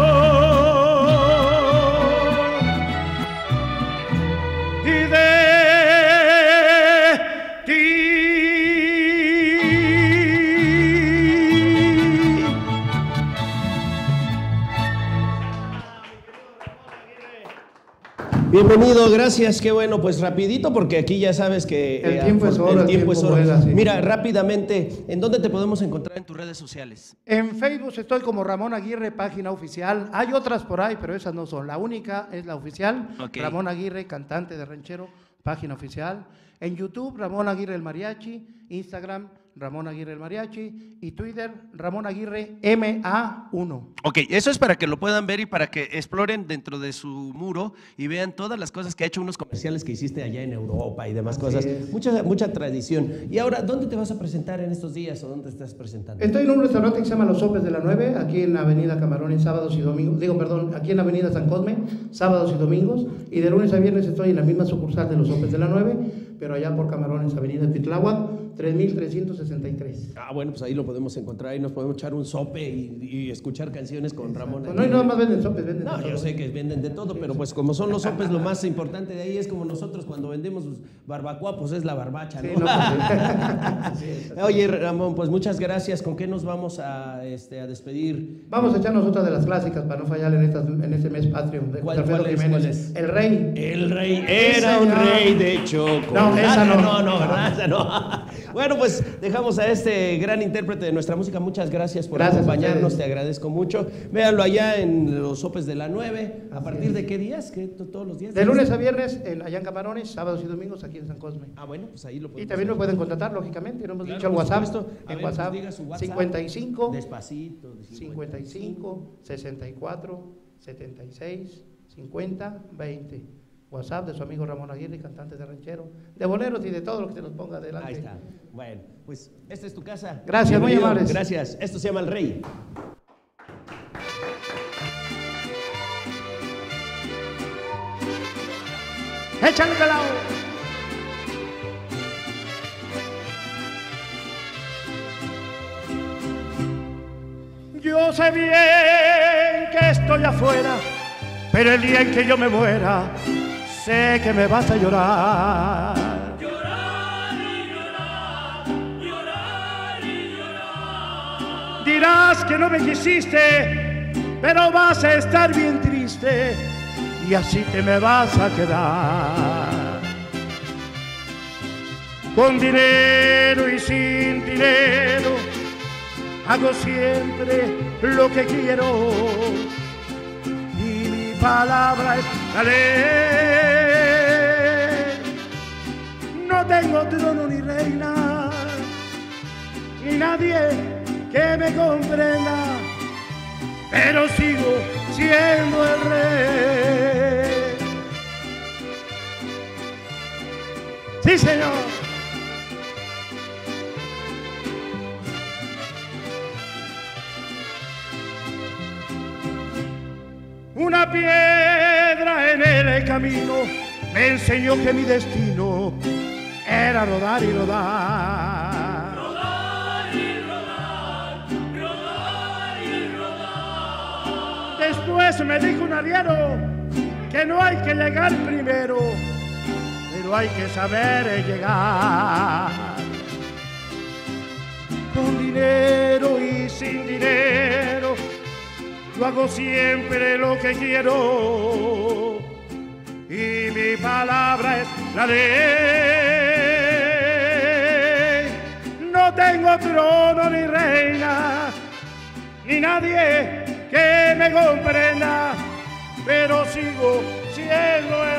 [SPEAKER 16] y de ti.
[SPEAKER 4] Bienvenido, gracias, qué bueno, pues rapidito porque aquí ya sabes que
[SPEAKER 14] el tiempo es oro,
[SPEAKER 4] el tiempo es oro.
[SPEAKER 14] vuela, sí.
[SPEAKER 4] Mira, rápidamente, ¿en dónde te podemos encontrar en tus redes sociales?
[SPEAKER 14] En Facebook estoy como Ramón Aguirre, página oficial. Hay otras por ahí, pero esas no son. La única es la oficial.
[SPEAKER 4] Okay.
[SPEAKER 14] Ramón Aguirre, cantante de ranchero, página oficial. En YouTube, Ramón Aguirre el Mariachi. Instagram, Ramón Aguirre el Mariachi. Y Twitter, Ramón Aguirre MA1.
[SPEAKER 4] Ok, eso es para que lo puedan ver y para que exploren dentro de su muro y vean todas las cosas que ha hecho, unos comerciales que hiciste allá en Europa y demás cosas. Mucha tradición. Y ahora, ¿dónde te vas a presentar en estos días o dónde estás presentando?
[SPEAKER 14] Estoy en un restaurante que se llama Los Sopes de la 9, aquí en la Avenida Camarones, sábados y domingos. Aquí en la Avenida San Cosme, sábados y domingos. Y de lunes a viernes estoy en la misma sucursal de Los Sopes de la 9, pero allá por Camarones, Avenida Pitláhuac, 3363.
[SPEAKER 4] Ah, bueno, pues ahí lo podemos encontrar, ahí nos podemos echar un sope y escuchar canciones con Ramón.
[SPEAKER 14] No, y nada más venden sopes, venden
[SPEAKER 4] No,
[SPEAKER 14] de todo.
[SPEAKER 4] yo sé que venden de todo, pero pues como son los sopes, lo más importante de ahí es como nosotros cuando vendemos barbacoa, pues es la barbacha, ¿no?
[SPEAKER 14] Sí,
[SPEAKER 4] Oye, Ramón, pues muchas gracias. ¿Con qué nos vamos a despedir?
[SPEAKER 14] Vamos a echarnos otra de las clásicas para no fallar en este mes patrio. De
[SPEAKER 4] ¿Cuál es?
[SPEAKER 14] El Rey.
[SPEAKER 4] El Rey era un rey de chocolate.
[SPEAKER 14] No, esa no.
[SPEAKER 4] No, ¿verdad? Esa no. Bueno, pues dejamos a este gran intérprete de nuestra música. Muchas gracias por acompañarnos, te agradezco mucho. Véanlo allá en Los Sopes de la 9. ¿A partir de qué días? ¿Todos los días?
[SPEAKER 14] De lunes a viernes allá en Camarones, sábados y domingos aquí en San Cosme.
[SPEAKER 4] Ah, bueno, pues ahí lo podemos.
[SPEAKER 14] Y también nos pueden contactar, lógicamente. Lo hemos dicho al WhatsApp. En WhatsApp, 55
[SPEAKER 4] despacito,
[SPEAKER 14] 55 64 76 50 20. WhatsApp de su amigo Ramón Aguirre, cantante de ranchero, de boleros y de todo lo que se nos ponga adelante.
[SPEAKER 4] Ahí está. Bueno, pues esta es tu casa.
[SPEAKER 14] Gracias, muy amables.
[SPEAKER 4] Gracias. Esto se llama El Rey.
[SPEAKER 16] Échale pelao. Yo sé bien que estoy afuera, pero el día en que yo me muera, sé que me vas a llorar. Dirás que no me quisiste, pero vas a estar bien triste y así te me vas a quedar. Con dinero y sin dinero, hago siempre lo que quiero y mi palabra es la ley. No tengo trono ni reina, ni nadie que me comprenda, pero sigo siendo el rey. Sí, señor. Una piedra en el camino me enseñó que mi destino era rodar y rodar. Rodar y rodar, rodar y rodar. Después me dijo un arriero que no hay que llegar primero, pero hay que saber llegar. Con dinero y sin dinero, yo hago siempre lo que quiero y mi palabra es la ley. No tengo trono ni reina, ni nadie que me comprenda, pero sigo siendo el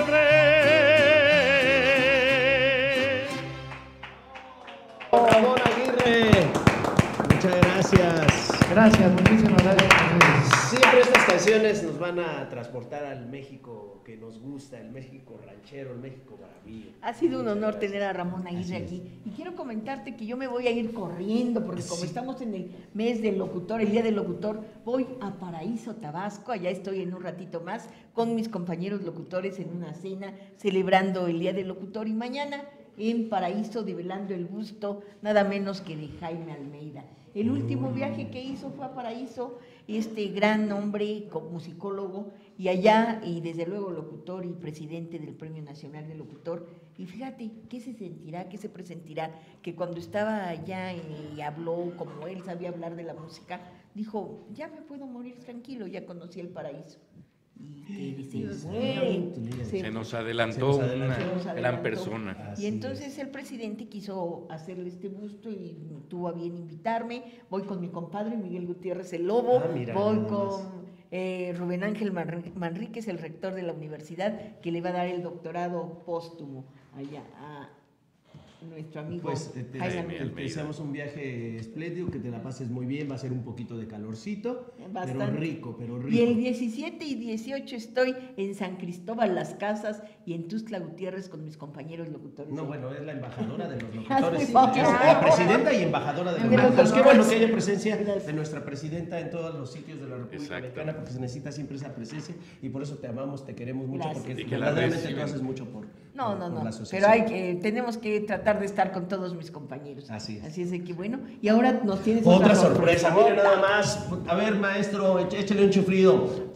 [SPEAKER 16] rey.
[SPEAKER 4] Ramón Aguirre, muchas gracias.
[SPEAKER 14] Gracias, muchísimas gracias.
[SPEAKER 4] Siempre estas canciones nos van a transportar al México que nos gusta, el México ranchero, el México bravío.
[SPEAKER 3] Ha sido un honor tener a Ramón Aguirre aquí. Y quiero comentarte que yo me voy a ir corriendo, porque como estamos en el mes del locutor, el día del locutor, voy a Paraíso, Tabasco. Allá estoy en un ratito más con mis compañeros locutores en una cena celebrando el día del locutor. Y mañana en Paraíso, develando el busto, nada menos que de Jaime Almeida. El último viaje que hizo fue a Paraíso, este gran hombre, musicólogo, y allá, y desde luego locutor y presidente del Premio Nacional de Locutor. Y fíjate, ¿qué se sentirá, qué se presentirá? Que cuando estaba allá y habló, como él sabía hablar de la música, dijo, ya me puedo morir tranquilo, ya conocí el paraíso. Y que
[SPEAKER 21] se nos adelantó una gran persona.
[SPEAKER 3] Y entonces el presidente quiso hacerle este busto y tuvo a bien invitarme. Voy con mi compadre Miguel Gutiérrez el Lobo, voy con Rubén Ángel Manríquez, el rector de la universidad, que le va a dar el doctorado póstumo allá a nuestro amigo.
[SPEAKER 4] Pues te deseamos un viaje espléndido, que te la pases muy bien, va a ser un poquito de calorcito, pero rico.
[SPEAKER 3] Y el 17 y 18 estoy en San Cristóbal Las Casas y en Tuxtla Gutiérrez con mis compañeros locutores.
[SPEAKER 4] No, bueno, es la embajadora de los locutores, la presidenta y embajadora de los locutores. Qué bueno que haya presencia de nuestra presidenta en todos los sitios de la República Mexicana, porque se necesita siempre esa presencia, y por eso te amamos, te queremos mucho, porque verdaderamente tú haces mucho por la asociación.
[SPEAKER 3] Pero tenemos que tratar de estar con todos mis compañeros.
[SPEAKER 4] Así es.
[SPEAKER 3] Así es de que bueno, y ahora nos tienes
[SPEAKER 4] otra sorpresa. Mire nada más. A ver, maestro, échale un chuflido.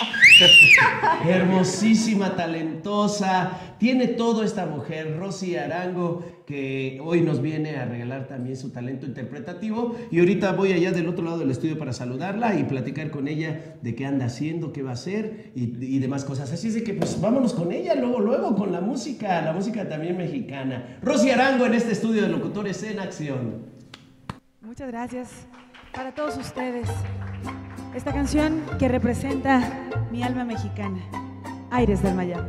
[SPEAKER 4] Hermosísima, talentosa, tiene todo esta mujer, Rosy Arango, que hoy nos viene a regalar también su talento interpretativo, y ahorita voy allá del otro lado del estudio para saludarla y platicar con ella de qué anda haciendo, qué va a hacer y demás cosas. Así es de que pues vámonos con ella, luego con la música también mexicana. Rosy Arango en este estudio de locutores en acción.
[SPEAKER 15] Muchas gracias para todos ustedes. Esta canción que representa mi alma mexicana, Aires del Mayab.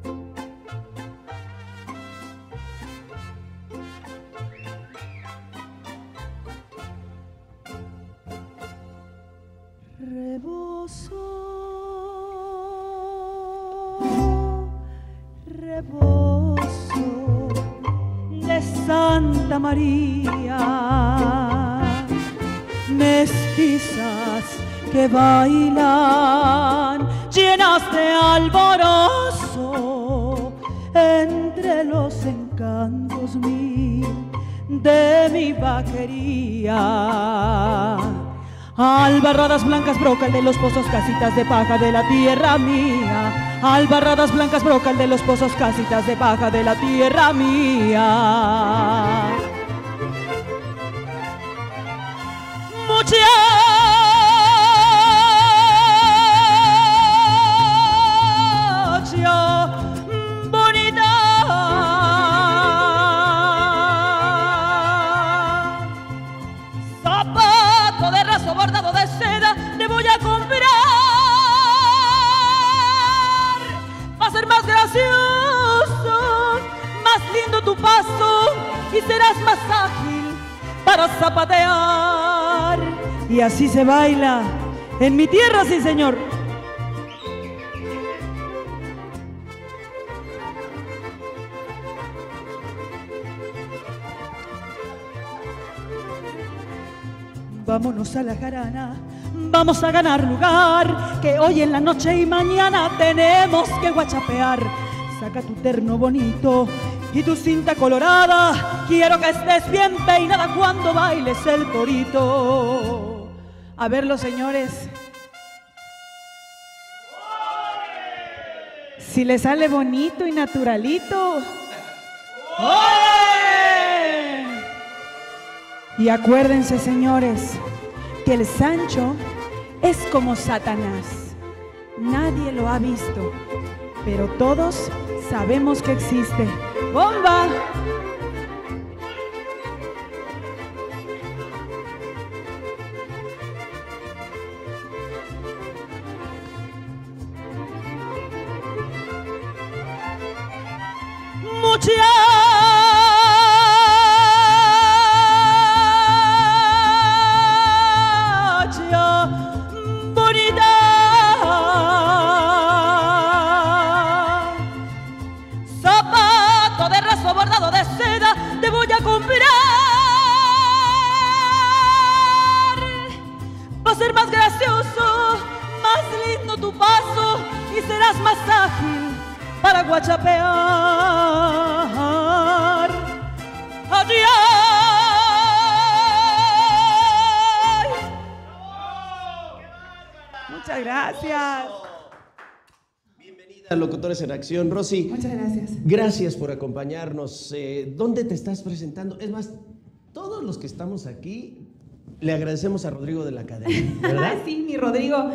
[SPEAKER 18] Rebozo de Santa María, mestizas que bailan llenas de alborozo entre los encantos mil de mi vaquería. Albarradas blancas, brocal de los pozos, casitas de paja de la tierra mía. Albarradas blancas, brocal de los pozos, casitas de paja de la tierra mía. Muchacha bonita, zapato de raso bordado de seda te voy a comprar. Va a ser más gracioso, más lindo tu paso y serás más ágil para zapatear. Y así se baila en mi tierra, sí señor. Vámonos a la jarana, vamos a ganar lugar, que hoy en la noche y mañana tenemos que guachapear. Saca tu terno bonito y tu cinta colorada, quiero que estés bien peinada cuando bailes el torito. A ver los señores, si les sale bonito y naturalito. ¡Ole! Y acuérdense, señores, que el Sancho es como Satanás. Nadie lo ha visto, pero todos sabemos que existe. ¡Bomba! serás más ágil para guachapear. Adiós. Muchas gracias.
[SPEAKER 4] Bienvenida a Locutores en Acción. Rosy.
[SPEAKER 15] Muchas gracias.
[SPEAKER 4] Gracias por acompañarnos. ¿Dónde te estás presentando? Es más, todos los que estamos aquí le agradecemos a Rodrigo de la Cadena, ¿verdad?
[SPEAKER 15] Sí, mi Rodrigo,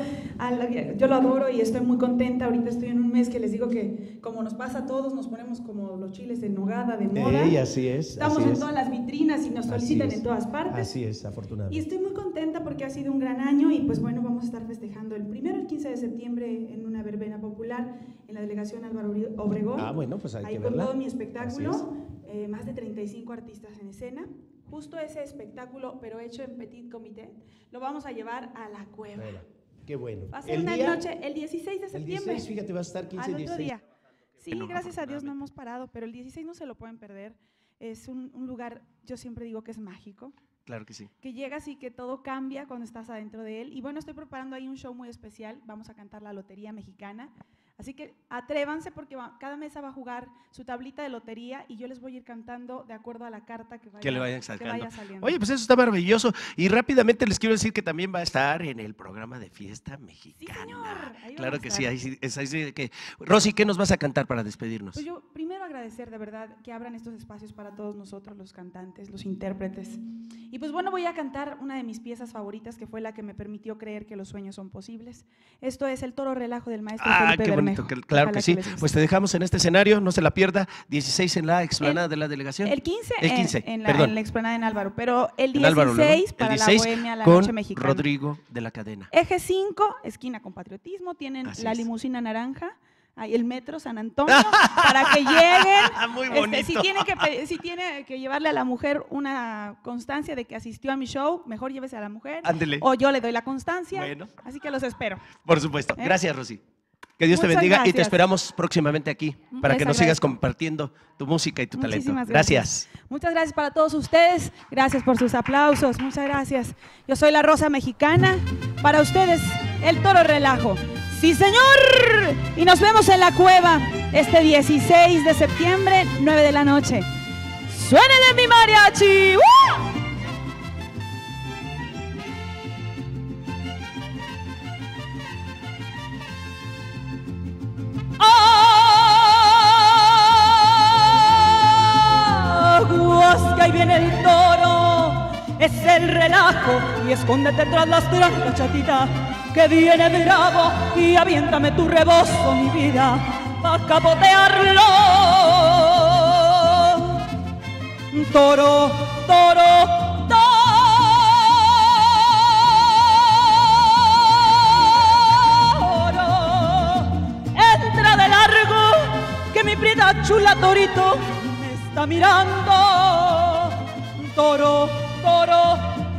[SPEAKER 15] yo lo adoro y estoy muy contenta. Ahorita estoy en un mes que les digo que, como nos pasa a todos, nos ponemos como los chiles en nogada de moda.
[SPEAKER 4] Así es.
[SPEAKER 15] Estamos en todas las vitrinas y nos solicitan en todas partes.
[SPEAKER 4] Así es, afortunadamente.
[SPEAKER 15] Y estoy muy contenta porque ha sido un gran año y pues bueno, vamos a estar festejando el 15 de septiembre en una verbena popular en la delegación Álvaro Obregón.
[SPEAKER 4] Bueno, pues hay
[SPEAKER 15] ahí
[SPEAKER 4] que
[SPEAKER 15] con
[SPEAKER 4] verla.
[SPEAKER 15] todo mi espectáculo, más de 35 artistas en escena. Justo ese espectáculo, pero hecho en petit comité, lo vamos a llevar a la cueva.
[SPEAKER 4] Qué bueno.
[SPEAKER 15] Va a ser una noche el 16 de septiembre.
[SPEAKER 4] El 16, fíjate, va a estar 15 y 16.
[SPEAKER 15] Al otro día. Sí, gracias a Dios no hemos parado, pero el 16 no se lo pueden perder. Es un lugar, yo siempre digo que es mágico.
[SPEAKER 4] Claro que sí.
[SPEAKER 15] Que llegas y que todo cambia cuando estás adentro de él. Y bueno, estoy preparando ahí un show muy especial. Vamos a cantar la Lotería Mexicana. Así que atrévanse porque cada mesa va a jugar su tablita de lotería y yo les voy a ir cantando de acuerdo a la carta que
[SPEAKER 4] le vayan sacando.
[SPEAKER 15] vaya saliendo.
[SPEAKER 4] Oye, pues eso está maravilloso. Y rápidamente les quiero decir que también va a estar en el programa de Fiesta Mexicana.
[SPEAKER 15] Sí, señor. Ahí
[SPEAKER 4] Claro que sí,
[SPEAKER 15] vamos a
[SPEAKER 4] ahí sí que... Rosy, ¿qué nos vas a cantar para despedirnos?
[SPEAKER 15] Pues yo primero agradecer de verdad que abran estos espacios para todos nosotros, los cantantes, los intérpretes. Y pues bueno, voy a cantar una de mis piezas favoritas que fue la que me permitió creer que los sueños son posibles. Esto es El Toro Relajo del maestro Felipe
[SPEAKER 4] qué bonito,
[SPEAKER 15] Bermejo.
[SPEAKER 4] claro que sí.
[SPEAKER 15] les guste.
[SPEAKER 4] Pues te dejamos en este escenario, no se la pierda, 16 en la explanada de la delegación.
[SPEAKER 15] El 15, en la explanada en Álvaro, pero el 16
[SPEAKER 4] Álvaro,
[SPEAKER 15] para
[SPEAKER 4] el 16
[SPEAKER 15] la Bohemia, la
[SPEAKER 4] con
[SPEAKER 15] Noche Mexicana.
[SPEAKER 4] Rodrigo de la Cadena.
[SPEAKER 15] Eje 5, esquina con Patriotismo, tienen
[SPEAKER 4] Así
[SPEAKER 15] la
[SPEAKER 4] es.
[SPEAKER 15] limusina naranja, ahí el metro San Antonio, para que lleguen.
[SPEAKER 4] Muy bonito.
[SPEAKER 15] Si tiene que llevarle a la mujer una constancia de que asistió a mi show, mejor llévese a la mujer.
[SPEAKER 4] Ándele.
[SPEAKER 15] O yo le doy la constancia.
[SPEAKER 4] Bueno.
[SPEAKER 15] Así que los espero.
[SPEAKER 4] Por supuesto. Gracias, Rosy. Que Dios te
[SPEAKER 15] Muchas
[SPEAKER 4] bendiga y te
[SPEAKER 15] gracias.
[SPEAKER 4] esperamos próximamente aquí para
[SPEAKER 15] Les
[SPEAKER 4] que nos sigas
[SPEAKER 15] agradezco.
[SPEAKER 4] compartiendo tu música y tu talento.
[SPEAKER 15] Muchísimas
[SPEAKER 4] Gracias.
[SPEAKER 15] Muchas gracias para todos ustedes. Gracias por sus aplausos. Muchas gracias. Yo soy la Rosa Mexicana. Para ustedes, el Toro Relajo. ¡Sí, señor! Y nos vemos en la cueva este 16 de septiembre, 9 de la noche. ¡Suénele mi mariachi! ¡Uh! Aguas, que ahí viene el toro, es el relajo y escóndete tras las trancas, chatita, que viene bravo y aviéntame tu rebozo, mi vida, pa' capotearlo. Toro, toro, toro, entra de largo, que mi prieta chula torito me está mirando. Toro, toro,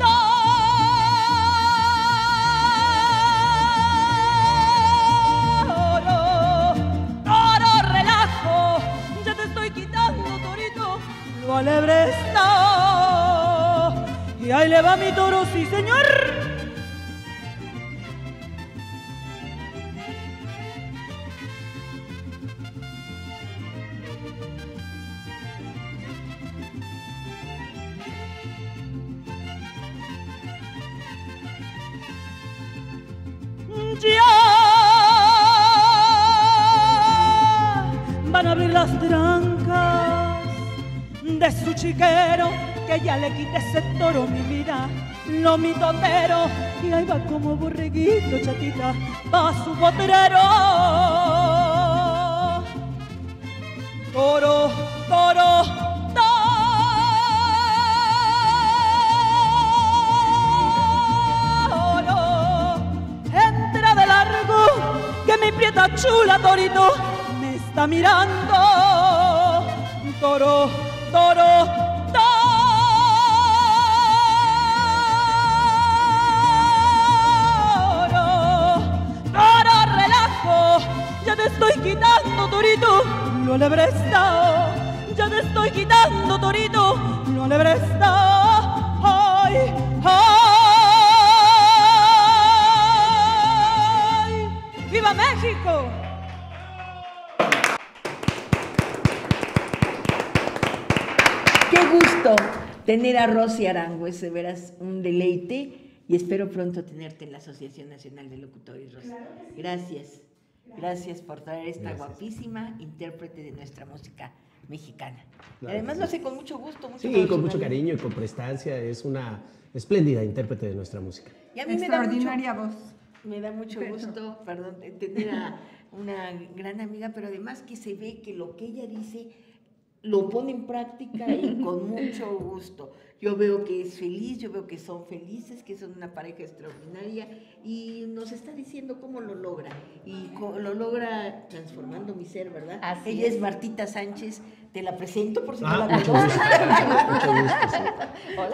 [SPEAKER 15] toro, relajo, ya te estoy quitando, torito, lo alegre está. Y ahí le va mi toro, sí, señor. Ya van a abrir las trancas de su chiquero, que ya le quite ese toro, mi vida, lo mitotero, y ahí va como borreguito, chatita, pa' su potrero. Toro, toro, toro, entra de largo, que mi prieta chula, torito, me está mirando. Toro, toro, toro, relajo, ya te estoy quitando, torito, lo alebresta. Ya te estoy quitando, torito, lo alebresta. Ay, ay, ¡viva México!
[SPEAKER 3] tener a Rosy Arango, es de veras un deleite y espero pronto tenerte en la Asociación Nacional de Locutores, Rosy. Gracias. Gracias por traer esta guapísima intérprete de nuestra música mexicana.
[SPEAKER 6] Claro.
[SPEAKER 3] Además lo hace con mucho gusto.
[SPEAKER 6] Sí, con mucho cariño y con prestancia. Es una espléndida intérprete de nuestra música.
[SPEAKER 3] Y a mí
[SPEAKER 7] extraordinaria voz.
[SPEAKER 3] Me da mucho gusto, perdón, tener a una gran amiga, pero además que se ve que lo que ella dice lo pone en práctica y con mucho gusto. Yo veo que es feliz, yo veo que son felices, que son una pareja extraordinaria y nos está diciendo cómo lo logra. Y lo logra transformando mi ser, ¿verdad?
[SPEAKER 9] Así
[SPEAKER 3] Ella
[SPEAKER 9] es.
[SPEAKER 3] es Martita Sánchez, te la presento por si no la
[SPEAKER 6] mucho
[SPEAKER 3] conoces.
[SPEAKER 6] gusto, mucho gusto,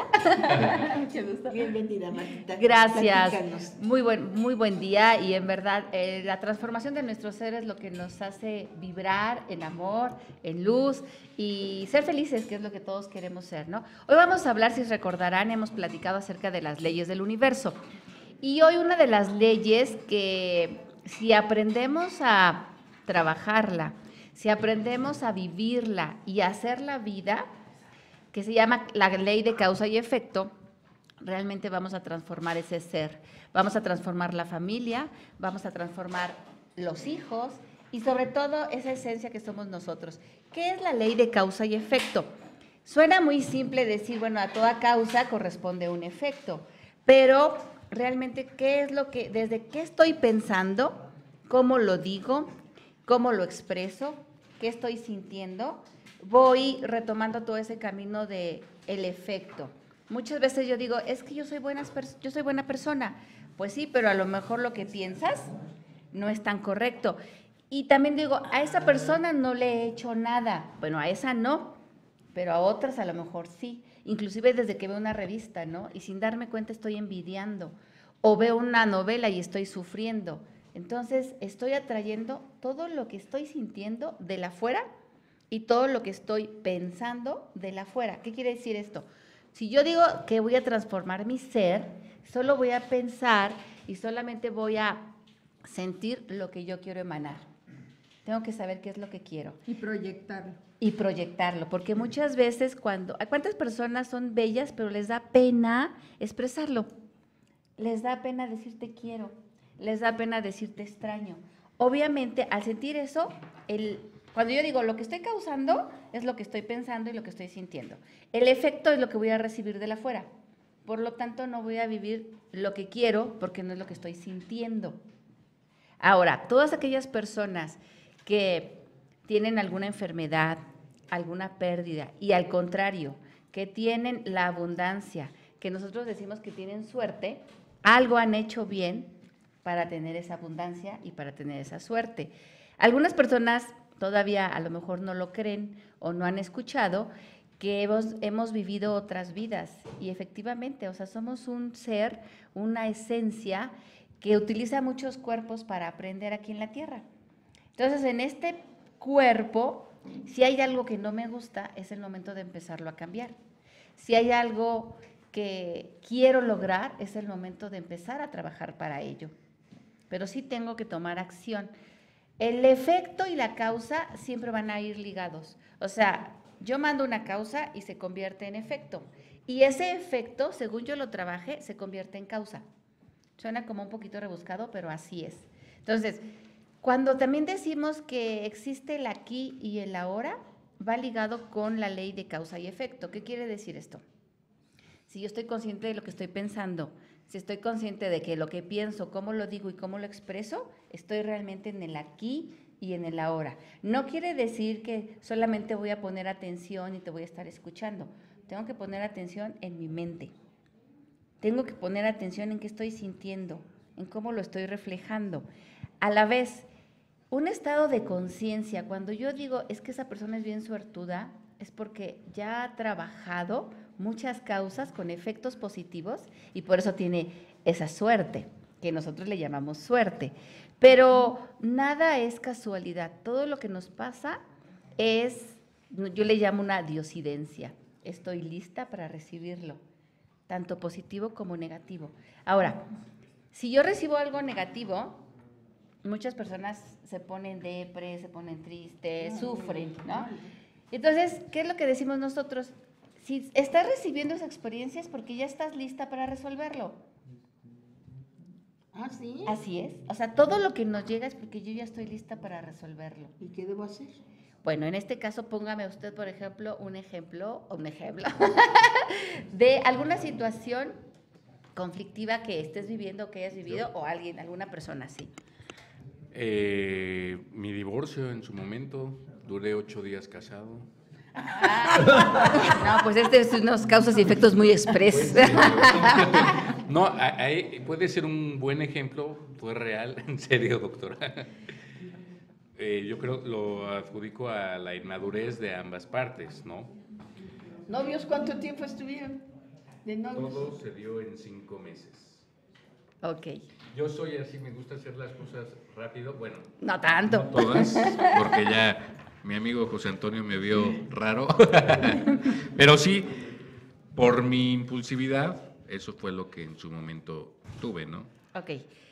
[SPEAKER 3] Hola. Mucho gusto. Bienvenida, Martita.
[SPEAKER 9] Gracias.
[SPEAKER 3] Platícanos.
[SPEAKER 9] Muy buen día y en verdad la transformación de nuestro ser es lo que nos hace vibrar en amor, en luz y ser felices, que es lo que todos queremos ser, ¿no? Hoy vamos a hablar, si recordarán, hemos platicado acerca de las leyes del universo. Y hoy una de las leyes que si aprendemos a trabajarla, si aprendemos a vivirla y a hacer la vida, que se llama la ley de causa y efecto, realmente vamos a transformar ese ser, vamos a transformar la familia, vamos a transformar los hijos y sobre todo esa esencia que somos nosotros. ¿Qué es la ley de causa y efecto? Suena muy simple decir, bueno, a toda causa corresponde un efecto, pero realmente, ¿qué es lo que, desde qué estoy pensando, cómo lo digo, cómo lo expreso, qué estoy sintiendo? Voy retomando todo ese camino de el efecto. Muchas veces yo digo, es que yo soy buena persona. Pues sí, pero a lo mejor lo que piensas no es tan correcto. Y también digo, a esa persona no le he hecho nada. Bueno, a esa no, pero a otras a lo mejor sí. Inclusive desde que veo una revista, ¿no? Y sin darme cuenta estoy envidiando. O veo una novela y estoy sufriendo. Entonces, estoy atrayendo todo lo que estoy sintiendo de la afuera y todo lo que estoy pensando de la afuera. ¿Qué quiere decir esto? Si yo digo que voy a transformar mi ser, solo voy a pensar y solamente voy a sentir lo que yo quiero emanar. Tengo que saber qué es lo que quiero.
[SPEAKER 7] Y proyectarlo.
[SPEAKER 9] Y proyectarlo, porque muchas veces ¿cuántas personas son bellas pero les da pena expresarlo? Les da pena decir te quiero, les da pena decir te extraño. Obviamente, al sentir eso, cuando yo digo lo que estoy causando es lo que estoy pensando y lo que estoy sintiendo. El efecto es lo que voy a recibir de la afuera. Por lo tanto, no voy a vivir lo que quiero porque no es lo que estoy sintiendo. Ahora, todas aquellas personas que tienen alguna enfermedad, alguna pérdida y al contrario, que tienen la abundancia, que nosotros decimos que tienen suerte, algo han hecho bien para tener esa abundancia y para tener esa suerte. Algunas personas todavía a lo mejor no lo creen o no han escuchado que hemos vivido otras vidas y efectivamente, o sea, somos un ser, una esencia que utiliza muchos cuerpos para aprender aquí en la Tierra. Entonces, en este cuerpo, si hay algo que no me gusta, es el momento de empezarlo a cambiar. Si hay algo que quiero lograr, es el momento de empezar a trabajar para ello. Pero sí tengo que tomar acción. El efecto y la causa siempre van a ir ligados. O sea, yo mando una causa y se convierte en efecto. Y ese efecto, según yo lo trabaje, se convierte en causa. Suena como un poquito rebuscado, pero así es. Entonces, cuando también decimos que existe el aquí y el ahora, va ligado con la ley de causa y efecto. ¿Qué quiere decir esto? Si yo estoy consciente de lo que estoy pensando, si estoy consciente de que lo que pienso, cómo lo digo y cómo lo expreso, estoy realmente en el aquí y en el ahora. No quiere decir que solamente voy a poner atención y te voy a estar escuchando. Tengo que poner atención en mi mente. Tengo que poner atención en qué estoy sintiendo, en cómo lo estoy reflejando. A la vez, un estado de conciencia, cuando yo digo es que esa persona es bien suertuda, es porque ya ha trabajado muchas causas con efectos positivos y por eso tiene esa suerte, que nosotros le llamamos suerte. Pero nada es casualidad, todo lo que nos pasa es, yo le llamo una diosidencia. Estoy lista para recibirlo, tanto positivo como negativo. Ahora, si yo recibo algo negativo, muchas personas se ponen depre, se ponen tristes, sufren, ¿no? Entonces, ¿qué es lo que decimos nosotros? Si estás recibiendo esa experiencia es porque ya estás lista para resolverlo.
[SPEAKER 3] ¿Ah, sí?
[SPEAKER 9] Así es. O sea, todo lo que nos llega es porque yo ya estoy lista para resolverlo.
[SPEAKER 3] ¿Y qué debo hacer?
[SPEAKER 9] Bueno, en este caso, póngame usted, por ejemplo, un ejemplo de alguna situación conflictiva que estés viviendo, que hayas vivido, o alguien, alguna persona así.
[SPEAKER 21] Mi divorcio en su momento, duré 8 días casado.
[SPEAKER 9] No, pues este es unos causas y efectos muy express.
[SPEAKER 21] No, ahí puede ser un buen ejemplo, fue real, en serio, doctora. Yo creo lo adjudico a la inmadurez de ambas partes, ¿no?
[SPEAKER 3] ¿Novios cuánto tiempo estuvieron? ¿De novios?
[SPEAKER 21] Todo se dio en 5 meses.
[SPEAKER 9] Ok.
[SPEAKER 21] Yo soy así, me gusta hacer las cosas rápido, bueno.
[SPEAKER 9] No tanto.
[SPEAKER 21] No todas, porque ya mi amigo José Antonio me vio raro. Pero sí, por mi impulsividad, eso fue lo que en su momento tuve, ¿no?
[SPEAKER 9] Ok.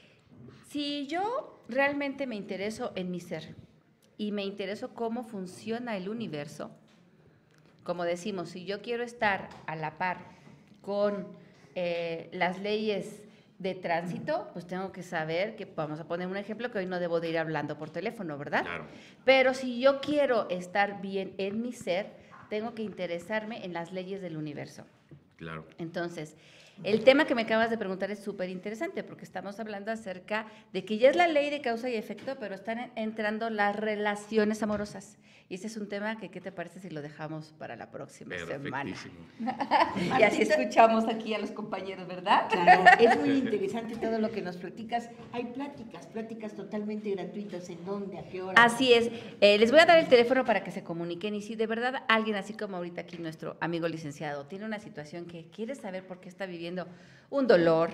[SPEAKER 9] Si yo realmente me intereso en mi ser y me intereso cómo funciona el universo, como decimos, si yo quiero estar a la par con las leyes de tránsito, pues tengo que saber que, vamos a poner un ejemplo, que hoy no debo de ir hablando por teléfono, ¿verdad?
[SPEAKER 21] Claro.
[SPEAKER 9] Pero si yo quiero estar bien en mi ser, tengo que interesarme en las leyes del universo.
[SPEAKER 21] Claro.
[SPEAKER 9] Entonces, el tema que me acabas de preguntar es súper interesante porque estamos hablando acerca de que ya es la ley de causa y efecto, pero están entrando las relaciones amorosas. Y ese es un tema que, ¿qué te parece si lo dejamos para la próxima semana? Y así escuchamos aquí a los compañeros, ¿verdad?
[SPEAKER 3] Claro, es muy interesante todo lo que nos platicas. Hay pláticas totalmente gratuitas. ¿En dónde? ¿A qué hora?
[SPEAKER 9] Así es. Les voy a dar el teléfono para que se comuniquen y si de verdad alguien, así como ahorita aquí nuestro amigo licenciado, tiene una situación que quiere saber por qué está viviendo un dolor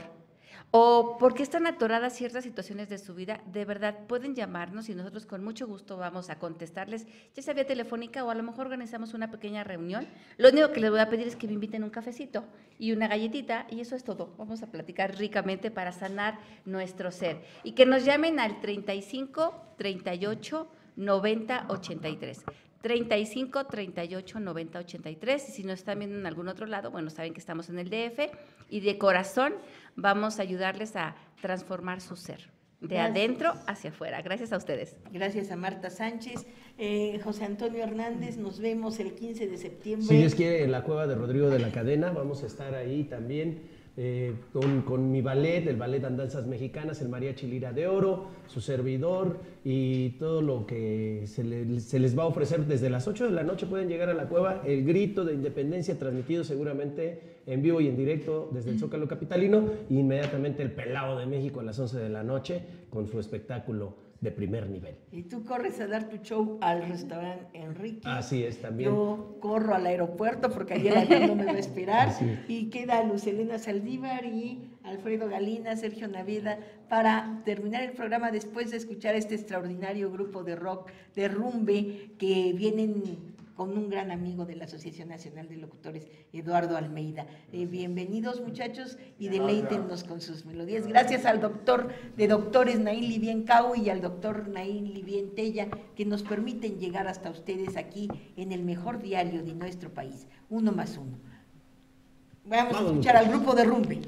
[SPEAKER 9] o por qué están atoradas ciertas situaciones de su vida, de verdad pueden llamarnos y nosotros con mucho gusto vamos a contestarles, ya sea vía telefónica o a lo mejor organizamos una pequeña reunión. Lo único que les voy a pedir es que me inviten un cafecito y una galletita y eso es todo. Vamos a platicar ricamente para sanar nuestro ser y que nos llamen al 35 38 90 83. 35 38 90 83 y si nos están viendo en algún otro lado, bueno, saben que estamos en el DF y de corazón vamos a ayudarles a transformar su ser, de adentro hacia afuera. Gracias a ustedes.
[SPEAKER 3] Gracias a Marta Sánchez. José Antonio Hernández, nos vemos el 15 de septiembre.
[SPEAKER 20] Si Dios quiere, en la cueva de Rodrigo de la Cadena, vamos a estar ahí también. Con mi ballet, el Ballet Danzas Mexicanas, el Mariachi Lira de Oro, su servidor y todo lo que se les va a ofrecer desde las 8 de la noche. Pueden llegar a la cueva, el grito de independencia transmitido seguramente en vivo y en directo desde el Zócalo Capitalino y inmediatamente el Pelao de México a las 11 de la noche con su espectáculo de primer nivel.
[SPEAKER 3] Y tú corres a dar tu show al restaurante Enrique.
[SPEAKER 20] Así es, también.
[SPEAKER 3] Yo corro al aeropuerto porque ayer no me va a esperar. Y queda Luz Helena Saldívar y Alfredo Galina, Sergio Naveda, para terminar el programa después de escuchar este extraordinario grupo de rock, de rumbe, que vienen con un gran amigo de la Asociación Nacional de Locutores, Eduardo Almeida. Bienvenidos, muchachos, y deleítennos con sus melodías. Gracias al doctor de doctores Naín Livien Cau y al doctor Naín Livien Tella, que nos permiten llegar hasta ustedes aquí en el mejor diario de nuestro país, 1+1. Vamos a escuchar al grupo de rumbe.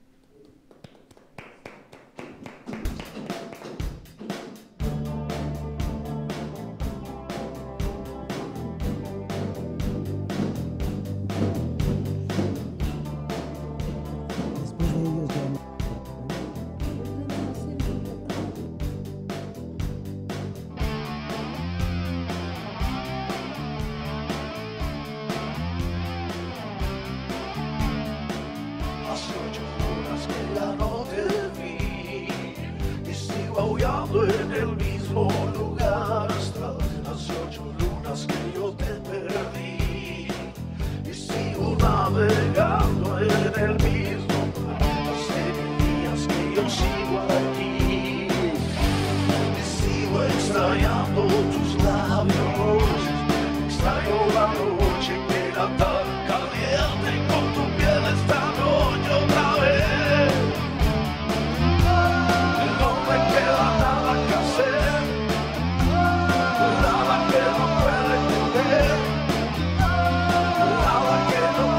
[SPEAKER 13] En el mismo lugar hasta las 8 lunas que yo te perdí y sigo navegando en el mismo mar. Hace días que yo sigo aquí y sigo extrañando tus labios, extraño la noche que era tan caliente con tu piel esta noche otra vez. No me queda nada que hacer, nada que no pueda entender, nada que no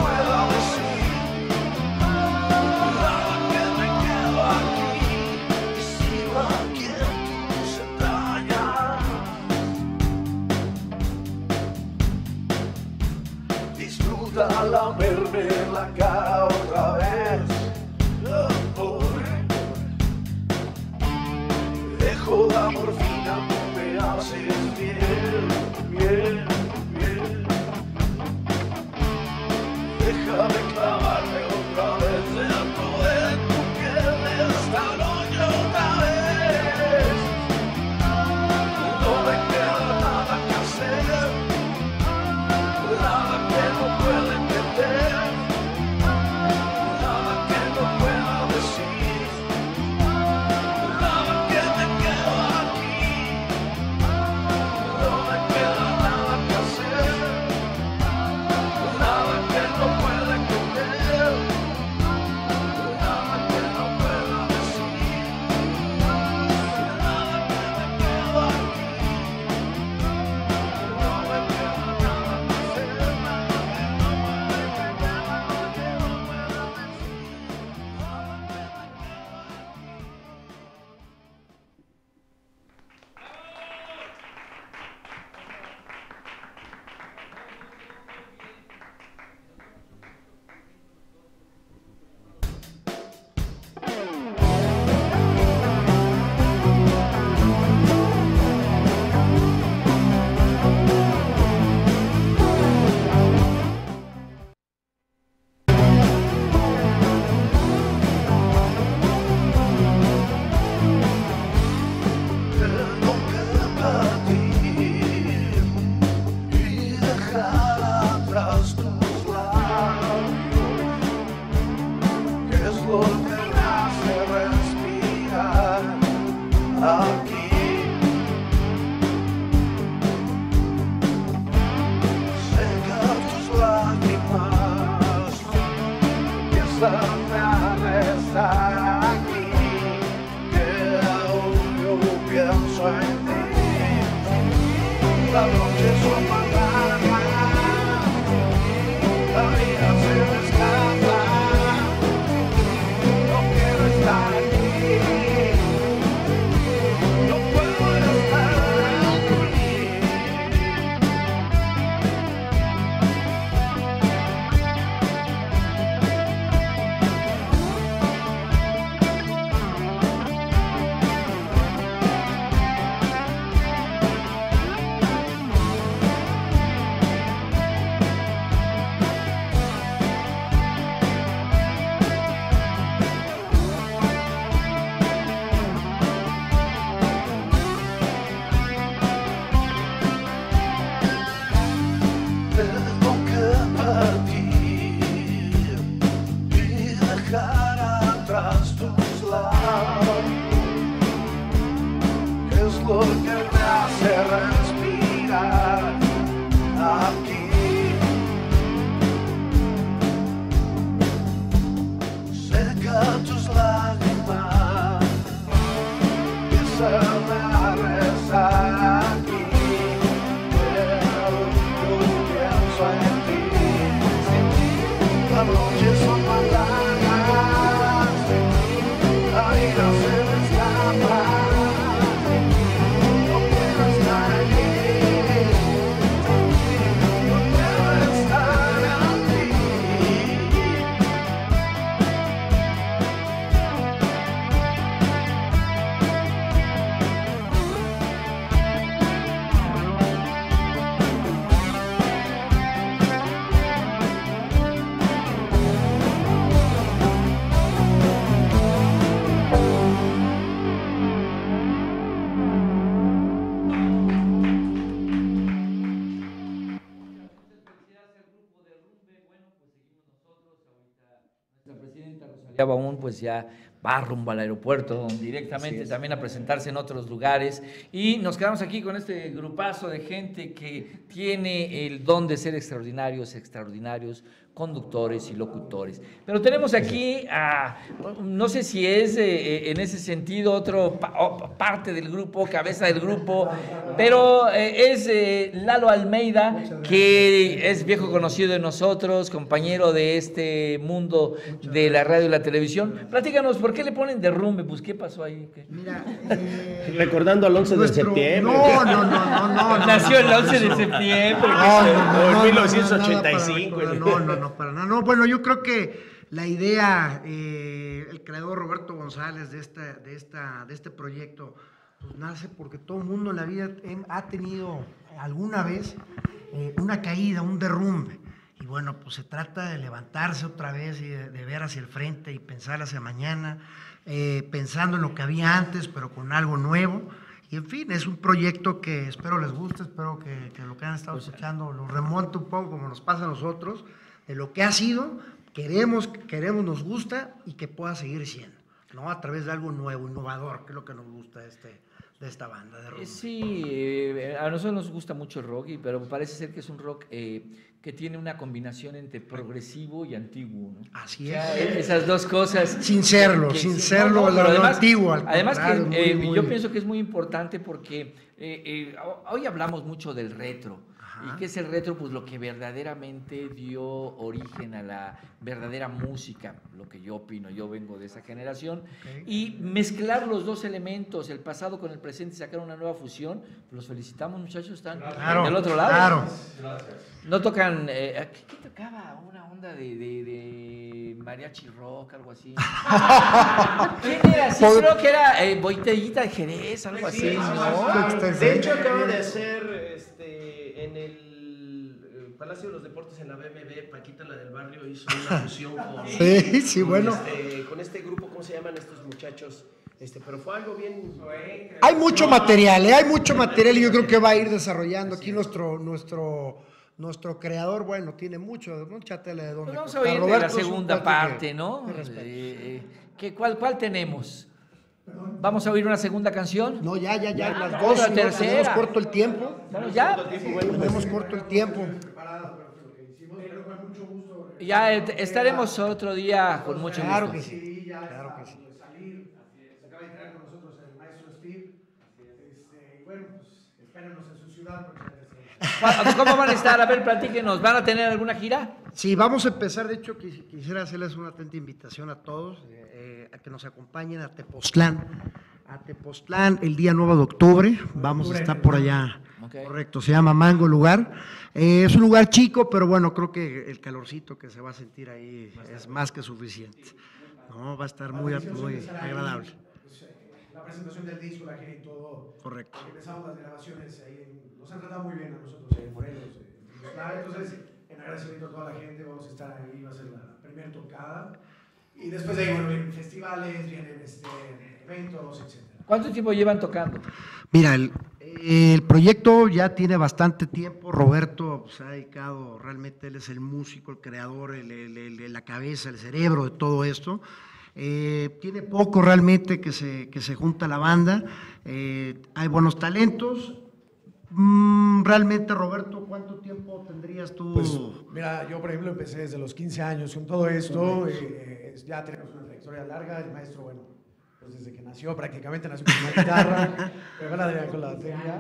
[SPEAKER 13] lo que me hace respirar aquí. Seca tus lágrimas, empiezan a rezar aquí, que aún yo pienso en ti. La noche es una larga, la vida se me escapa, no quiero estar aquí, no puedo estar aquí. Tengo que partir y dejar atrás tus labios, que es lo que me hace respirar aquí. Seca tus lágrimas, empiezan a rezar aquí. La noche son más largas, la vida se me escapa, no quiero estar aquí, no quiero estar aquí.
[SPEAKER 1] Nuestra presidenta Rosalía Baún pues ya va rumbo al aeropuerto directamente también a presentarse en otros lugares y nos quedamos aquí con este grupazo de gente que tiene el don de ser extraordinarios conductores y locutores. Pero tenemos aquí a, no sé si es en ese sentido otro parte del grupo, cabeza del grupo, pero es Lalo Almeida, que es viejo conocido de nosotros, compañero de este mundo de la radio y la televisión. Platícanos, ¿por qué le ponen derrumbe? Pues, ¿qué pasó ahí?
[SPEAKER 4] Mira, recordando al 11 de septiembre.
[SPEAKER 1] No. Nació el 11 de septiembre.
[SPEAKER 4] En 1985.
[SPEAKER 12] No, para nada. No, bueno, yo creo que la idea, el creador Roberto González de este proyecto, pues nace porque todo el mundo en la vida ha tenido alguna vez una caída, un derrumbe. Y bueno, pues se trata de levantarse otra vez y de ver hacia el frente y pensar hacia mañana, pensando en lo que había antes, pero con algo nuevo. Y en fin, es un proyecto que espero les guste, espero que lo que han estado escuchando lo remonte un poco como nos pasa a nosotros, de lo que ha sido, queremos, nos gusta y que pueda seguir siendo, ¿no? A través de algo nuevo, innovador, que es lo que nos gusta de esta banda de rock.
[SPEAKER 1] Sí, a nosotros nos gusta mucho el rock, pero parece ser que es un rock que tiene una combinación entre progresivo y antiguo, ¿no?
[SPEAKER 12] Así
[SPEAKER 1] es.
[SPEAKER 12] es.
[SPEAKER 1] Esas dos cosas.
[SPEAKER 12] Sin serlo, lo antiguo.
[SPEAKER 1] Además que yo pienso que es muy importante porque hoy hablamos mucho del retro. ¿Y qué es el retro? Pues lo que verdaderamente dio origen a la verdadera música, lo que yo opino, yo vengo de esa generación, y mezclar los dos elementos, el pasado con el presente, y sacar una nueva fusión, pues los felicitamos, muchachos, están del otro lado.
[SPEAKER 12] Claro.
[SPEAKER 1] No tocan, ¿qué tocaba? Una onda de mariachi rock, algo así. ¿Quién era? Sí, creo que era Botellita de Jerez, algo así, ¿no?
[SPEAKER 4] De hecho, acaba de hacer en el Palacio de los Deportes en la BMB, Paquita la del Barrio hizo una fusión con este grupo, ¿cómo se llaman estos muchachos? Pero fue algo bien...
[SPEAKER 12] Hay mucho material y yo creo que va a ir desarrollando aquí nuestro Nuestro creador, bueno, tiene mucha tela de dónde
[SPEAKER 1] Pues vamos a
[SPEAKER 12] cortar.
[SPEAKER 1] oír de la
[SPEAKER 12] Roberto es un
[SPEAKER 1] segunda
[SPEAKER 12] cuate
[SPEAKER 1] parte,
[SPEAKER 12] que-
[SPEAKER 1] ¿no?
[SPEAKER 12] que respeto.
[SPEAKER 1] ¿Cuál tenemos? ¿Vamos a oír una segunda canción?
[SPEAKER 12] No, ya, las
[SPEAKER 1] otra,
[SPEAKER 12] dos, si no,
[SPEAKER 1] tercera.
[SPEAKER 12] tenemos corto el tiempo.
[SPEAKER 1] Bueno, ya.
[SPEAKER 12] Tenemos corto el tiempo.
[SPEAKER 1] Ya estaremos otro día con mucho gusto.
[SPEAKER 12] Claro que sí.
[SPEAKER 6] Claro que sí. Salir, se acaba de entrar con nosotros el maestro Steve. Y bueno, pues espérenos en su ciudad.
[SPEAKER 1] ¿Cómo van a estar? A ver, platíquenos. ¿Van a tener alguna gira?
[SPEAKER 12] Sí, vamos a empezar. De hecho, quisiera hacerles una atenta invitación a todos a que nos acompañen a Tepoztlán. El día 9 de octubre. Vamos a estar por allá.
[SPEAKER 1] Okay.
[SPEAKER 12] Correcto, se llama Mango el lugar. Es un lugar chico, pero bueno, creo que el calorcito que se va a sentir ahí es más que suficiente. No, va a estar muy agradable.
[SPEAKER 6] La presentación del disco, la gira y todo.
[SPEAKER 12] Correcto.
[SPEAKER 6] Empezamos las grabaciones ahí, nos han tratado muy bien a nosotros en Morelos. Entonces, en agradecimiento a toda la gente, vamos a estar ahí, va a ser la primera tocada. Y después de ahí, bueno, vienen festivales, vienen eventos, etc.
[SPEAKER 1] ¿Cuánto tiempo llevan tocando?
[SPEAKER 12] Mira, el proyecto ya tiene bastante tiempo. Roberto se ha dedicado, realmente él es el músico, el creador, la cabeza, el cerebro de todo esto. Tiene poco realmente que se junta la banda. Hay buenos talentos. Realmente, Roberto, ¿cuánto tiempo tendrías tú?
[SPEAKER 6] Pues, mira, yo por ejemplo empecé desde los 15 años con todo esto. Ya tenemos una trayectoria larga. El maestro, bueno, pues desde que nació, prácticamente nació con una guitarra, pero Adrián con la batería.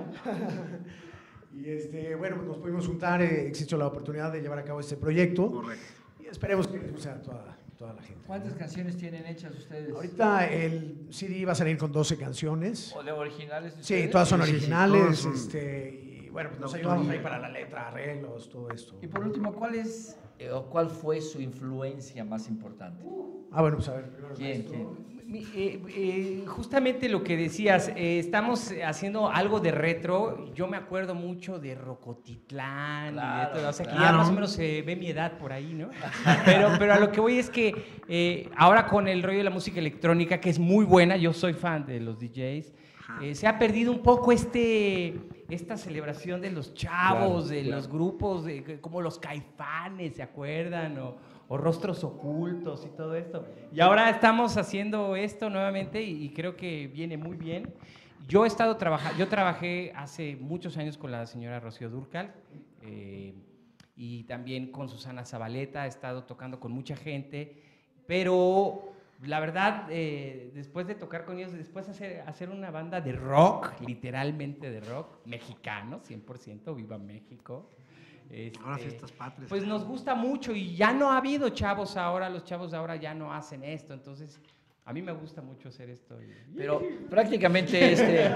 [SPEAKER 6] Y bueno, pues nos pudimos juntar, existió la oportunidad de llevar a cabo este proyecto.
[SPEAKER 12] Correcto.
[SPEAKER 6] Y esperemos que les guste a toda la gente.
[SPEAKER 1] ¿Cuántas canciones tienen hechas ustedes?
[SPEAKER 6] Ahorita el CD va a salir con 12 canciones.
[SPEAKER 1] ¿O de originales? De
[SPEAKER 6] Sí,
[SPEAKER 1] ustedes?
[SPEAKER 6] todas son
[SPEAKER 1] Sí, sí,
[SPEAKER 6] originales.
[SPEAKER 1] todas son
[SPEAKER 6] Y bueno, pues nos ayudamos ahí para la letra, arreglos, todo esto.
[SPEAKER 1] Y por último, ¿cuál fue su influencia más importante?
[SPEAKER 6] Bueno, pues a ver, primero.
[SPEAKER 1] ¿Quién?
[SPEAKER 19] Justamente lo que decías, estamos haciendo algo de retro. Yo me acuerdo mucho de Rocotitlán,
[SPEAKER 1] Claro,
[SPEAKER 19] y de todo, o sea que ya
[SPEAKER 1] claro.
[SPEAKER 19] más o menos se ve mi edad por ahí, ¿no? Pero a lo que voy es que ahora con el rollo de la música electrónica, que es muy buena, yo soy fan de los DJs, se ha perdido un poco esta celebración de los chavos,
[SPEAKER 1] Claro,
[SPEAKER 19] de
[SPEAKER 1] claro.
[SPEAKER 19] los grupos, como los Caifanes, ¿se acuerdan? O Rostros Ocultos y todo esto. Y ahora estamos haciendo esto nuevamente y creo que viene muy bien. Yo trabajé hace muchos años con la señora Rocío Dúrcal y también con Susana Zabaleta, he estado tocando con mucha gente, pero la verdad, después de tocar con ellos, después hacer una banda de rock, literalmente de rock, mexicano, 100%, viva México.
[SPEAKER 12] Ahora fiestas patrias.
[SPEAKER 19] Pues nos gusta mucho y ya no ha habido chavos ahora, los chavos de ahora ya no hacen esto, entonces a mí me gusta mucho hacer esto.
[SPEAKER 1] Pero prácticamente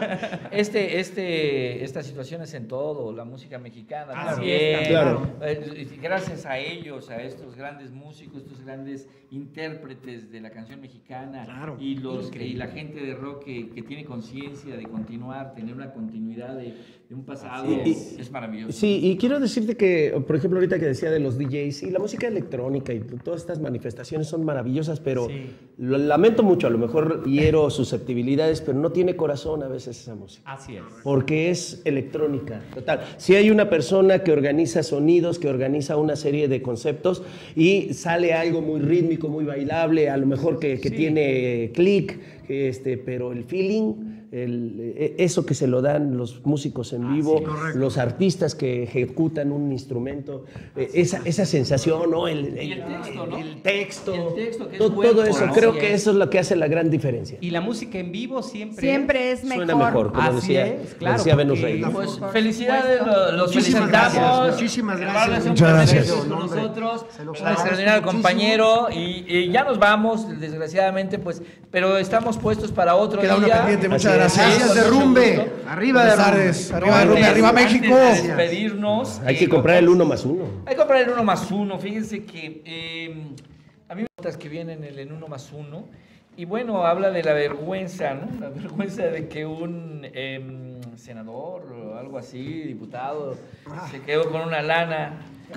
[SPEAKER 1] esta situación es en todo, la música mexicana
[SPEAKER 19] Así
[SPEAKER 1] también.
[SPEAKER 19] es, claro.
[SPEAKER 1] Gracias a ellos, a estos grandes músicos, estos grandes intérpretes de la canción mexicana y la gente de rock que tiene conciencia de continuar, tener una continuidad de un pasado, es maravilloso.
[SPEAKER 20] Sí, y quiero decirte que, por ejemplo, ahorita que decía de los DJs, y la música electrónica y todas estas manifestaciones son maravillosas, pero lo lamento mucho, a lo mejor hiero susceptibilidades, pero no tiene corazón a veces esa música.
[SPEAKER 19] Así es.
[SPEAKER 20] Porque es electrónica, total. Si hay una persona que organiza sonidos, que organiza una serie de conceptos y sale algo muy rítmico, muy bailable, a lo mejor que tiene clic, pero el feeling, eso que se lo dan los músicos en vivo, los artistas que ejecutan un instrumento, esa sensación, ¿no? El texto,
[SPEAKER 1] que es
[SPEAKER 20] todo eso,
[SPEAKER 1] ¿no?
[SPEAKER 20] creo que eso es lo que hace la gran diferencia.
[SPEAKER 19] Y la música en vivo siempre
[SPEAKER 9] es mejor.
[SPEAKER 20] Suena mejor, como
[SPEAKER 19] Así
[SPEAKER 20] decía,
[SPEAKER 19] es, claro,
[SPEAKER 20] decía Venus
[SPEAKER 19] porque-
[SPEAKER 20] Rey.
[SPEAKER 1] Pues felicidades, los
[SPEAKER 12] Muchísimas
[SPEAKER 1] felicitamos.
[SPEAKER 12] gracias, muchísimas gracias.
[SPEAKER 1] Un
[SPEAKER 12] Muchas
[SPEAKER 1] placer
[SPEAKER 12] gracias.
[SPEAKER 1] con nosotros,
[SPEAKER 12] Se lo
[SPEAKER 1] un
[SPEAKER 12] agradezco
[SPEAKER 1] extraordinario
[SPEAKER 12] muchísimo.
[SPEAKER 1] compañero y ya nos vamos, desgraciadamente, pues, pero estamos puestos para otro
[SPEAKER 6] Queda uno
[SPEAKER 1] día.
[SPEAKER 6] pendiente, muchas
[SPEAKER 1] Así es.
[SPEAKER 6] gracias.
[SPEAKER 1] Sí, con
[SPEAKER 12] Derrumbe.
[SPEAKER 1] mucho gusto.
[SPEAKER 12] Arriba
[SPEAKER 6] Buenas
[SPEAKER 12] Derrumbe.
[SPEAKER 6] tardes, arriba Derrumbe, arriba México.
[SPEAKER 1] Antes de despedirnos,
[SPEAKER 20] Hay que comprar el 1+1.
[SPEAKER 1] Hay que comprar el 1+1. Fíjense que a mí me gustan que vienen el en 1+1 y bueno, habla de la vergüenza, ¿no? La vergüenza de que un senador o algo así, diputado, se quedó con una lana.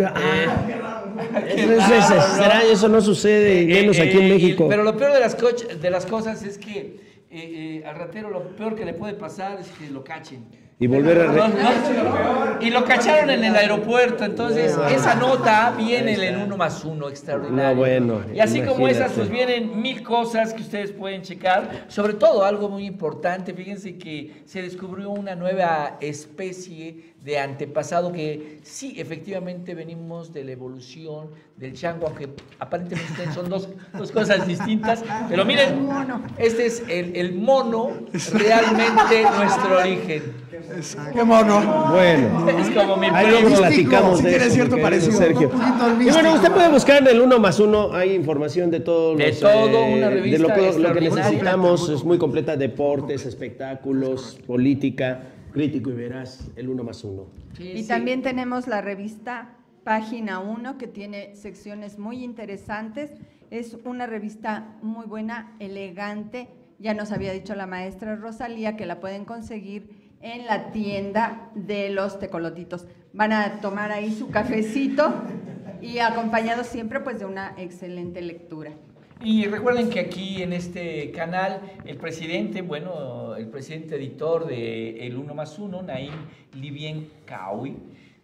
[SPEAKER 20] Eso no sucede, menos aquí en México.
[SPEAKER 1] Pero lo peor de las cosas es que al ratero lo peor que le puede pasar es que lo cachen.
[SPEAKER 20] y volver a...
[SPEAKER 1] Y lo cacharon en el aeropuerto, entonces esa nota viene en 1+1 extraordinario.
[SPEAKER 20] No, bueno,
[SPEAKER 1] y así como esas,
[SPEAKER 20] imagínate.
[SPEAKER 1] pues vienen 1000 cosas que ustedes pueden checar. Sobre todo, algo muy importante, fíjense que se descubrió una nueva especie de antepasado que sí, efectivamente venimos de la evolución del chango, aunque aparentemente son dos cosas distintas. Pero miren, este es el mono, realmente nuestro origen.
[SPEAKER 12] ¡Qué mono!
[SPEAKER 20] Bueno,
[SPEAKER 1] es como mi
[SPEAKER 20] ahí
[SPEAKER 1] primo.
[SPEAKER 20] luego platicamos
[SPEAKER 12] Sí
[SPEAKER 20] de
[SPEAKER 12] tiene
[SPEAKER 20] eso,
[SPEAKER 12] cierto
[SPEAKER 20] mi querido
[SPEAKER 12] parecido,
[SPEAKER 20] Sergio.
[SPEAKER 12] un poquito al
[SPEAKER 20] Y
[SPEAKER 12] místico.
[SPEAKER 20] bueno, usted puede buscar en el 1+1, hay información de todos
[SPEAKER 1] De
[SPEAKER 20] los...
[SPEAKER 1] todo, una
[SPEAKER 20] de
[SPEAKER 1] revista
[SPEAKER 20] lo que
[SPEAKER 1] extraordinaria.
[SPEAKER 20] necesitamos, es muy completa, deportes, espectáculos, política, crítico y veraz, el 1+1.
[SPEAKER 7] Y también tenemos la revista Página 1, que tiene secciones muy interesantes. Es una revista muy buena, elegante. Ya nos había dicho la maestra Rosalía que la pueden conseguir en la tienda de los tecolotitos. Van a tomar ahí su cafecito y acompañados siempre pues de una excelente lectura.
[SPEAKER 1] Y recuerden que aquí en este canal el presidente, bueno, el presidente editor de El 1+1, Naim Libien Kawi,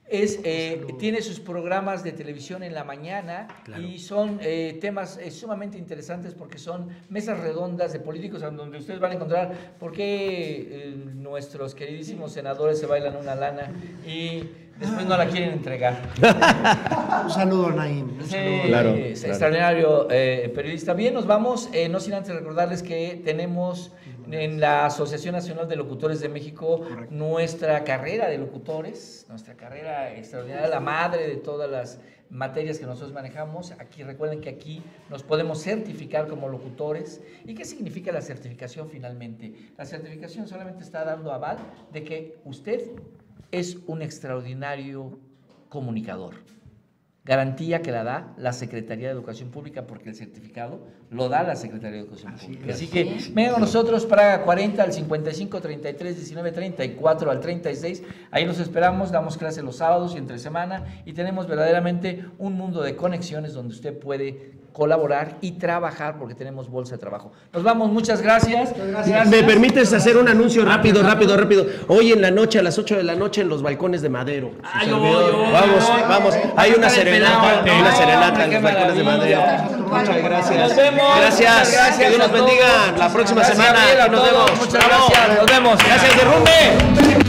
[SPEAKER 1] tiene sus programas de televisión en la mañana, claro, y son temas sumamente interesantes porque son mesas redondas de políticos donde ustedes van a encontrar por qué nuestros queridísimos senadores se bailan una lana y después no la quieren entregar.
[SPEAKER 12] Un saludo, Naim.
[SPEAKER 1] Sí,
[SPEAKER 20] Claro,
[SPEAKER 1] es extraordinario periodista. Bien, nos vamos, no sin antes recordarles que tenemos en la Asociación Nacional de Locutores de México nuestra carrera de locutores, nuestra carrera extraordinaria, la madre de todas las materias que nosotros manejamos. Aquí recuerden que aquí nos podemos certificar como locutores. ¿Y qué significa la certificación finalmente? La certificación solamente está dando aval de que usted es un extraordinario comunicador. Garantía que la da la Secretaría de Educación Pública, porque el certificado lo da la Secretaría de Educación Pública. Así que vengan con nosotros, Praga 40 al 55 33 19 34 al 36. Ahí los esperamos, damos clases los sábados y entre semana y tenemos verdaderamente un mundo de conexiones donde usted puede colaborar y trabajar porque tenemos bolsa de trabajo. Nos vamos, muchas gracias.
[SPEAKER 20] ¿Me permites hacer un anuncio rápido? Hoy en la noche, a las 8 de la noche, en los balcones de Madero. Vamos. Hay una serenata en los balcones de Madero. Muchas gracias.
[SPEAKER 1] Nos vemos.
[SPEAKER 20] Gracias. Que Dios nos bendiga. La próxima semana. Aquí nos vemos.
[SPEAKER 1] Muchas gracias. Nos vemos.
[SPEAKER 20] Gracias, Derrumbe.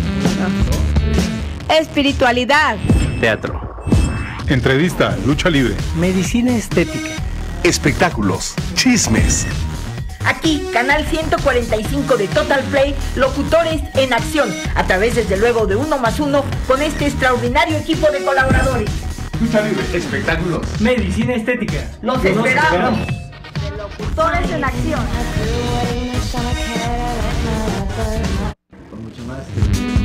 [SPEAKER 3] Espiritualidad.
[SPEAKER 5] Teatro. Entrevista, lucha libre.
[SPEAKER 22] Medicina estética.
[SPEAKER 5] Espectáculos, chismes.
[SPEAKER 3] Aquí, canal 145 de Total Play, locutores en acción, a través desde luego de 1+1 con este extraordinario equipo de colaboradores.
[SPEAKER 5] Lucha libre, espectáculos.
[SPEAKER 22] Medicina estética.
[SPEAKER 3] Los esperamos. Locutores en acción.
[SPEAKER 22] Por mucho más.